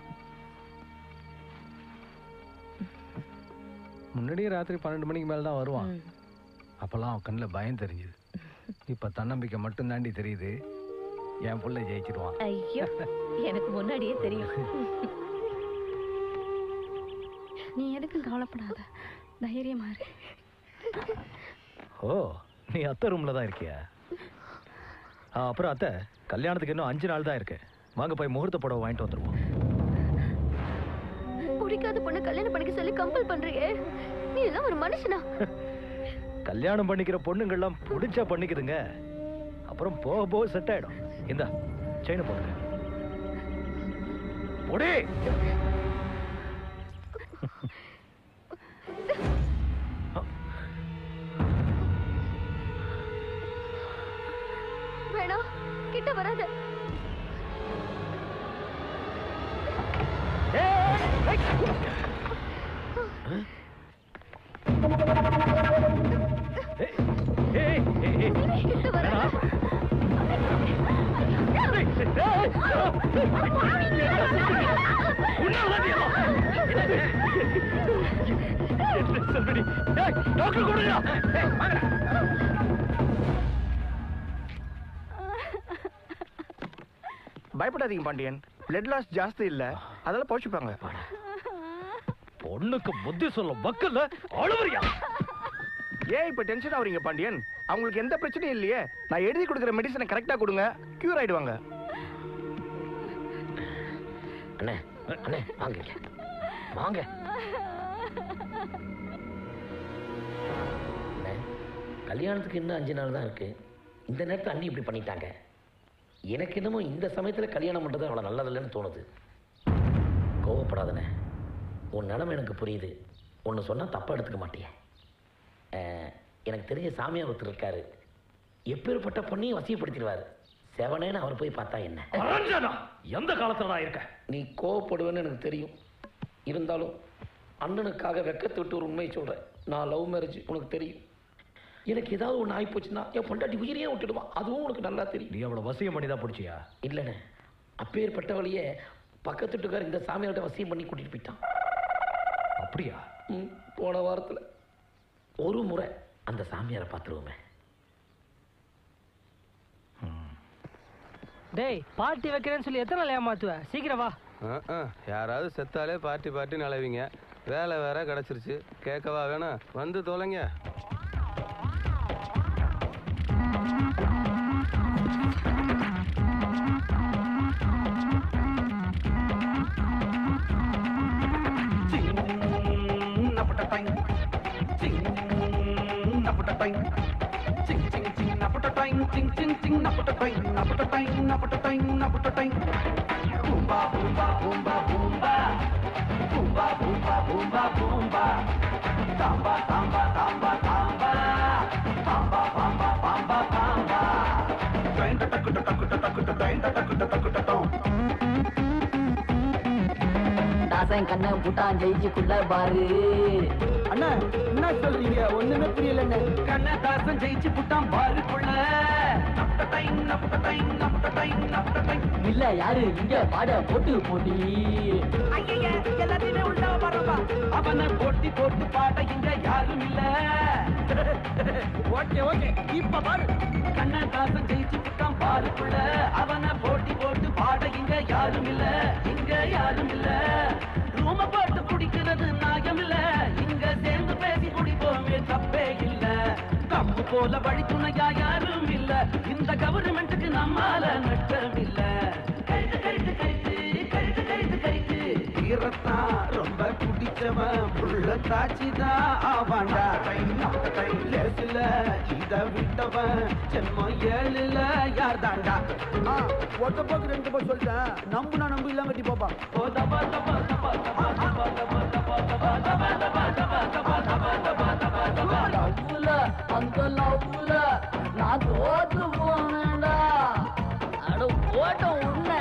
முன்னாடியே ராத்திரி 12 மணிக்கு மேலே தான் வருவான். அப்போல்லாம் அவன் கண்ணில் பயம் தெரிஞ்சுது. இப்போ தன்னம்பிக்கை மட்டும் தாண்டி தெரியுது. என் புள்ள ஜெயிச்சிருவான். ஐயோ, எனக்கு முன்னாடியே தெரியும். நீ எதுக்கும் கவலைப்படாத, தைரியமா இரு. ஓ, நீ அத்தை ரூம்ல தான் இருக்கியா? அப்புறம் அத்தை, கல்யாணத்துக்கு இன்னும் 5 நாள் தான் இருக்கு. வாங்க போய் முகூர்த்த புடவை வாங்கிட்டு வந்துருவோம். பிடிக்காத பொண்ணு கல்யாணம் பண்ணிக்க சொல்லி கம்பல் பண்றியே, நீ எல்லாம் ஒரு மனுஷனா? கல்யாணம் பண்ணிக்கிற பொண்ணுங்கள்லாம் பிடிச்சா பண்ணிக்குதுங்க, அப்புறம் போக போக செட் ஆயிடும். இந்த செயினை போடுங்க. போடி. வேணாம், கிட்ட வராத. கிட்ட வராத. பயப்படாதீங்க பாண்டியன், பிளட் லாஸ் ஜாஸ்தி இல்ல, அதெல்லாம் போச்சுப்பாங்க. பொண்ணுக்கு புத்தி சொல்ல மக்கள் அழுவறியா? ஏன் இப்ப டென்ஷன் ஆவறீங்க பாண்டியன்? அவங்களுக்கு எந்த பிரச்சனையும் இல்லையே. நான் எழுதி கொடுக்குற மெடிசனை கரெக்டா கொடுங்க, கியூர் ஆயிடுவாங்க. அண்ணே, அண்ணே வாங்க. வாங்க. கல்யாணத்துக்கு இன்னும் 5 நாள் தான் இருக்கு. இந்த நேரத்தில் அண்ணி இப்படி பண்ணிட்டாங்க. எனக்கு என்னமோ இந்த சமயத்தில் கல்யாணம் பண்ணுறது அவ்வளோ நல்லதில்லைன்னு தோணுது. கோவப்படாதண்ணே, உன் நிலைமை எனக்கு புரியுது. ஒன்று சொன்னால் தப்பாக எடுத்துக்க மாட்டியே. எனக்கு தெரிஞ்ச சாமியார் ஒருத்தர் இருக்காரு. எப்பேற்பட்ட பொண்ணையும் வசியப்படுத்திடுவார். செவனேன்னு அவர் போய் பார்த்தா என்ன? எந்த காலத்துல தான் இருக்க? நீ கோவப்படுவேன்னு எனக்கு தெரியும். இருந்தாலும் அண்ணனுக்காக வெக்கத்தை விட்டு ஒரு உண்மையை சொல்கிறேன். நான் லவ் மேரேஜ், உனக்கு தெரியும். எனக்கு ஏதாவது ஒன்று ஆகிப்போச்சுன்னா என் பொண்டாட்டி உயிரையே விட்டுடுவான். அதுவும் உனக்கு நல்லா தெரியும். நீ அவளை வசியம் பண்ணி தான் பிடிச்சியா? இல்லைண்ணே, அப்பேற்பட்டவளையே பக்கத்து வீட்டுக்கார் இந்த சாமியார்கிட்ட வசியம் பண்ணி கூட்டிட்டு போயிட்டான். அப்படியா? போன வாரத்தில் ஒரு முறை அந்த சாமியாரை பார்த்துருவோமே. டேய், பார்ட்டி வைக்கிறேன்னு சொல்லி எத்தனை நாள் ஏமாத்துவ? சீக்கிரம் வா. யாராவது செத்தாலே பார்ட்டி நிலவிங்க. வேலை வேற கிடச்சிருச்சு. கேட்கவா வேணாம்? வந்து தொலைங்க. கண்ணை புட்டான் ஜெயிச்சுக்குள்ள பாரு. அண்ணா என்ன சொல்றீங்க? ஒண்ணுமே புரியலண்ணே. கண்ணதாசன் ஜெயிச்சு புட்டான் பாருக்குள்ள. இல்ல யாரு இங்க பாட போட்டு போட்டி. எல்லாத்தையுமே உள்ள பாருப்பா. அவனை போட்டி போட்டு பாட இங்க யாரும் இல்ல. ஓகே ஓகே, இப்ப பாரு. கண்ணதாசன் ஜெயிச்சு புட்டான் பாருக்குள்ள. அவனை போட்டி போட்டு பாட இங்க யாரும் இல்ல. இங்க யாரும் இல்ல. ரூம போட்டு குடிக்கிறது நாயம் இல்ல. இங்க சேர்ந்து பேசி குடிப்போமே தப்பே இல்ல. தப்பு போல வழி துணையா யாரும் இல்ல. இந்த கவர்மெண்ட்டுக்கு நம்மால நட்டம் இல்ல. கருத்து கருத்து கருத்து கருத்து கருத்து கருத்து ஈரத்தான் ரொம்ப குடிச்சவன் புள்ள தாச்சிதான் ஆவாண்டா. லேசில இத விட்டவன் ஜென்மம் 7ல யார் தாண்டா. ஒத்த போக்கு 2 போய் சொல்லிட்டேன். நம்புனா நம்பு இல்லாம கட்டி போப்பா. அந்த லவ்ல நான் தோத்து போனேன்டா. அட ஓட்டம் உன்ன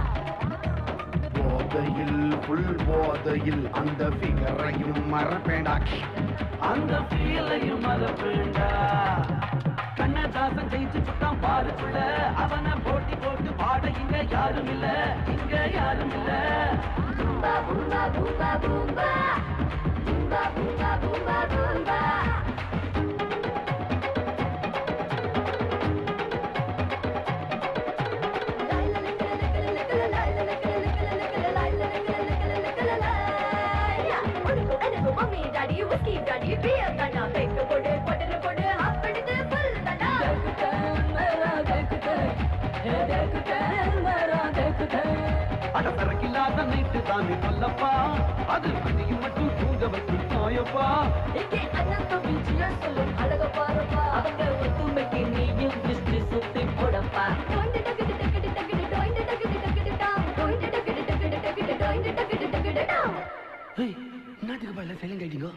போதையில் புல் போதையில் அந்த ஃபிகரையும் மறப்பேண்டா. அந்த ஃபீலையும் மறப்பேண்டா. கண்ணதாசன் ஜெயிச்சு சுட்டான் பாருக்குள்ள. அவனை போட்டி போட்டு பாட இங்க யாரும் இல்ல. இங்க யாரும் இல்ல. பூம்பா பூம்பா பூம்பா பூம்பா பூம்பா பூம்பா பூம்பா பூம்பா. அடசரக்கில்லாத நைட்டு தானே சொல்லப்பா. அது மதியம் மட்டும் தூங்க வச்சு தாயப்பா. இங்கே அண்ணன் தம்பி சொல்லும் அழக பாருப்பா. அவங்க ஒத்துமைக்கு நீயும் திருஷ்டி சுத்தி போடப்பா. என்னத்துக்கு பல சைலண்ட் ஆயிட்டீங்க?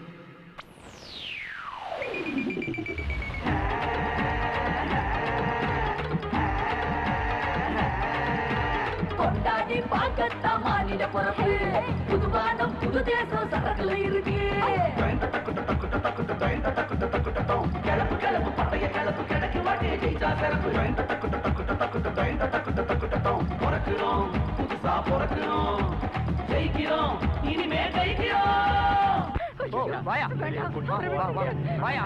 கொண்டாடி பார்க்கத்தான் மாநில பொறுப்பு. புதுவானம் புது தேசம் சரக்குல இருக்கு. கிளப்பு கிளப்பு பழைய கிளப்பு கிடக்கு மாட்டே ஜெயிச்சா சிறப்பு. பிறக்கிறோம் புதுசா பிறக்கிறோம். ஜெயிக்கிறோம் இனிமே ஜெயிக்கிறோம். வாயா வாயா வாயா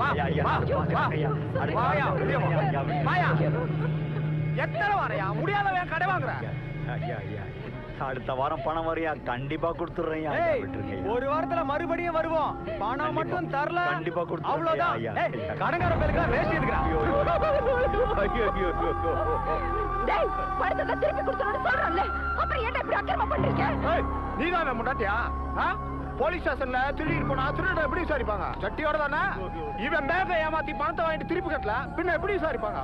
வாயா. எத்தனை வாரையா முடியாதவன் கடை வாங்குற? அடுத்த வாரம் பணம் வரையா? கண்டிப்பா கொடுத்துறேன். ஒரு வாரத்துல மறுபடியும் வருவோம். பணம் மட்டும் தரல கண்டிப்பா கொடுத்து அவ்வளவுதான். கடங்கார பேருக்கு வேஸ்ட் எடுக்கிறான். டேய் பணத்தை திருப்பி கொடுத்துறேன்னு சொல்றேன்ல அப்புறம் ஏன்டா இப்படி அக்கிரமம் பண்றீங்க? நீ தான் முண்டாட்டியா? போலீஸ் ஸ்டேஷன்ல திருடிட்டு போனா திருட எப்படி விசாரிப்பாங்க? சட்டியோட தானே? இவன் பேங்க ஏமாத்தி பணத்தை வாங்கிட்டு திருப்பி கட்டல பின்ன எப்படி விசாரிப்பாங்க?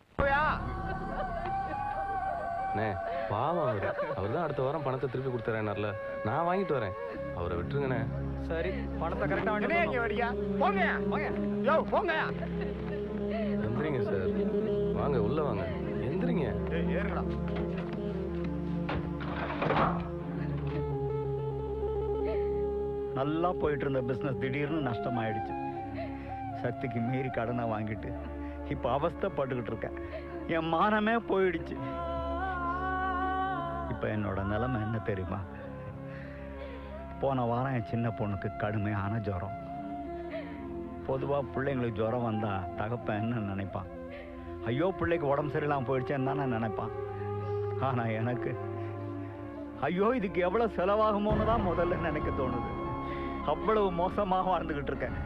பாவம் அவர் தான் அடுத்த வாரம் பணத்தை திருப்பி கொடுத்துறேன்னார்ல, நான் வாங்கிட்டு வரேன், அவரை விட்டுருங்கண்ணே. சரி, பணத்தை கரெக்டா போங்க போங்க. எந்திரிங்க சார், வாங்க உள்ள வாங்க, எந்திரிங்க. ஏறுங்கடா. நல்லா போயிட்டு இருந்த பிசினஸ் திடீர்னு நஷ்டமாயிடுச்சு. சக்திக்கு மீறி கடனை வாங்கிட்டு இப்ப அவஸ்தைப்பட்டுக்கிட்டு இருக்கேன். என் மானமே போயிடுச்சு. இப்ப என்னோட நிலைமை என்ன தெரியுமா? போன வாரம் என் சின்ன பொண்ணுக்கு கடுமையான ஜுரம். பொதுவா பிள்ளைங்களுக்கு ஜுரம் வந்தா தகப்பன் என்ன நினைப்பான்? ஐயோ பிள்ளைக்கு உடம்பு சரியில்லாம போயிடுச்சேன்னு தானே நினைப்பான். ஆனா எனக்கு ஐயோ இதுக்கு எவ்வளவு செலவாகுமோன்னு தான் முதல்ல நினைக்க தோணுது. அவ்வளவு மோசமாக வாழ்ந்துகிட்டு இருக்கேன்.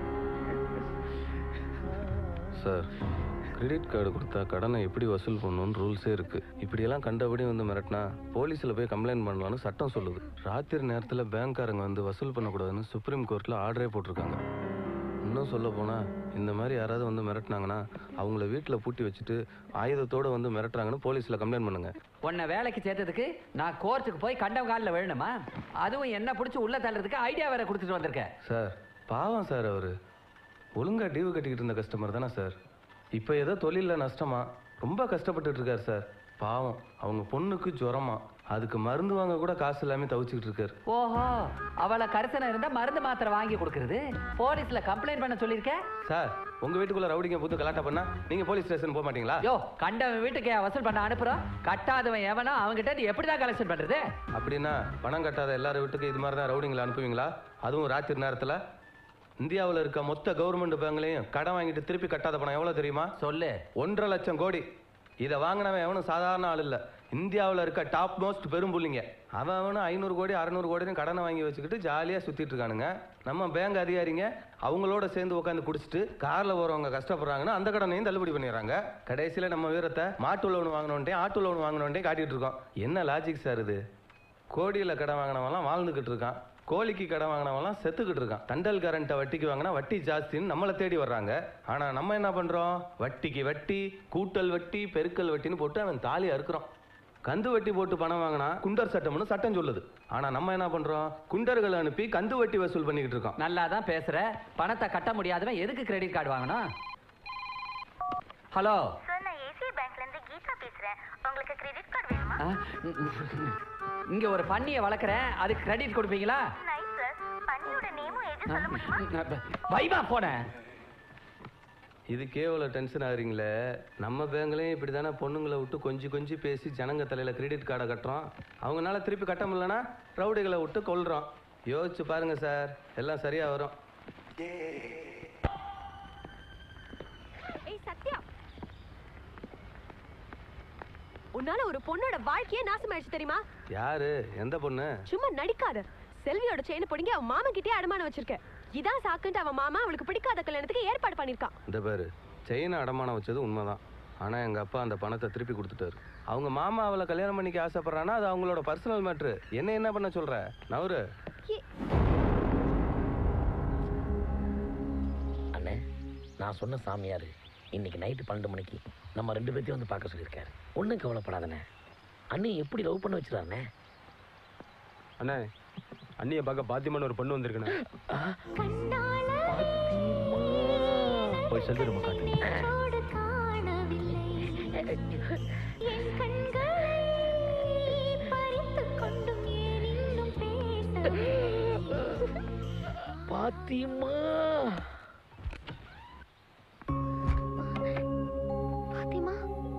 சார், கிரெடிட் கார்டு கொடுத்தா கடனை எப்படி வசூல் பண்ணணும்னு ரூல்ஸே இருக்கு. இப்படியெல்லாம் கண்டபடி வந்து மிரட்டினா போலீஸில் போய் கம்ப்ளைண்ட் பண்ணலான்னு சட்டம் சொல்லுது. ராத்திரி நேரத்தில் பேங்க்காரங்க வந்து வசூல் பண்ணக்கூடாதுன்னு சுப்ரீம் கோர்ட்டில் ஆர்டரே போட்டிருக்காங்க. இன்னும் சொல்ல போனால் இந்த மாதிரி யாராவது வந்து மிரட்டினாங்கன்னா அவங்கள வீட்டில் பூட்டி வச்சுட்டு ஆயுதத்தோடு வந்து மிரட்டுறாங்கன்னு போலீஸில் கம்ப்ளைண்ட் பண்ணுங்க. உன்னை வேலைக்கு சேர்த்ததுக்கு நான் கோர்ட்டுக்கு போய் கண்ட காலில் விழணுமா? அதுவும் என்ன பிடிச்சி உள்ள தள்ளுறதுக்கு ஐடியா வேற கொடுத்துட்டு வந்திருக்கேன். சார் பாவம் சார், அவர் ஒழுங்கா டியூ கட்டிக்கிட்டு இருந்த கஸ்டமர் தானே சார். இப்போ ஏதோ தொழிலில் நஷ்டமா ரொம்ப கஷ்டப்பட்டுட்டு இருக்காரு சார். பாவம், அவங்க பொண்ணுக்கு ஜுரமா, அதுக்கு மருந்து வாங்க கூட காசு இல்லாம தவிச்சுக்கிட்டு இருக்காரு. ஓஹோ, அவளை கரிசனை இருந்தா மருந்து மாத்திரை வாங்கி கொடுக்கறது. போலீஸ்ல கம்ப்ளைண்ட் பண்ண சொல்லியிருக்கேன். சார், உங்க வீட்டுக்குள்ள ரவுடிங்க புது கலாட்டா பண்ணா நீங்க போலீஸ் ஸ்டேஷன் போக மாட்டீங்களா? யோ, கண்டவன் வீட்டுக்கு வசூல் பண்ண அனுப்புறோம், கட்டாதவன் எவனோ அவங்ககிட்ட நீ எப்படிதான் கலெக்ஷன் பண்றது? அப்படின்னா பணம் கட்டாத எல்லாரும் வீட்டுக்கு இது மாதிரி தான் ரவுடிங்களை அனுப்புவீங்களா? அதுவும் ராத்திரி நேரத்துல? இந்தியாவில் இருக்க மொத்த கவர்மெண்ட் பேங்க்லையும் கடன் வாங்கிட்டு திருப்பி கட்டாத பணம் எவ்வளவு தெரியுமா? சொல்லு. 1.5 லட்சம் கோடி. இதை வாங்கினவன் எவனும் சாதாரண ஆள் இல்ல. இந்தியாவில் இருக்க டாப் மோஸ்ட் பெரும் புள்ளிங்க. அவனும் 500 கோடி 600 கோடின்னு கடனை வாங்கி வச்சுக்கிட்டு ஜாலியா சுத்திட்டு இருக்கானுங்க. நம்ம பேங்க் அதிகாரிங்க அவங்களோட சேர்ந்து உட்காந்து குடிச்சிட்டு கார்ல போறவங்க கஷ்டப்படுறாங்கன்னா அந்த கடனையும் தள்ளுபடி பண்ணிடுறாங்க. கடைசியில நம்ம வீரத்தை மாட்டு லோன் வாங்கினோன்ட்டே ஆட்டு லோன் வாங்கினோன்ட்டே காட்டிட்டு இருக்கோம். என்ன லாஜிக் சார் இது? கோடியில் கடன் வாங்கினவெல்லாம் வாழ்ந்துகிட்டு இருக்கான், கோழிக்கு கடன் வாங்கினவெல்லாம் செத்துக்கிட்டு இருக்கான். தண்டல் கரண்ட்டை வட்டிக்கு வாங்கினா வட்டி ஜாஸ்தின்னு நம்மளை தேடி வர்றாங்க. ஆனா நம்ம என்ன பண்றோம்? வட்டிக்கு வட்டி, கூட்டல் வட்டி, பெருக்கல் வட்டின்னு போட்டு அவன் தாலி அறுக்கிறோம். கந்து வட்டி போட்டு பணம் வாங்கினா குண்டர் சட்டம்னு சட்டம் சொல்லுது. ஆனா நம்ம என்ன பண்றோம்? குண்டர்களை அனுப்பி கந்து வட்டி வசூல் பண்ணிக்கிட்டு இருக்கோம். நல்லா தான் பேசுற. பணத்தை கட்ட முடியாதவன் எதுக்கு கிரெடிட் கார்டு வாங்கணும்? ஹலோ சார், நான் ஏசிஐ பேங்க்ல இருந்து கீதா பேசுறேன். உங்களுக்கு கிரெடிட் கார்டு வேணுமா? இங்க ஒரு பன்னியை வளர்க்குறேன், அதுக்கு கிரெடிட் கொடுப்பீங்களா? Nice sir. பன்னியோட நேமும் ஏஜும் சொல்ல முடியுமா? வைமா போனேன். இதுக்கே இவ்வளோ டென்ஷன் ஆகுறீங்களே. நம்ம பேங்க்லேயும் இப்படி தானே பொண்ணுங்களை விட்டு கொஞ்சி பேசி ஜனங்க தலையில் கிரெடிட் கார்டை கட்டுறோம். அவங்களால திருப்பி கட்ட முடியலன்னா ரவுடிகளை விட்டு கொள்றோம். யோசிச்சு பாருங்க சார், எல்லாம் சரியா வரும். ஏய் சத்யா, உன்னால ஒரு பொண்ணோட வாழ்க்கையே நாசமாயிடுச்சு தெரியுமா? யாரு? எந்த பொண்ணு? சும்மா நடிக்காத. செல்வியோட செயினை பிடிங்க அவன் மாமா கிட்டே அடமானம் வச்சிருக்க. இதான் சாக்குன்ட்டு அவன் மாமா அவளுக்கு பிடிக்காத கல்யாணத்துக்கு ஏற்பாடு பண்ணிருக்கான். இந்த பேரு செயினை அடமானம் வச்சது உண்மைதான். ஆனா எங்க அப்பா அந்த பணத்தை திருப்பி கொடுத்துட்டாரு. அவங்க மாமா அவளை கல்யாணம் பண்ணிக்க ஆசைப்படுறான்னா அது அவங்களோட பர்சனல் மேட்ரு. என்ன பண்ண சொல்ற? நவரு. அண்ணே, நான் சொன்ன சாமியாரு இன்னைக்கு நைட்டு 12 மணிக்கு நம்ம 2 பேர்த்தையும் வந்து பார்க்க சொல்லியிருக்காரு. ஒன்றும் கவலைப்படாதண்ணே. அண்ணி எப்படி லவ் பண்ண வச்சிருக்காருண்ணே? அண்ணே, அண்ணியை பார்க்க பாத்தியமான ஒரு பொண்ணு வந்திருக்கேண்ணே. போய் செல்வி ரொம்ப காட்டு. பாத்தியம்மா, பாத்திமா,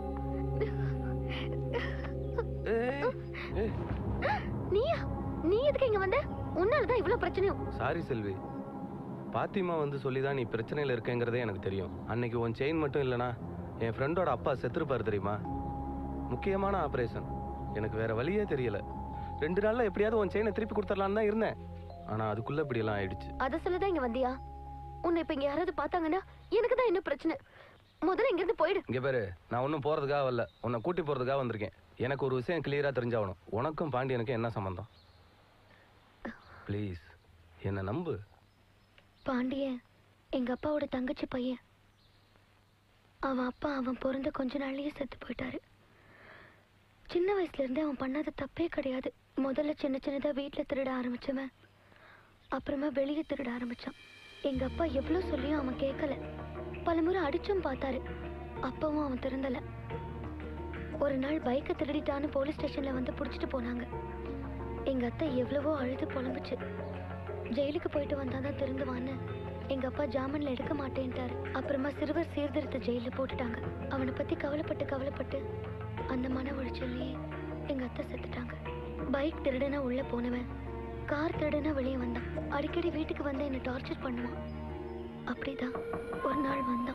நீயா? நீ எதுக்கு இங்க வந்த? உன்னாலதான் இவ்வளவு பிரச்சனையும். சாரி செல்வி, பாத்திமா வந்து சொல்லிதான் நீ பிரச்சனையில இருக்கேங்கிறதே எனக்கு தெரியும். அன்னைக்கு உன் செயின் மட்டும் இல்லைனா என் ஃப்ரெண்டோட அப்பா செத்துருப்பாரு தெரியுமா? முக்கியமான ஆபரேஷன். எனக்கு வேற வழியே தெரியல. 2 நாள்ல எப்படியாவது உன் செயினை திருப்பி கொடுத்துடலான்னு தான் இருந்தேன். ஆனா அதுக்குள்ள இப்படி எல்லாம் ஆயிடுச்சு. அத சொல்லதான் இங்க வந்தியா? உன்னை இப்ப இங்க யாராவது பார்த்தாங்கன்னா எனக்கு தான் என்ன பிரச்சனை. முதல்ல இங்க இருந்து போயிடு. இங்க பாரு, நான் ஒன்னும் போறதுக்காக வரல, உன்னை கூட்டி போறதுக்காக வந்திருக்கேன். எனக்கு ஒரு விஷயம் கிளியரா தெரிஞ்சாகணும். உனக்கும் பாண்டியனுக்கும் என்ன சம்பந்தம்? ப்ளீஸ் என்ன நம்பு. பாண்டியன் எங்க அப்பாவோட தங்கச்சி பையன். அவன் அப்பா அவன் பிறந்த கொஞ்ச நாள்லயே செத்து போயிட்டாரு. சின்ன வயசுல இருந்தே அவன் பண்ணாத தப்பே கிடையாது. முதல்ல சின்ன சின்னதா வீட்டுல திருட ஆரம்பிச்சவன் அப்புறமா வெளியே திருட ஆரம்பிச்சான். எங்க அப்பா எவ்வளவு சொல்லியும் அவன் கேட்கல. பலமுறை அடிச்சும் பார்த்தாரு, அப்பவும் அவன் திருந்தல. ஒரு நாள் பைக்கை திருடிட்டான்னு போலீஸ் ஸ்டேஷன்ல வந்து புடிச்சிட்டு போனாங்க. எங்க அத்தை எவ்வளவோ அழுது புலம்புச்சு. ஜெயிலுக்கு போயிட்டு வந்தாதான் திருந்துவான்னு எங்க அப்பா ஜாமீன்ல எடுக்க மாட்டேன்ட்டாரு. அப்புறமா சிறுவர் சீர்திருத்த ஜெயில போட்டுட்டாங்க. அவனை பத்தி கவலைப்பட்டு அந்த மன உளைச்சல்லையே எங்க அத்தை செத்துட்டாங்க. பைக் திருடனா உள்ள போனவன் கார் திருடனா வெளியே வந்தான். அடிக்கடி வீட்டுக்கு வந்து என்ன டார்ச்சர் பண்ணுவான். அப்படிதான் ஒரு நாள் வந்தான்.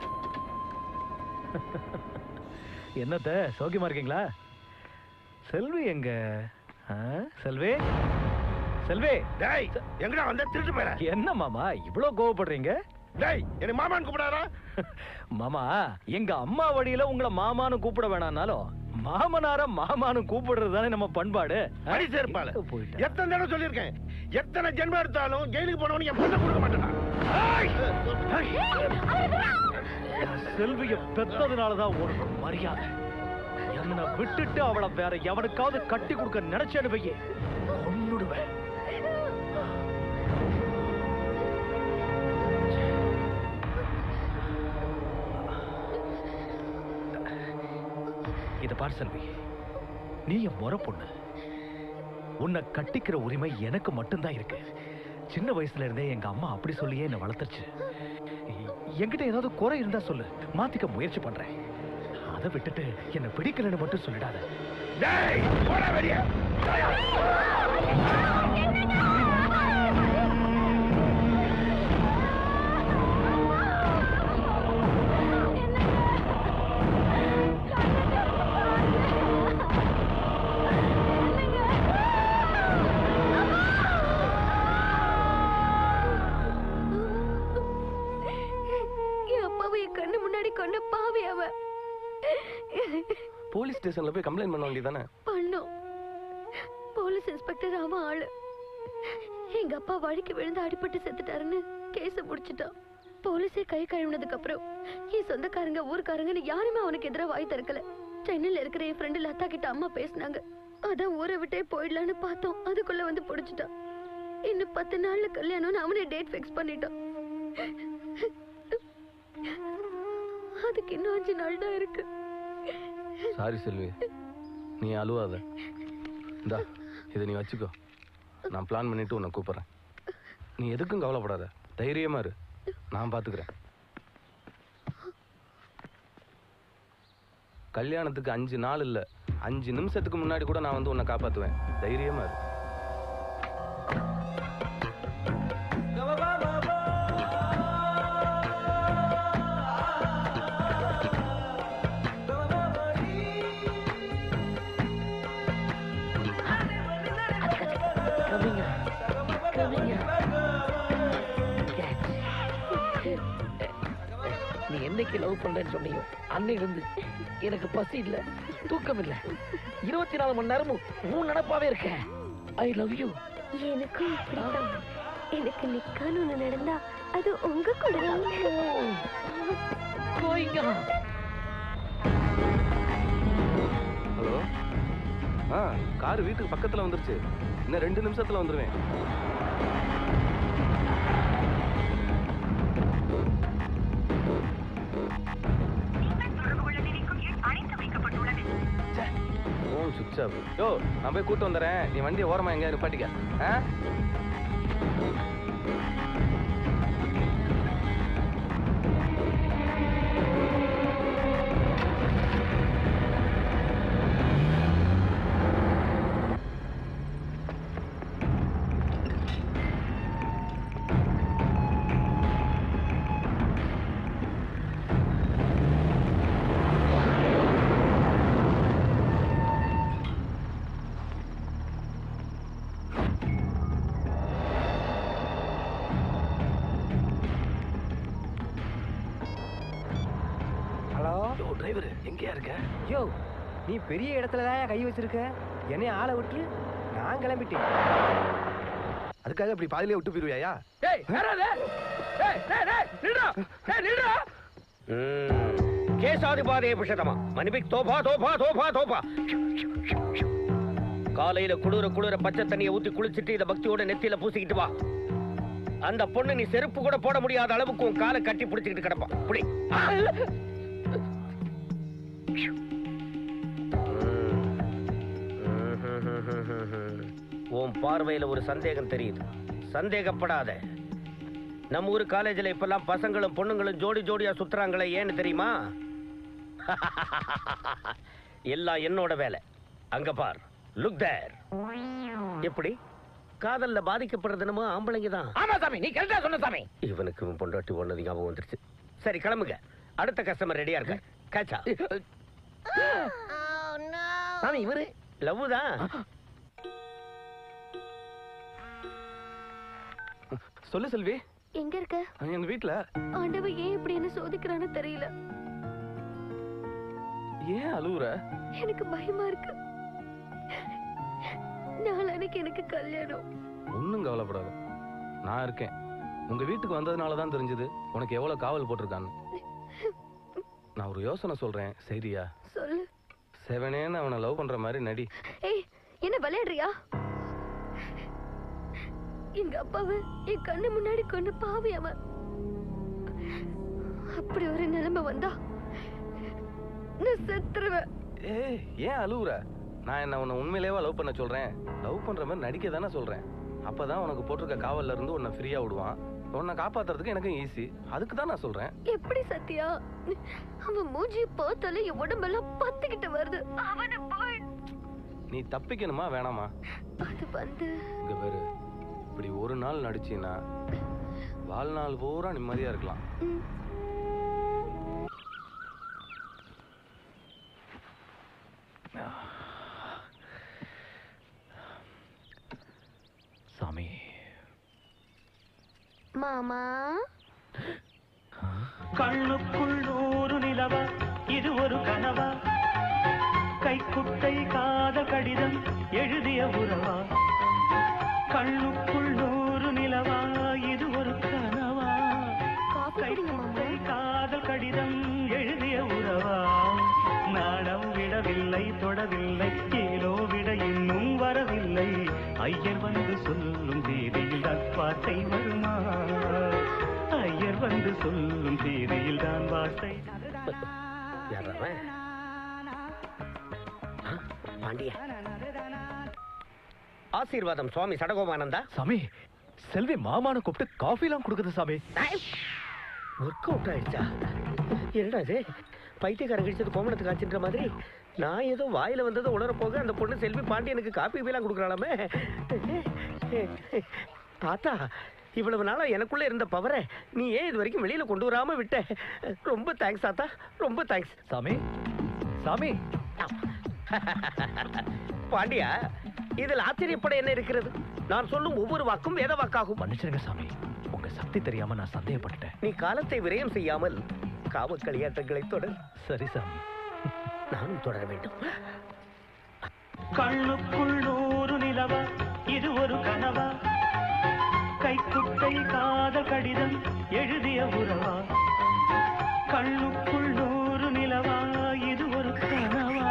என்னத்த சௌக்கியமா இருக்கீங்களா? செல்வி எங்க? செல்வி செல்வி, டேய் எங்கடா வந்த? திருட்டு போற. என்ன மாமா இவ்வளவு கோவப்படுறீங்க? டேய் என்ன மாமான்னு கூப்பிடாரா? மாமா, எங்க அம்மா வழியில உங்களை மாமான்னு கூப்பிட வேணாம்னாலும் மாமனார மாமான்னு கூப்பிடுறது தானே நம்ம பண்பாடு. அடி சேர்ப்பால எத்தனை தடவை சொல்லியிருக்கேன், எத்தனை ஜென்மம் எடுத்தாலும் ஜெயிலுக்கு போனவனுக்கு என் பொண்ணை கொடுக்க மாட்டேனா? செல்விய பெத்ததுனாலதான் உனக்கு மரியாதை. என்ன விட்டுட்டு அவளை வேற எவனுக்காவது கட்டி கொடுக்க நினைச்சேன்னு வையே, கொன்னுடுவேன். இத பார் செல்வி, நீ என் முறை பொண்ணு. உன்னை கட்டிக்கிற உரிமை எனக்கு மட்டும்தான் இருக்கு. சின்ன வயசுல இருந்தே எங்க அம்மா அப்படி சொல்லியே என்ன வளர்த்துச்சு. என்கிட்ட ஏதாவது குறை இருந்தா சொல்லு, மாத்திக்க முயற்சி பண்றேன். அதை விட்டுட்டு என்ன பிடிக்கலன்னு மட்டும் சொல்லிடாத. கண்ணு முன்னாடி கொண்ட பாவி அவ. போலீஸ் ஸ்டேஷன்ல போய் கம்ப்ளைண்ட் பண்ண வேண்டியதானே? பண்ணோம். போலீஸ் இன்ஸ்பெக்டர் அவன் ஆளு. எங்க அப்பா வழிக்கு விழுந்து அடிபட்டு செத்துட்டாருன்னு கேஸ முடிச்சிட்டான். போலீஸே கை கழுவினதுக்கு அப்புறம் என் சொந்தக்காரங்க ஊர்க்காரங்கன்னு யாருமே அவனுக்கு எதிராக வாய் திறக்கல. சென்னையில இருக்கிற என் ஃப்ரெண்டு லதா கிட்ட அம்மா பேசினாங்க. அதான் ஊரை விட்டே போயிடலான்னு பார்த்தோம். அதுக்குள்ள வந்து பிடிச்சிட்டான். இன்னும் 10 நாள்ல கல்யாணம்னு அவனே டேட் ஃபிக்ஸ் பண்ணிட்டான். அதுக்கு இன்னும் 5 நாள் தான் இருக்கு. சாரி செல்வி, நீ அழுவாத. இந்தா இதை நீ வச்சுக்கோ. நான் பிளான் பண்ணிட்டு உன்னை கூப்பிடுறேன். நீ எதுக்கும் கவலைப்படாத, தைரியமா இரு, நான் பாத்துக்கிறேன். கல்யாணத்துக்கு 5 நாள் இல்ல, 5 நிமிஷத்துக்கு முன்னாடி கூட நான் வந்து உன்னை காப்பாத்துவேன். தைரியமா இரு. நீ என்னைக்கு லவ் பண்றேன்னு சொன்னியோ அன்னையிலிருந்து எனக்கு பசி இல்ல, தூக்கம் இல்ல. 24 மணி நேரமும் உன் நினைப்பாவே இருக்க. I love you. எனக்கும் இப்படிதான். எனக்கு நிக்கான்னு ஒண்ணு நடந்தா அது உங்க கூட தான். ஹலோ, கார் வீட்டுக்கு பக்கத்துல வந்துருச்சு. இன்னும் 2 நிமிஷத்துல வந்துருவேன். சுவிட்ச் ஆஃப். யோ, நான் போய் கூட்டு வந்துடுறேன். நீ வண்டியை ஓரமா எங்கேயா நிப்பாட்டிக்க. இருக்க? யோ நீ பெரிய இடத்துல தான் கை வச்சிருக்க, என்னைய ஆளை விட்டு நான் கிளம்பிட்டேன். அதுக்காக இப்படி பாதிலே விட்டு போயிருவியா? டேய் யாராது? டேய் டேய் டேய் நில்றா. டேய் நில்றா. கேசாதிபாதே புஷதமா மணிபிக் தோபா தோபா தோபா தோபா. காலையில குளிர பச்சை தண்ணியை ஊத்தி குளிச்சிட்டு இத பக்தியோட நெத்தியில பூசிக்கிட்டு வா. அந்த பொண்ணு நீ செருப்பு கூட போட முடியாத அளவுக்கு உன் காலை கட்டி பிடிச்சிக்கிட்டு கிடப்பா. புடி. உன் பார்வையில ஒரு சந்தேகம் தெரியுது. சந்தேகப்படாத. நம்ம ஊர் காலேஜ்ல இப்பெல்லாம் பசங்களும் பொண்ணுங்களும் ஜோடி ஜோடியா சுத்துறாங்களே, ஏன்னு தெரியுமா? எல்லாம் என்னோட வேலை. அங்க பார், லுக் தேர். எப்படி காதல்ல பாதிக்கப்படுறது என்னமோ ஆம்பளைங்க தான். ஆமா சாமி, நீ கரெக்டா சொன்ன சாமி. இவனுக்கு பொண்டாட்டி ஒண்ணது ஞாபகம் வந்துருச்சு. சரி கிளம்புங்க, அடுத்த கஸ்டமர் ரெடியா இருக்க. கேட்சா. சாமி இவரு லவ் தான். சொல்லு செல்வி. எங்க இருக்க? எங்க வீட்டுல. ஆண்டவன் ஏன் இப்படி என்ன சோதிக்கிறான்னு தெரியல. ஏன் அழுவுற? எனக்கு பயமா இருக்கு. நாளைக்கு எனக்கு கல்யாணம். ஒன்னும் கவலைப்படாத, நான் இருக்கேன். உங்க வீட்டுக்கு வந்ததுனாலதான் தெரிஞ்சது உனக்கு எவ்வளவு காவல் போட்டிருக்கான்னு. நான் ஒரு யோசனை சொல்றேன், சரியா? சொல்லு. செவனேன்னு அவனை லவ் பண்ற மாதிரி நடி. ஏய், என்ன விளையாடுறியா? எங்க அப்பாவை என் கண்ணு முன்னாடி கொண்டு பாவி அவன். அப்படி ஒரு நிலைமை வந்தா நான் செத்துருவேன். ஏய், ஏன் அழுவுற? நான் என்ன உன்னை உண்மையிலேவா லவ் பண்ண சொல்றேன்? லவ் பண்ற மாதிரி நடிக்க தானே சொல்றேன். அப்பதான் உனக்கு போட்டிருக்க காவல்ல இருந்து உன்னை ஃப்ரீயா விடுவான். உன்னை காப்பாத்துறதுக்கு எனக்கும் ஈஸி. அதுக்கு தான் நான் சொல்றேன். எப்படி சத்யா? அவன் மூஞ்சியை பார்த்தாலே என் உடம்பெல்லாம் பத்திக்கிட்டு வருது. அவனை போய் நீ தப்பிக்கணுமா வேணாமா? அது வந்து இங்க பேரு, இப்படி ஒரு நாள் நடிச்சீன்னா வாழ்நாள் பூரா நிம்மதியா இருக்கலாம். சாமி. மாமா. கண்ணுக்குள் நூறு நிலவா, இது ஒரு கனவா? கைக்குட்டை காதல் கடிதம் எழுதிய உறவா? கண்ணுக்குள் நூறு நிலவா, இது ஒரு கனவா? கைக்குட்டை காதல் கடிதம் எழுதிய உறவா? நாணம் விடவில்லை, தொடவில்லை, ஏனோ விட இன்னும் வரவில்லை. ஐயர் வந்து சொல்லும் தேதியில் தான் வார்த்தை வருமா? ஐயர் வந்து சொல்லும் தேதியில் தான் வார்த்தை. பாண்டியா, ஆசீர்வாதம் சுவாமி சடகோமானந்தா. சாமி, செல்வி மாமான கூப்பிட்டு காஃபி எல்லாம் கொடுக்குது சாமி. ஒர்க் அவுட் ஆயிடுச்சா? என்னடா இது, பைத்தியக்காரன் கடிச்சது கோமணத்துக்கு ஆச்சுன்ற மாதிரி. நான் ஏதோ வாயில வந்தது உணர போக அந்த பொண்ணு செல்வி பாண்டியனுக்கு காப்பி எல்லாம் கொடுக்குறாளாமே. தாத்தா, இவ்வளவு நாளா எனக்குள்ள இருந்த பவரை நீ ஏன் இது வரைக்கும் வெளியில கொண்டு வராம விட்ட? ரொம்ப தேங்க்ஸ் தாத்தா, ரொம்ப தேங்க்ஸ். சாமி சாமி. பாண்டியா, இதில் ஆச்சரியப்பட என்ன இருக்கிறது? நான் சொல்லும் ஒவ்வொரு வாக்கும் வேத வாக்காகும். மன்னிச்சிருங்க சாமி, உங்க சக்தி தெரியாம நான் சந்தேகப்பட்டுட்டேன். நீ காலத்தை விரயம் செய்யாமல் காவ களியாட்டங்களை தொடர். சரி சாமி, நானும் தொடர வேண்டும். கண்ணுக்குள் நூறு நிலவா, இது ஒரு கனவா? கைக்குட்டை காதல் கடிதம் எழுதிய உறவா? கண்ணுக்குள் நூறு நிலவா, இது ஒரு கனவா?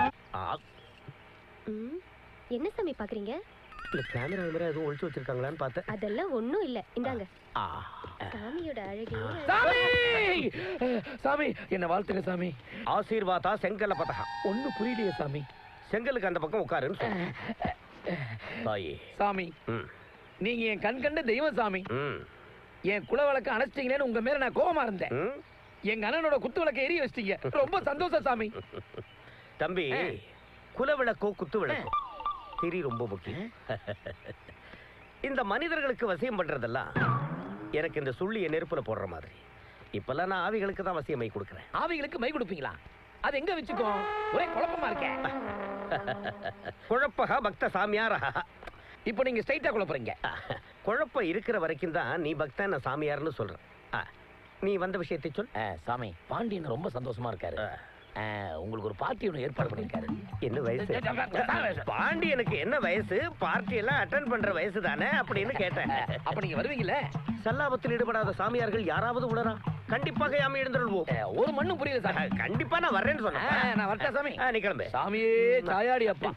என்ன சாமி பாக்குறீங்க? இல்ல, கேமரா எதுவும் ஒழிச்சு வச்சிருக்காங்களான்னு பார்த்தேன். அதெல்லாம் ஒண்ணும் இல்ல. இந்தாங்க. சாமியோட அழகே. சாமி, சாமி என்ன வாழ்த்துங்க சாமி. ஆசீர்வாதா செங்கல்ல பதகா. ஒண்ணு புரியலையே சாமி. செங்கலுக்கு அந்த பக்கம் உட்காருன்னு சொன்னேன். தாயே சாமி, நீங்க என் கண் கண்ட தெய்வம் சாமி. என் குல வழக்க அணைச்சிட்டீங்களேன்னு உங்க மேல நான் கோபமா இருந்தேன். எங்க அண்ணனோட குத்து விளக்க எரிய வச்சிட்டீங்க. ரொம்ப சந்தோஷம் சாமி. தம்பி, குல விளக்கோ குத்து விளக்கோ திரி ரொம்ப முக்கியம். இந்த மனிதர்களுக்கு வசியம் பண்றதெல்லாம் எனக்கு இந்த சுள்ளிய நெருப்புல போடுற மாதிரி. இப்பெல்லாம் நான் ஆவிகளுக்கு தான் வசியம் மை கொடுக்கிறேன். ஆவிகளுக்கு மை கொடுப்பீங்களா? அது எங்க வச்சுக்கோ? ஒரே குழப்பமா இருக்கேன். குழப்பகா பக்த சாமியாரா. இப்போ நீங்க ஸ்ட்ரைட்டா குழப்பறீங்க. குழப்பம் இருக்கிற வரைக்கும் தான் நீ பக்தன் சாமியார்னு சொல்ற. நீ வந்த விஷயத்தை சொல். சாமி, பாண்டியன் ரொம்ப சந்தோஷமா இருக்காரு. உங்களுக்கு ஒரு பார்ட்டி ஒன்று ஏற்பாடு பண்ணியிருக்காரு. என்ன வயசு? பாண்டியனுக்கு என்ன வயசு? பார்ட்டி எல்லாம் அட்டெண்ட் பண்ற வயசு தானே அப்படின்னு கேட்டேன். அப்ப நீங்க வருவீங்களே? சல்லாபத்தில் ஈடுபடாத சாமியார்கள் யாராவது உணரா? கண்டிப்பாக யாமி எழுந்துருவோம். ஒரு மண்ணும் புரியல சார். கண்டிப்பா நான் வர்றேன்னு சொன்னேன். நான் வரட்டா சாமி? நீ கிளம்பு. சாமியே தாயாடி அப்பா.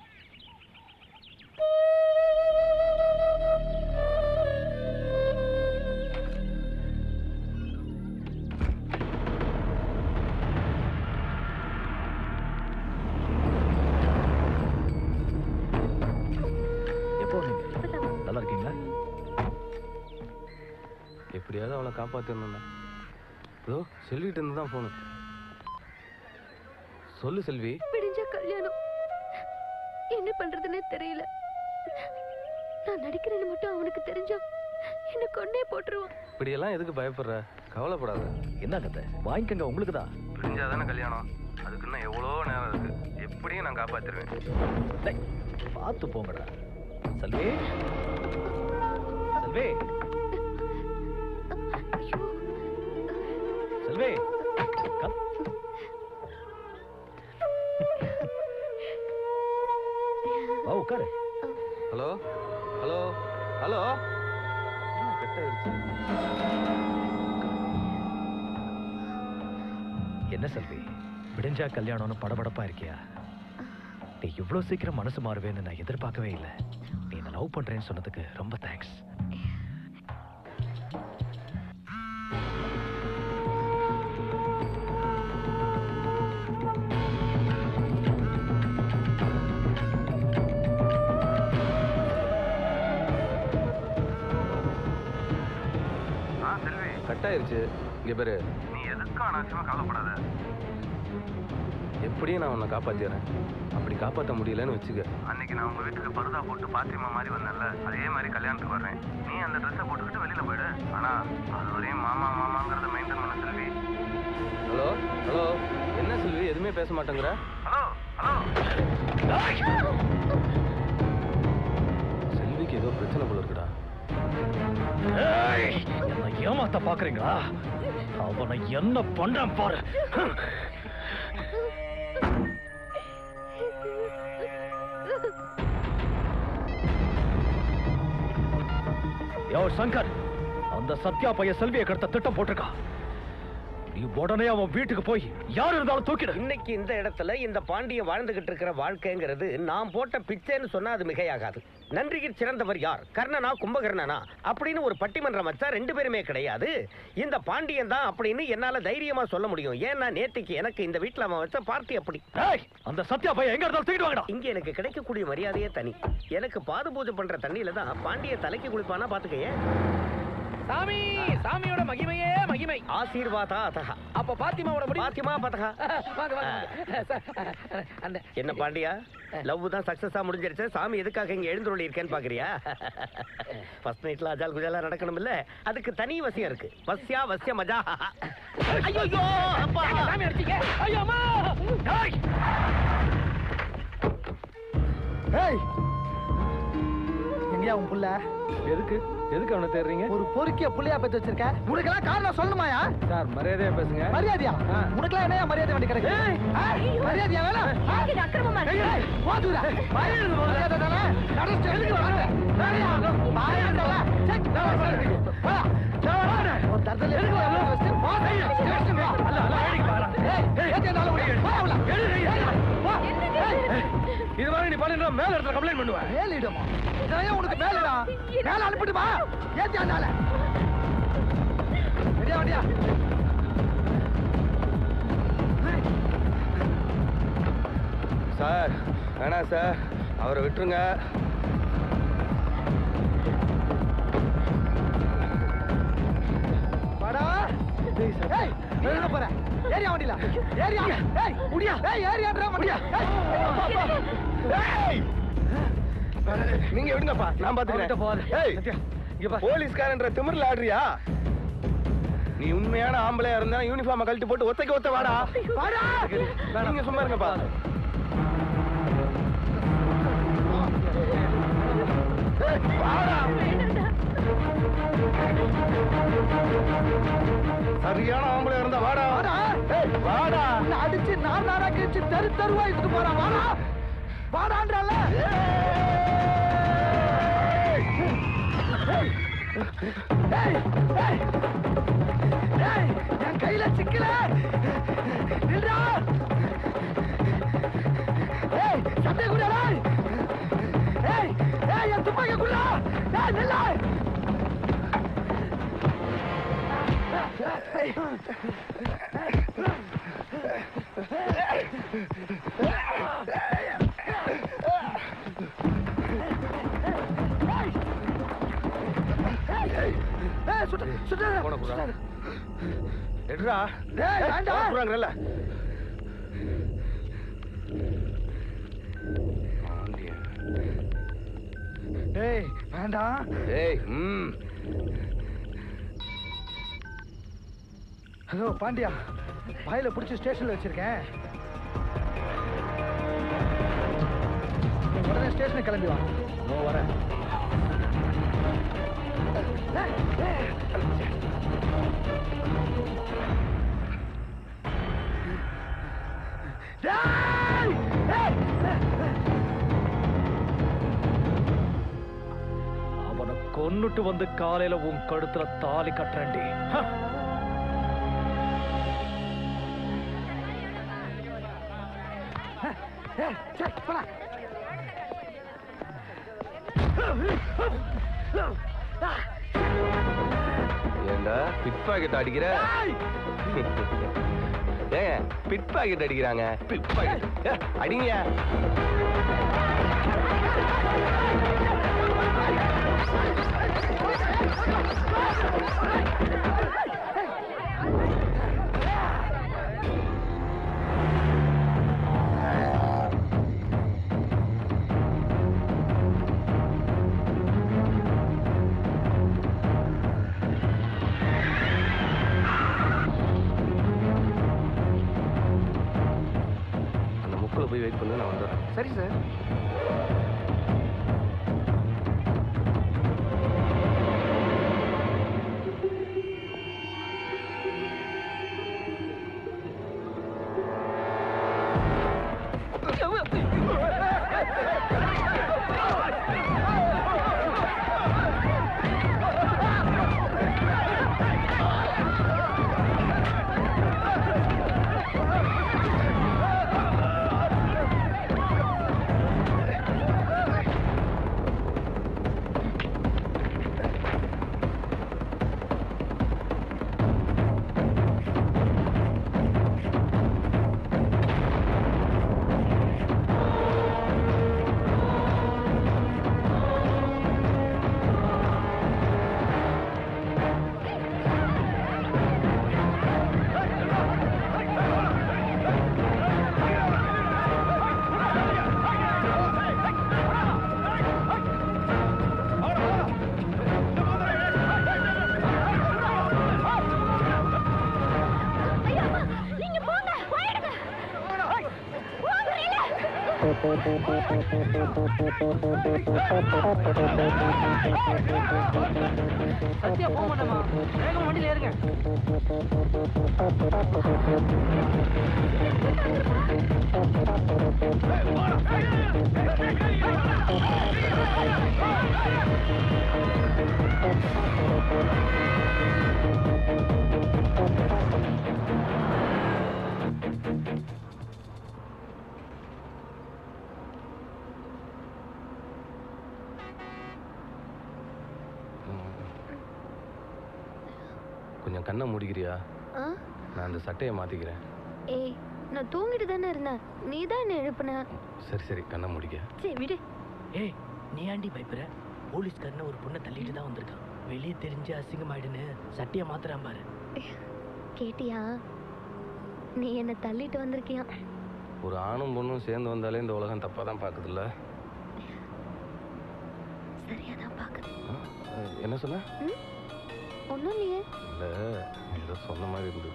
நல்லா இருக்கீங்களா? எப்படியாவது அவளை காப்பாற்றணும்னா இதோ செல்விட்டு இருந்து தான் போகணும். சொல்லு செல்வி. விடிஞ்ச கல்யாணம் என்ன பண்றதுன்னே தெரியல. நான் நடிக்கிறேன்னு மட்டும் அவனுக்கு தெரிஞ்சா என்ன கொன்னே போட்டுருவான். இப்படியெல்லாம் எதுக்கு பயப்படுற? கவலைப்படாத. என்ன கதை? வாங்கிக்கங்க, உங்களுக்கு தான். விடிஞ்சாதானே கல்யாணம். அதுக்கு இன்னும் எவ்வளோ நேரம் இருக்கு. எப்படியும் நான் காப்பாற்றிடுவேன். பார்த்து போங்கடா. செல்வி, செல்வி, செல்வி, உட்காரு. Hello hello hello. என்ன செல்வி, விடிஞ்சா கல்யாணம்னு படபடப்பா இருக்கியா? நீ இவ்வளவு சீக்கிரம் மனசு மாறுவேன்னு நான் எதிர்பார்க்கவே இல்லை. நீ என்ன லவ் பண்றேன்னு சொன்னதுக்கு ரொம்ப தேங்க்ஸ். கட் ஆயிருச்சு. இங்க பேரு, நீ எதுக்கும் அனாவசியமா கவலைப்படாத. எப்படியும் நான் உன்னை காப்பாத்திடுறேன். அப்படி காப்பாற்ற முடியலன்னு வச்சுக்க. அன்னைக்கு நான் உங்க வீட்டுக்கு பருதா போட்டு பாத்திமா மாதிரி வந்தேன்ல, அதே மாதிரி கல்யாணத்துக்கு வர்றேன். நீ அந்த ட்ரெஸ்ஸை போட்டுக்கிட்டு வெளியில போயிடு. ஆனா அது வரையும் மாமா மாமாங்கிறத மெயின்டைன் பண்ண செல்வி. Hello hello. என்ன செல்வி எதுவுமே பேச மாட்டேங்கிற? Hello hello. செல்விக்கு ஏதோ பிரச்சனை போல இருக்குடா. என்ன ஏமாத்த பாக்குறீங்களா? அவனை என்ன பண்றான் பாரு. யோ சங்கர், அந்த சத்யா பையன் செல்வியை கடத்த திட்டம் போட்டிருக்கான். நீ உடனே அவன் வீட்டுக்கு போய் யார் இருந்தாலும் தூக்கிடு. இன்னைக்கு இந்த இடத்துல இந்த பாண்டிய வாழ்ந்துகிட்டு இருக்கிற வாழ்க்கைங்கிறது நான் போட்ட பிச்சைன்னு சொன்னா அது மிகையாகாது. நன்றிக்கு சிறந்தவர் யார், கர்ணனா கும்பகர்ணனா அப்படின்னு ஒரு பட்டிமன்றம் வச்சா ரெண்டு பேருமே கிடையாது. இந்த பாண்டியன் தான் அப்படின்னு என்னால தைரியமா சொல்ல முடியும். ஏன்னா நேற்றுக்கு எனக்கு இந்த வீட்டுல அவன் வச்ச பார்ட்டி அப்படி. அந்த சத்யா பையன் எங்க இருந்தாலும் தூக்கிட்டு வாங்கடா. இங்க எனக்கு கிடைக்கக்கூடிய மரியாதையே தனி. எனக்கு பாது பூஜை பண்ற தண்ணியில தான் பாண்டிய தலைக்கு குளிப்பானா பாத்துக்கையே. சாமி, சாமியோட மகிமையே மகிமை. ஆசீர்வாதா அதஹா. அப்ப பாத்திமாவோட முடி. பாத்திமா பதஹா. வாங்க வாங்க. அந்த என்ன பாண்டியா, லவ் தான் சக்சஸா முடிஞ்சிருச்சு. சாமி எதுக்காக இங்க எழுந்துருளி இருக்கேன்னு பாக்குறியா? ஃபர்ஸ்ட் நைட்ல அஜால் குஜாலா நடக்கணும் இல்ல, அதுக்கு தனி வசியம் இருக்கு. வசியா வசிய மஜா. ஐயோ அப்பா, சாமி அடிச்சீங்க. ஐயோ அம்மா. டேய் ஏய், எங்கயா உன் புள்ள? எதுக்கு எதுக்கு அவனை தேடுறீங்க? ஒரு பொறுக்கிய புள்ளையா பெத்து வச்சிருக்க. உனக்கெல்லாம் காரணம் சொல்லணுமாயா? சார் மரியாதையா பேசுங்க. மரியாதையா? உனக்கெல்லாம் என்னையா மரியாதை வேண்டி கிடக்கு? மரியாதையா வேணா? அக்கிரமமா போதுடா. மரியாதை தானே நடந்து எழுதி வராங்க. மரியாதை ஒரு தரத்துல எழுதி இதுவரை நீ பண்ணிட்டு மேல இடத்துல கம்ப்ளைண்ட் பண்ணுவேன். மேலிடுமா? இதையே உனக்கு மேலிடா. மேல அனுப்பிடுமா? ஏத்தியா நாள ரெடியா வண்டியா? சார் வேணாம் சார், அவரை விட்டுருங்க. வாடா. ஏய் எங்க போற? ஏரியா வண்டில. ஏரியா. ஏய் முடியா. ஏய் ஏரியான்றா வண்டியா. ஏய் நீங்க விடுங்கப்பா, நான் பாத்துக்கிறேன். ஏய் போலீஸ்காரன்ற திமிர்ல ஆடுறியா? நீ உண்மையான ஆம்பளையா இருந்தா யூனிஃபார்மை கழட்டி போட்டு ஒத்தைக்கு ஒத்த வாடா. வாடா. நீங்க சும்மா இருங்கப்பா. வாடா. சரியான ஆம்பளையா இருந்தா வாடா. வாடா. அடிச்சு நாரா கிழிச்சு தெருவா இழுத்து போறான். வாடா வாடான்றால. என் கையில சிக்கல. நில்றா. சட்டை குடியா. என் துப்பாக்கி குடியா. நில்ல. எடுறா. வேண்டாம். டேய் வேண்டாம். டேய் ஹலோ பாண்டியா, வாயில பிடிச்சி ஸ்டேஷன்ல வச்சிருக்கேன். உடனே ஸ்டேஷனுக்கு கிளம்பி வா. வரேன். அவனை கொன்னுட்டு வந்து காலையில உன் கழுத்துல தாலி கட்டுறேன்டி. ஏண்டா பிட் பாக்கெட் அடிக்கிற? ஏங்க பிட் பாக்கெட் அடிக்கிறாங்க. பிட் பாக்கெட் அடிங்க. போய் வெயிட் பண்ணு, நான் வந்துடுறேன். சரி சார். சத்தியா போக மாட்டேமா. வேகம் வண்டியில் ஏறுங்க. கொஞ்சம் கண்ணை மூடிக்கிறியா? நான் அந்த சட்டையை மாத்திக்கிறேன். ஏய், நான் தூங்கிட்டு தானே இருந்தேன். நீ தான் என்ன எழுப்புன. சரி சரி, கண்ணை மூடிக்க. சரி விடு. ஏய், நீ ஆண்டி பயப்படுற? போலீஸ்காரன ஒரு பொண்ணை தள்ளிட்டு தான் வந்திருக்கான். வெளியே தெரிஞ்சு அசிங்கமாயிடுன்னு சட்டையை மாத்துறான் பாரு. கேட்டியா? நீ என்ன தள்ளிட்டு வந்திருக்கியா? ஒரு ஆணும் பொண்ணும் சேர்ந்து வந்தாலே இந்த உலகம் தப்பா தான் பாக்குதுல்ல. சரியா தான் பாக்குது. என்ன சொன்ன? ஒண்ணும் இல்லையே. இல்ல, ஏதோ சொன்ன மாதிரி இருந்தது.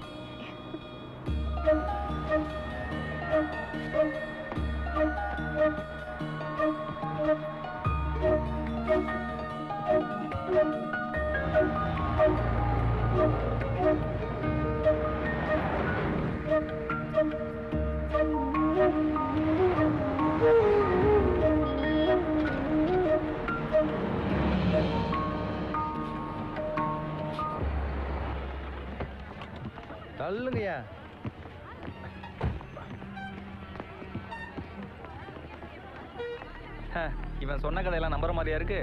தள்ளுங்கய்யா. இவன் சொன்ன கதையெல்லாம் நம்புற மாதிரியா இருக்கு?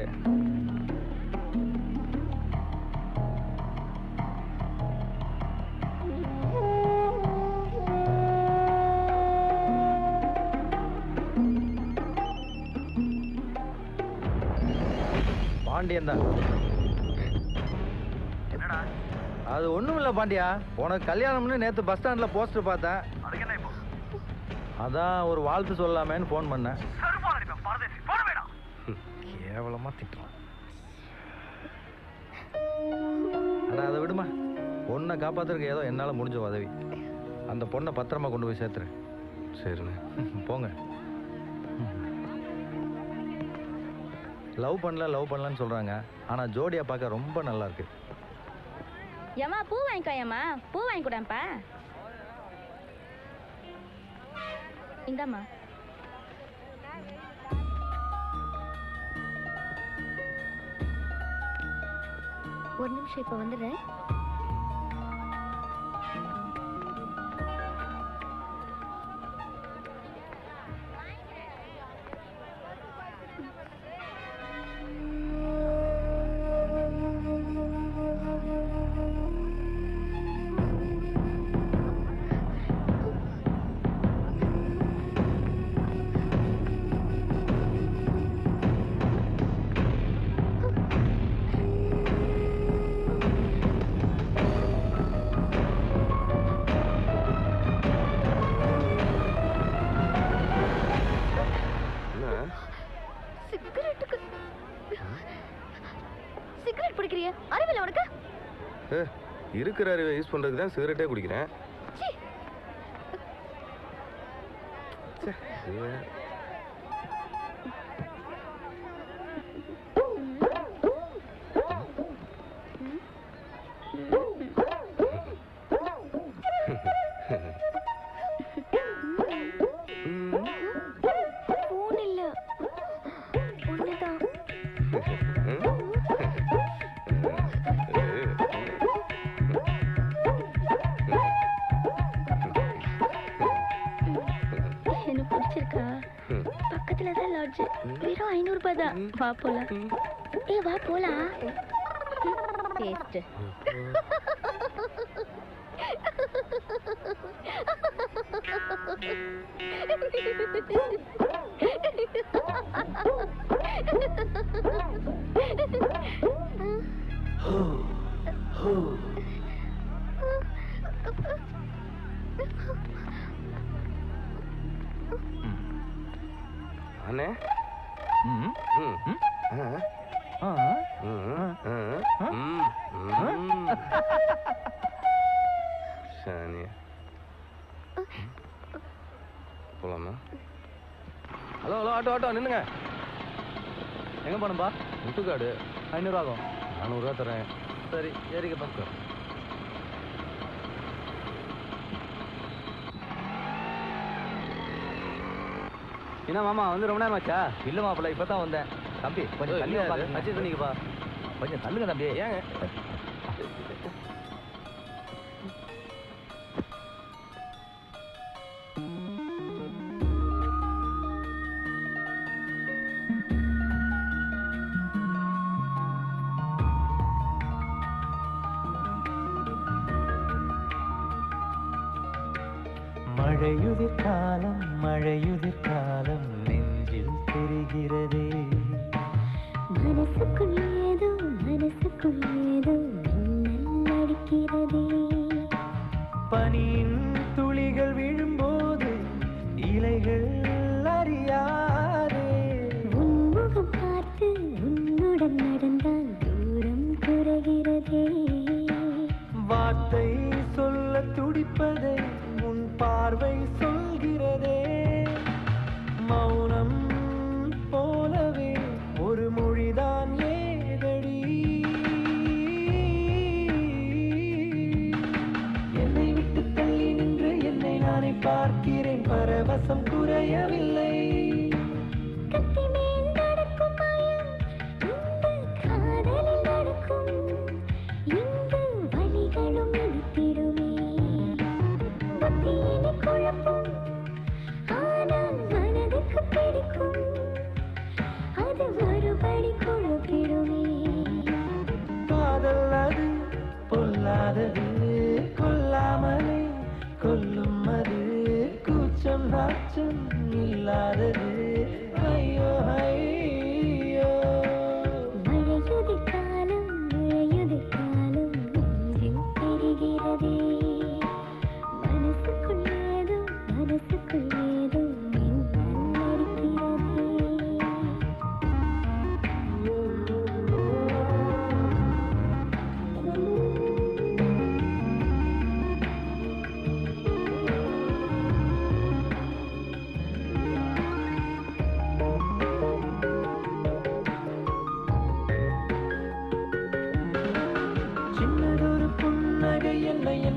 பாண்டியன் தான். என்னடா? அது ஒண்ணும் இல்ல பாண்டியா, உனக்கு கல்யாணம்னு நேத்து பஸ் ஸ்டாண்ட்ல போஸ்டர் பார்த்தேன். அதுக்கு என்ன இப்போ? அதான் ஒரு வாழ்த்து சொல்லலாமேன்னு போன் பண்ணேன். கேவலமா திட்டுறான். ஆனா அதை விடுமா, பொண்ணை காப்பாத்துறதுக்கு ஏதோ என்னால முடிஞ்ச உதவி. அந்த பொண்ணை பத்திரமா கொண்டு போய் சேர்த்துரு. சரிண்ணே. போங்க. லவ் பண்ணலன்னு சொல்றாங்க, ஆனா ஜோடியா பார்க்க ரொம்ப நல்லா இருக்கு. ஏமா பூ வாங்கிக்கோ. ஏமா பூ வாங்கி கூடாப்பா. இந்தாம்மா. ஒரு நிமிஷம் இப்ப வந்துடுறேன். இருக்கிற அறிவை யூஸ் பண்றதுக்கு தான் சிகரெட்டே குடிக்கிறேன். வெறும் 500 ரூபாய் தான். வா போலாம். வா போலாம். டேஸ்ட். அண்ணே, போலாமா? ஹலோ ஆட்டோ நின்னுங்க. எங்க போனப்பா? முட்டுக்காடு. 500 ஆகும். 400 ரூபா தரேன். சரி, ஏறிக்க பக்கம். என்ன மாமா வந்து ரொம்ப நேரம் ஆச்சா? இல்ல மாப்பிள்ள, இப்பதான் வந்தேன். தம்பி கொஞ்சம் தள்ளி அட்ஜஸ்ட் பண்ணிக்கப்பா. கொஞ்சம் தள்ளுங்க தம்பி. ஏங்க மழையுதிர் காலம் நெஞ்சில் தெரிகிறதே. மனசுக்குள் ஏதோ மின்னல் அடிக்கிறதே. பனியின் துளிகள் விழும்போது இலைகள் அறியாதே. உன்முகம் பார்த்து உன்னுடன் நடந்தால் தூரம் குறைகிறதே. வார்த்தை சொல்ல துடிப்பதை உன் பார்வை சொல்கிறதே. மௌனம் போலவே ஒரு மொழிதான் ஏதடி. என்னை விட்டு தள்ளி நின்று என்னை நானே பார்க்கிறேன். பரவசம் குறையவில்லை. கத்தி மேல் நடக்கும் மாயம் இந்த காதலில் நடக்கும். இந்த வலிகளும் இழுத்திடுமே.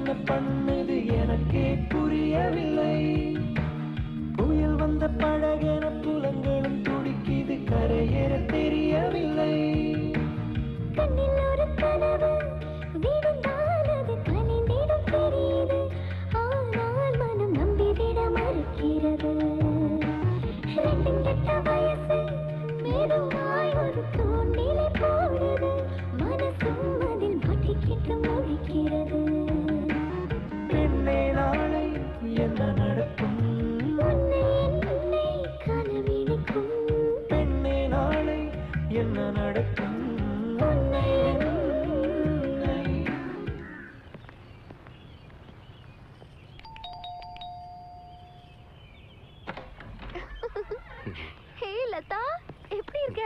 என்ன பண்ணது எனக்கே புரியவில்லை. புயல் வந்த படகென புலங்களும் துடிக்குது, கரையேற தெரியவில்லை. கண்ணில் ஒரு கனவு விழுந்தால் அது கனிந்திடும் தெரியுது, ஆனால் மனம் நம்பிவிட மறுக்கிறது. ரெண்டும் கெட்ட வயசு மெதுவாய் ஒரு தூண்டிலை போடுது, மனசும் அதில் மாட்டிக்கிட்டு முழிக்கிறது. பெண்ணே நாளை என்ன நடக்கும், உன்னை என்னை கனவிழிக்கும். பெண்ணே நாளை என்ன நடக்கும், உன்னை என்னை. ஹே லதா, எப்படி இருக்க?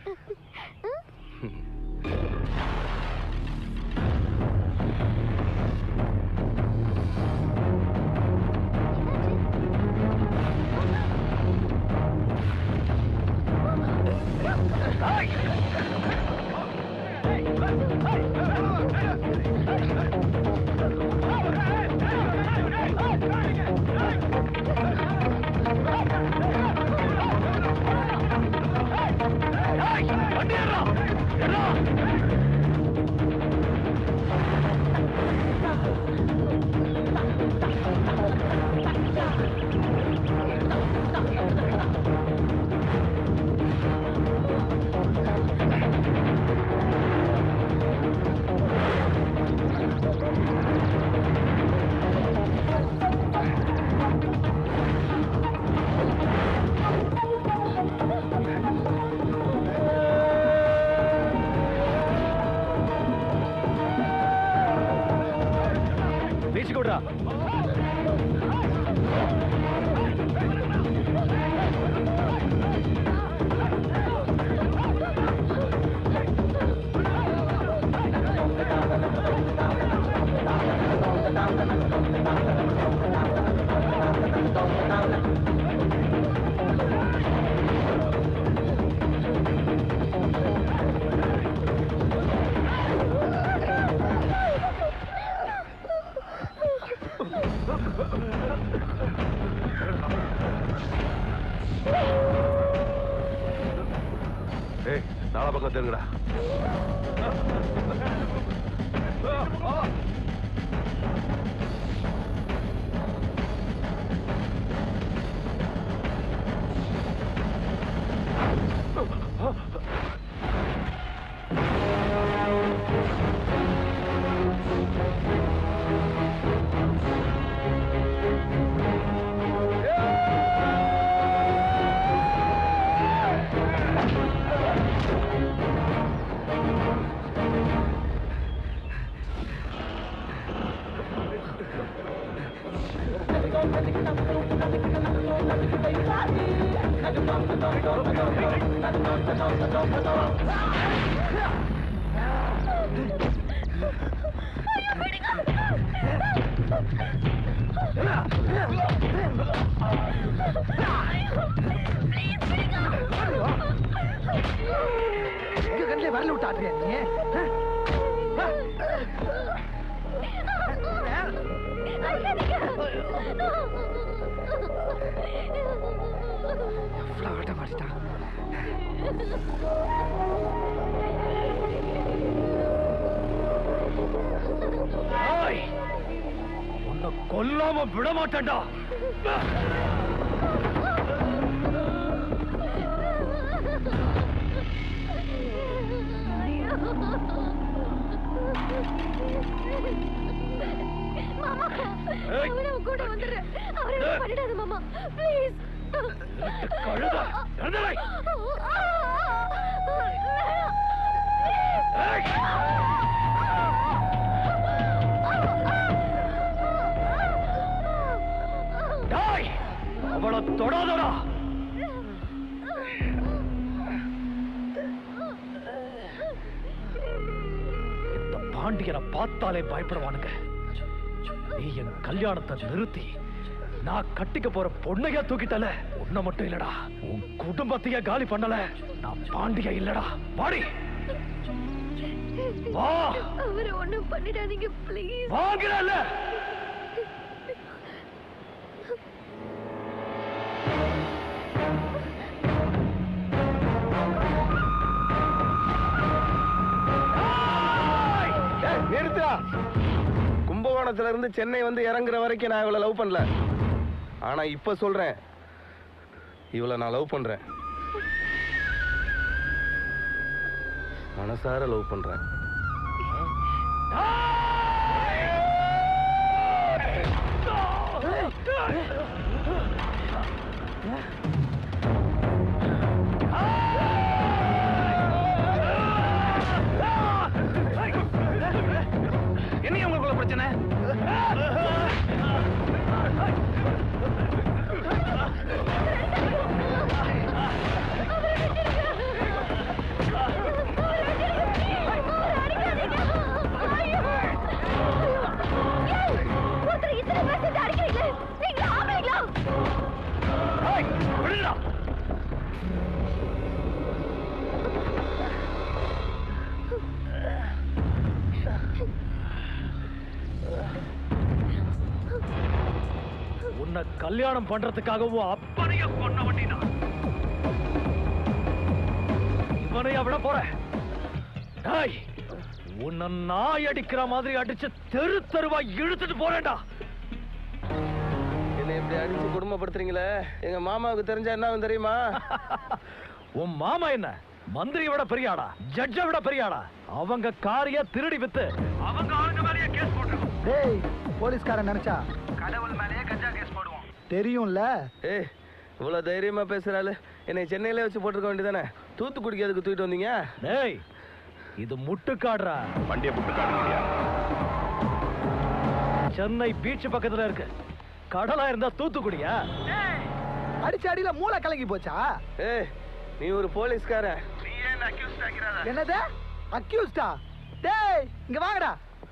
நாளா பக்கம் தெரியுங்கடா. வரல விட்டாடுறியா நீ? எவ்வளவு ஆட்டம் ஆடிட்டான். உன்னை கொல்லாம விட மாட்டேன்டா. மாமா, அவனை கூட வந்துரு. அவரை பண்ணிடாத மாமா, ப்ளீஸ். கழுத இறந்தவை. அவளை தொடாதடா. இந்த பாண்டியனை பார்த்தாலே பயப்படுவானுங்க. நீ என் கல்யாணத்தை நிறுத்தி நான் கட்டிக்க போற பொண்ணையா தூக்கிட்டல. உன்னை மட்டும் இல்லடா, உன் குடும்பத்தையே காலி பண்ணல. நான் பாண்டிய இல்லடா. பாடி அவரை ஒண்ணும் பண்ணிடாதீங்க ப்ளீஸ். வாங்கறல. நிறுத்தா. கும்பகோணத்துல இருந்து சென்னை வந்து இறங்குற வரைக்கும் நான் இவளை லவ் பண்ணல. ஆனா இப்ப சொல்றேன், இவளை நான் லவ் பண்றேன். மனசார லவ் பண்றேன். என்ன உங்களுக்குள்ள பிரச்சனை? உன்னை கல்யாணம் பண்றதுக்காகவும் அப்பனைய கொன்ன வண்டினா இவனைய விட போறேன். உன்னை நாய் அடிக்கிற மாதிரி அடிச்சு தெரு தெருவா இழுத்துட்டு போறேன்டா. என்னை இப்படி அடிச்சு குடும்பப்படுத்துறீங்களே, எங்க மாமாவுக்கு தெரிஞ்சா என்ன தெரியுமா? உன் மாமா என்ன மந்திரியை விட பெரியாடா, ஜட்ஜை விட பெரியாடா? அவங்க காரிய திருடி வித்து அவங்க ஆளுங்க மேலேயே கேஸ் போட்டுருக்கோம். டேய், போலீஸ்காரன் நினைச்சா கடவுள் மேலேயே கஞ்சா கேஸ் போடுவோம். தெரியும்ல. ஏய், இவ்வளவு தைரியமா பேசுறாள். என்னை சென்னையில வச்சு போட்டுருக்க வேண்டியதானே? தூத்துக்குடிக்கு எதுக்கு தூக்கிட்டு வந்தீங்க? டேய், இது முட்டுக்காடுறா. வண்டிய முட்டுக்காடுங்கயா. சென்னை பீச் பக்கத்துல இருக்கு. கடலா இருந்தா தூத்துக்குடியா? அடிச்ச அடியில மூளை கலங்கி போச்சா? ஏய், நீ ஒரு போலீஸ்கார. நீ என்ன அக்யூஸ்ட் ஆகிறாத? என்னது அக்யூஸ்டா? டேய், இங்க வாங்கடா.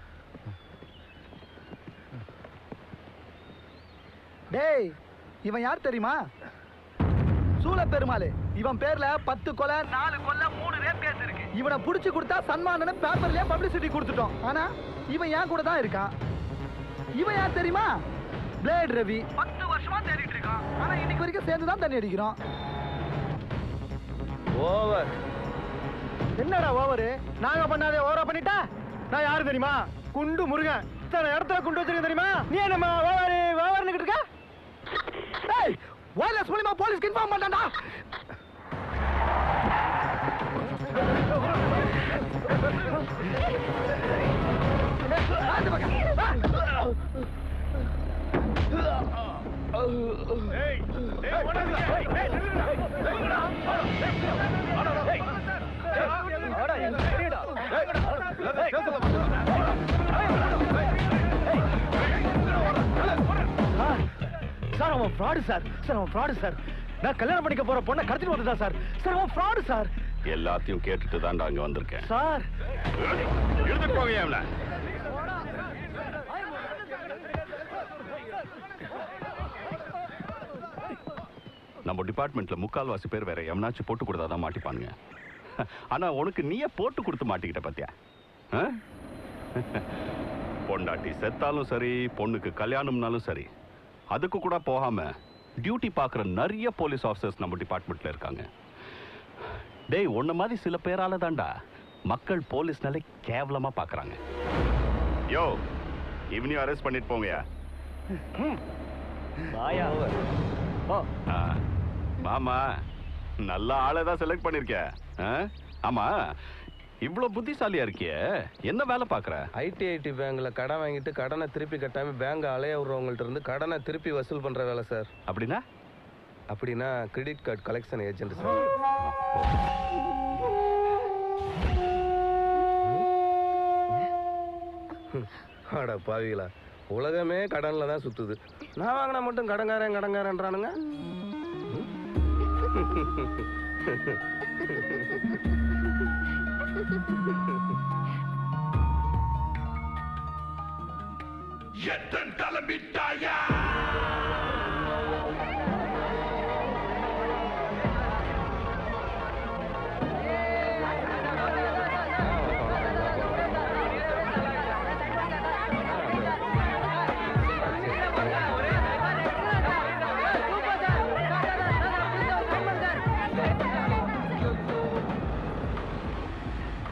டேய், இவன் யார் தெரியுமா? சூல பெருமாள். இவன் பேர்ல 10 கொலை, 4 கொலை, 3 ரேப் கேஸ் இருக்கு. இவனை புடிச்சு கொடுத்தா சன்மானன்னு பேப்பர்லயே பப்ளிசிட்டி கொடுத்துட்டோம். ஆனா இவன் ஏன் கூட தான் இருக்கான். இவன் யார் தெரியுமா? பிளேட் ரவி. 10 வருஷமா தேடிட்டு இருக்கான். ஆனா இன்னைக்கு வரைக்கும் சேர்ந்து தான் தண்ணி அடிக்கிறோம். ஓவர். என்னடா ஓவரு? நாங்க பண்ணாதே ஓவரா பண்ணிட்டா? நான் யாரு தெரியுமா? குண்டு முருகன். இத்தனை இடத்துல குண்டு வச்சிருக்க தெரியுமா? நீ என்னமா ஓவரு ஓவர்னு இருக்க? ஏய், வயலன்ஸ் மூலமா போலீஸ்க்கு இன்ஃபார்ம் பண்ணடா. சார், அவன் ஃப்ராடு சார். சார், அவன் ஃப்ராடு சார். நான் கல்யாணம் பண்ணிக்க போற பொண்ணை கடத்திட்டு வந்ததா சார். சார், அவன் ஃப்ராடு சார். எல்லாத்தையும் கேட்டுட்டு தான்டா அங்க வந்திருக்கேன். சார், எடுத்துட்டு போங்க அவன. நம்ம டிபார்ட்மெண்ட்ல முக்கால்வாசி பேர் வேற எவனாச்சும் போட்டு கொடுத்தாதான் மாட்டிப்பானுங்க. ஆனா உனக்கு நீயே போட்டு கொடுத்து மாட்டிக்கிட்ட பாத்தியா? பொண்டாட்டி செத்தாலும் சரி, பொண்ணுக்கு கல்யாணம்னாலும் சரி, அதுக்கு கூட போகாம டியூட்டி பார்க்குற நிறைய போலீஸ் ஆஃபீஸர்ஸ் நம்ம டிபார்ட்மெண்ட்ல இருக்காங்க. டேய், உன்ன மாதிரி சில பேரால தான்டா மக்கள் போலீஸ்னாலே கேவலமா பார்க்கறாங்க. யோ, இவனையும் அரெஸ்ட் பண்ணிட்டு போங்கயா. மாமா, நல்ல ஆளை தான் செலக்ட் பண்ணிருக்க. ஆமா, இவ்வளவு புத்திசாலியா இருக்கிய, என்ன வேலை பாக்குற? ஐடி பேங்க்ல கடன் வாங்கிட்டு கடனை திருப்பி கட்டாம பேங்க் அலைய விடுறவங்கள்ட்ட இருந்து கடனை திருப்பி வசூல் பண்ற வேலை சார். அப்படின்னா credit card collection agent sir. அட பாவிகளா, உலகமே கடன்ல தான் சுத்துது. நான் வாங்கினா மட்டும் கடங்காரன்றானுங்க. எத்தன் கிளம்பிட்டாயா?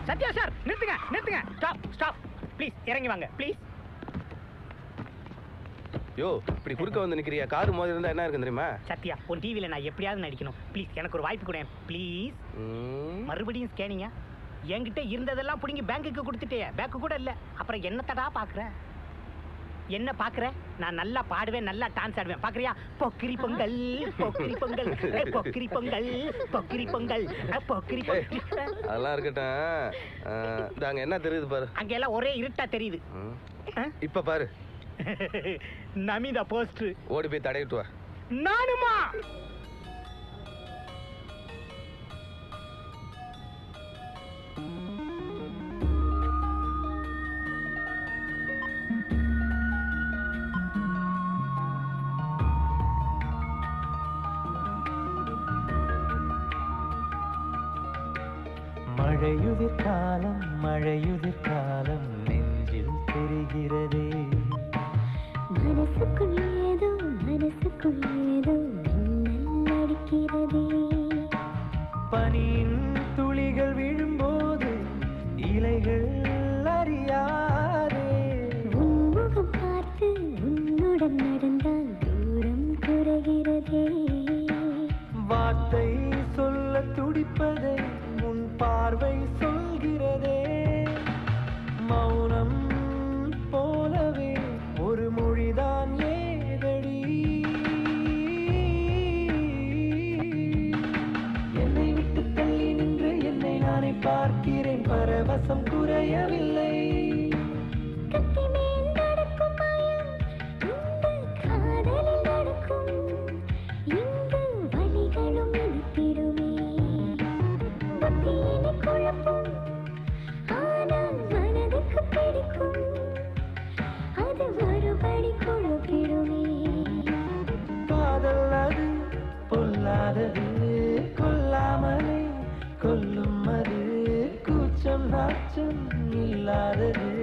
சத்யா சார் நிறுத்துங்க நிறுத்துங்க. ஸ்டாப் ஸ்டாப் ப்ளீஸ் இறங்கி வாங்க ப்ளீஸ். யோ இப்படி குறுக்க வந்து நிக்கிறியா? கார் மோதி இருந்தா என்ன இருக்கு தெரியுமா? சத்யா உன் டிவில நான் எப்படியாவது நடிக்கணும் ப்ளீஸ். எனக்கு ஒரு வாய்ப்பு கொடு ப்ளீஸ். மறுபடியும் ஸ்கேனிங்க. என்கிட்ட இருந்ததெல்லாம் புடிங்கி பேங்க்குக்கு கொடுத்துட்டே. பேங்க்கு கூட இல்ல. அப்புறம் என்னத்தடா பாக்குற? என்ன பாக்குற? நான் நல்லா பாடுவேன், நல்லா டான்ஸ் ஆடுவேன். பாக்குறியா? பொக்கிரி பொங்கல் பொக்கிரி பொங்கல் பொக்கிரி பொங்கல் பொக்கிரி பொங்கல் பொக்கிரி பொங்கல். அதெல்லாம் இருக்கட்டும். அங்க என்ன தெரியுது பாரு. அங்க எல்லாம் ஒரே இருட்டா தெரியுது. இப்ப பாரு. நமிதா போஸ்ட். ஓடி போய் தடையிட்டு வா. நானுமா? மழையுதிர் காலம் மழையுதிர் காலம் நெஞ்சில் தெரிகிறதே. மனசுக்குள் ஏதோ மின்னல் அடிக்கிறதே. பனியின் துளிகள் விழும்போது இலைகள் அறியாதே. உன்முகம் பார்த்து உன்னுடன் நடந்தால் தூரம் குறைகிறதே. வார்த்தை சொல்ல துடிப்பதை உன் பார்வை சொல்கிறதே. மௌனம் போலவே ஒரு மொழிதான் ஏதடி. என்னை விட்டு தள்ளி நின்று என்னை நானே பார்க்கிறேன். பரவசம் குறையவில்லை. கத்தி மேல் நடக்கும் மாயம் இந்த காதலில் நடக்கும். இங்கு வலிகளும் இனித்திடுமே. புத்தியினை குழப்பும் ஆனால் மனதுக்கு பிடிக்கும். அது மறுபடி குழப்பிடுமே. காதல் அது பொல்லாதது. கொல்லாமலே கொல்லும் அது. கூச்சம் நாச்சம் இல்லாதது.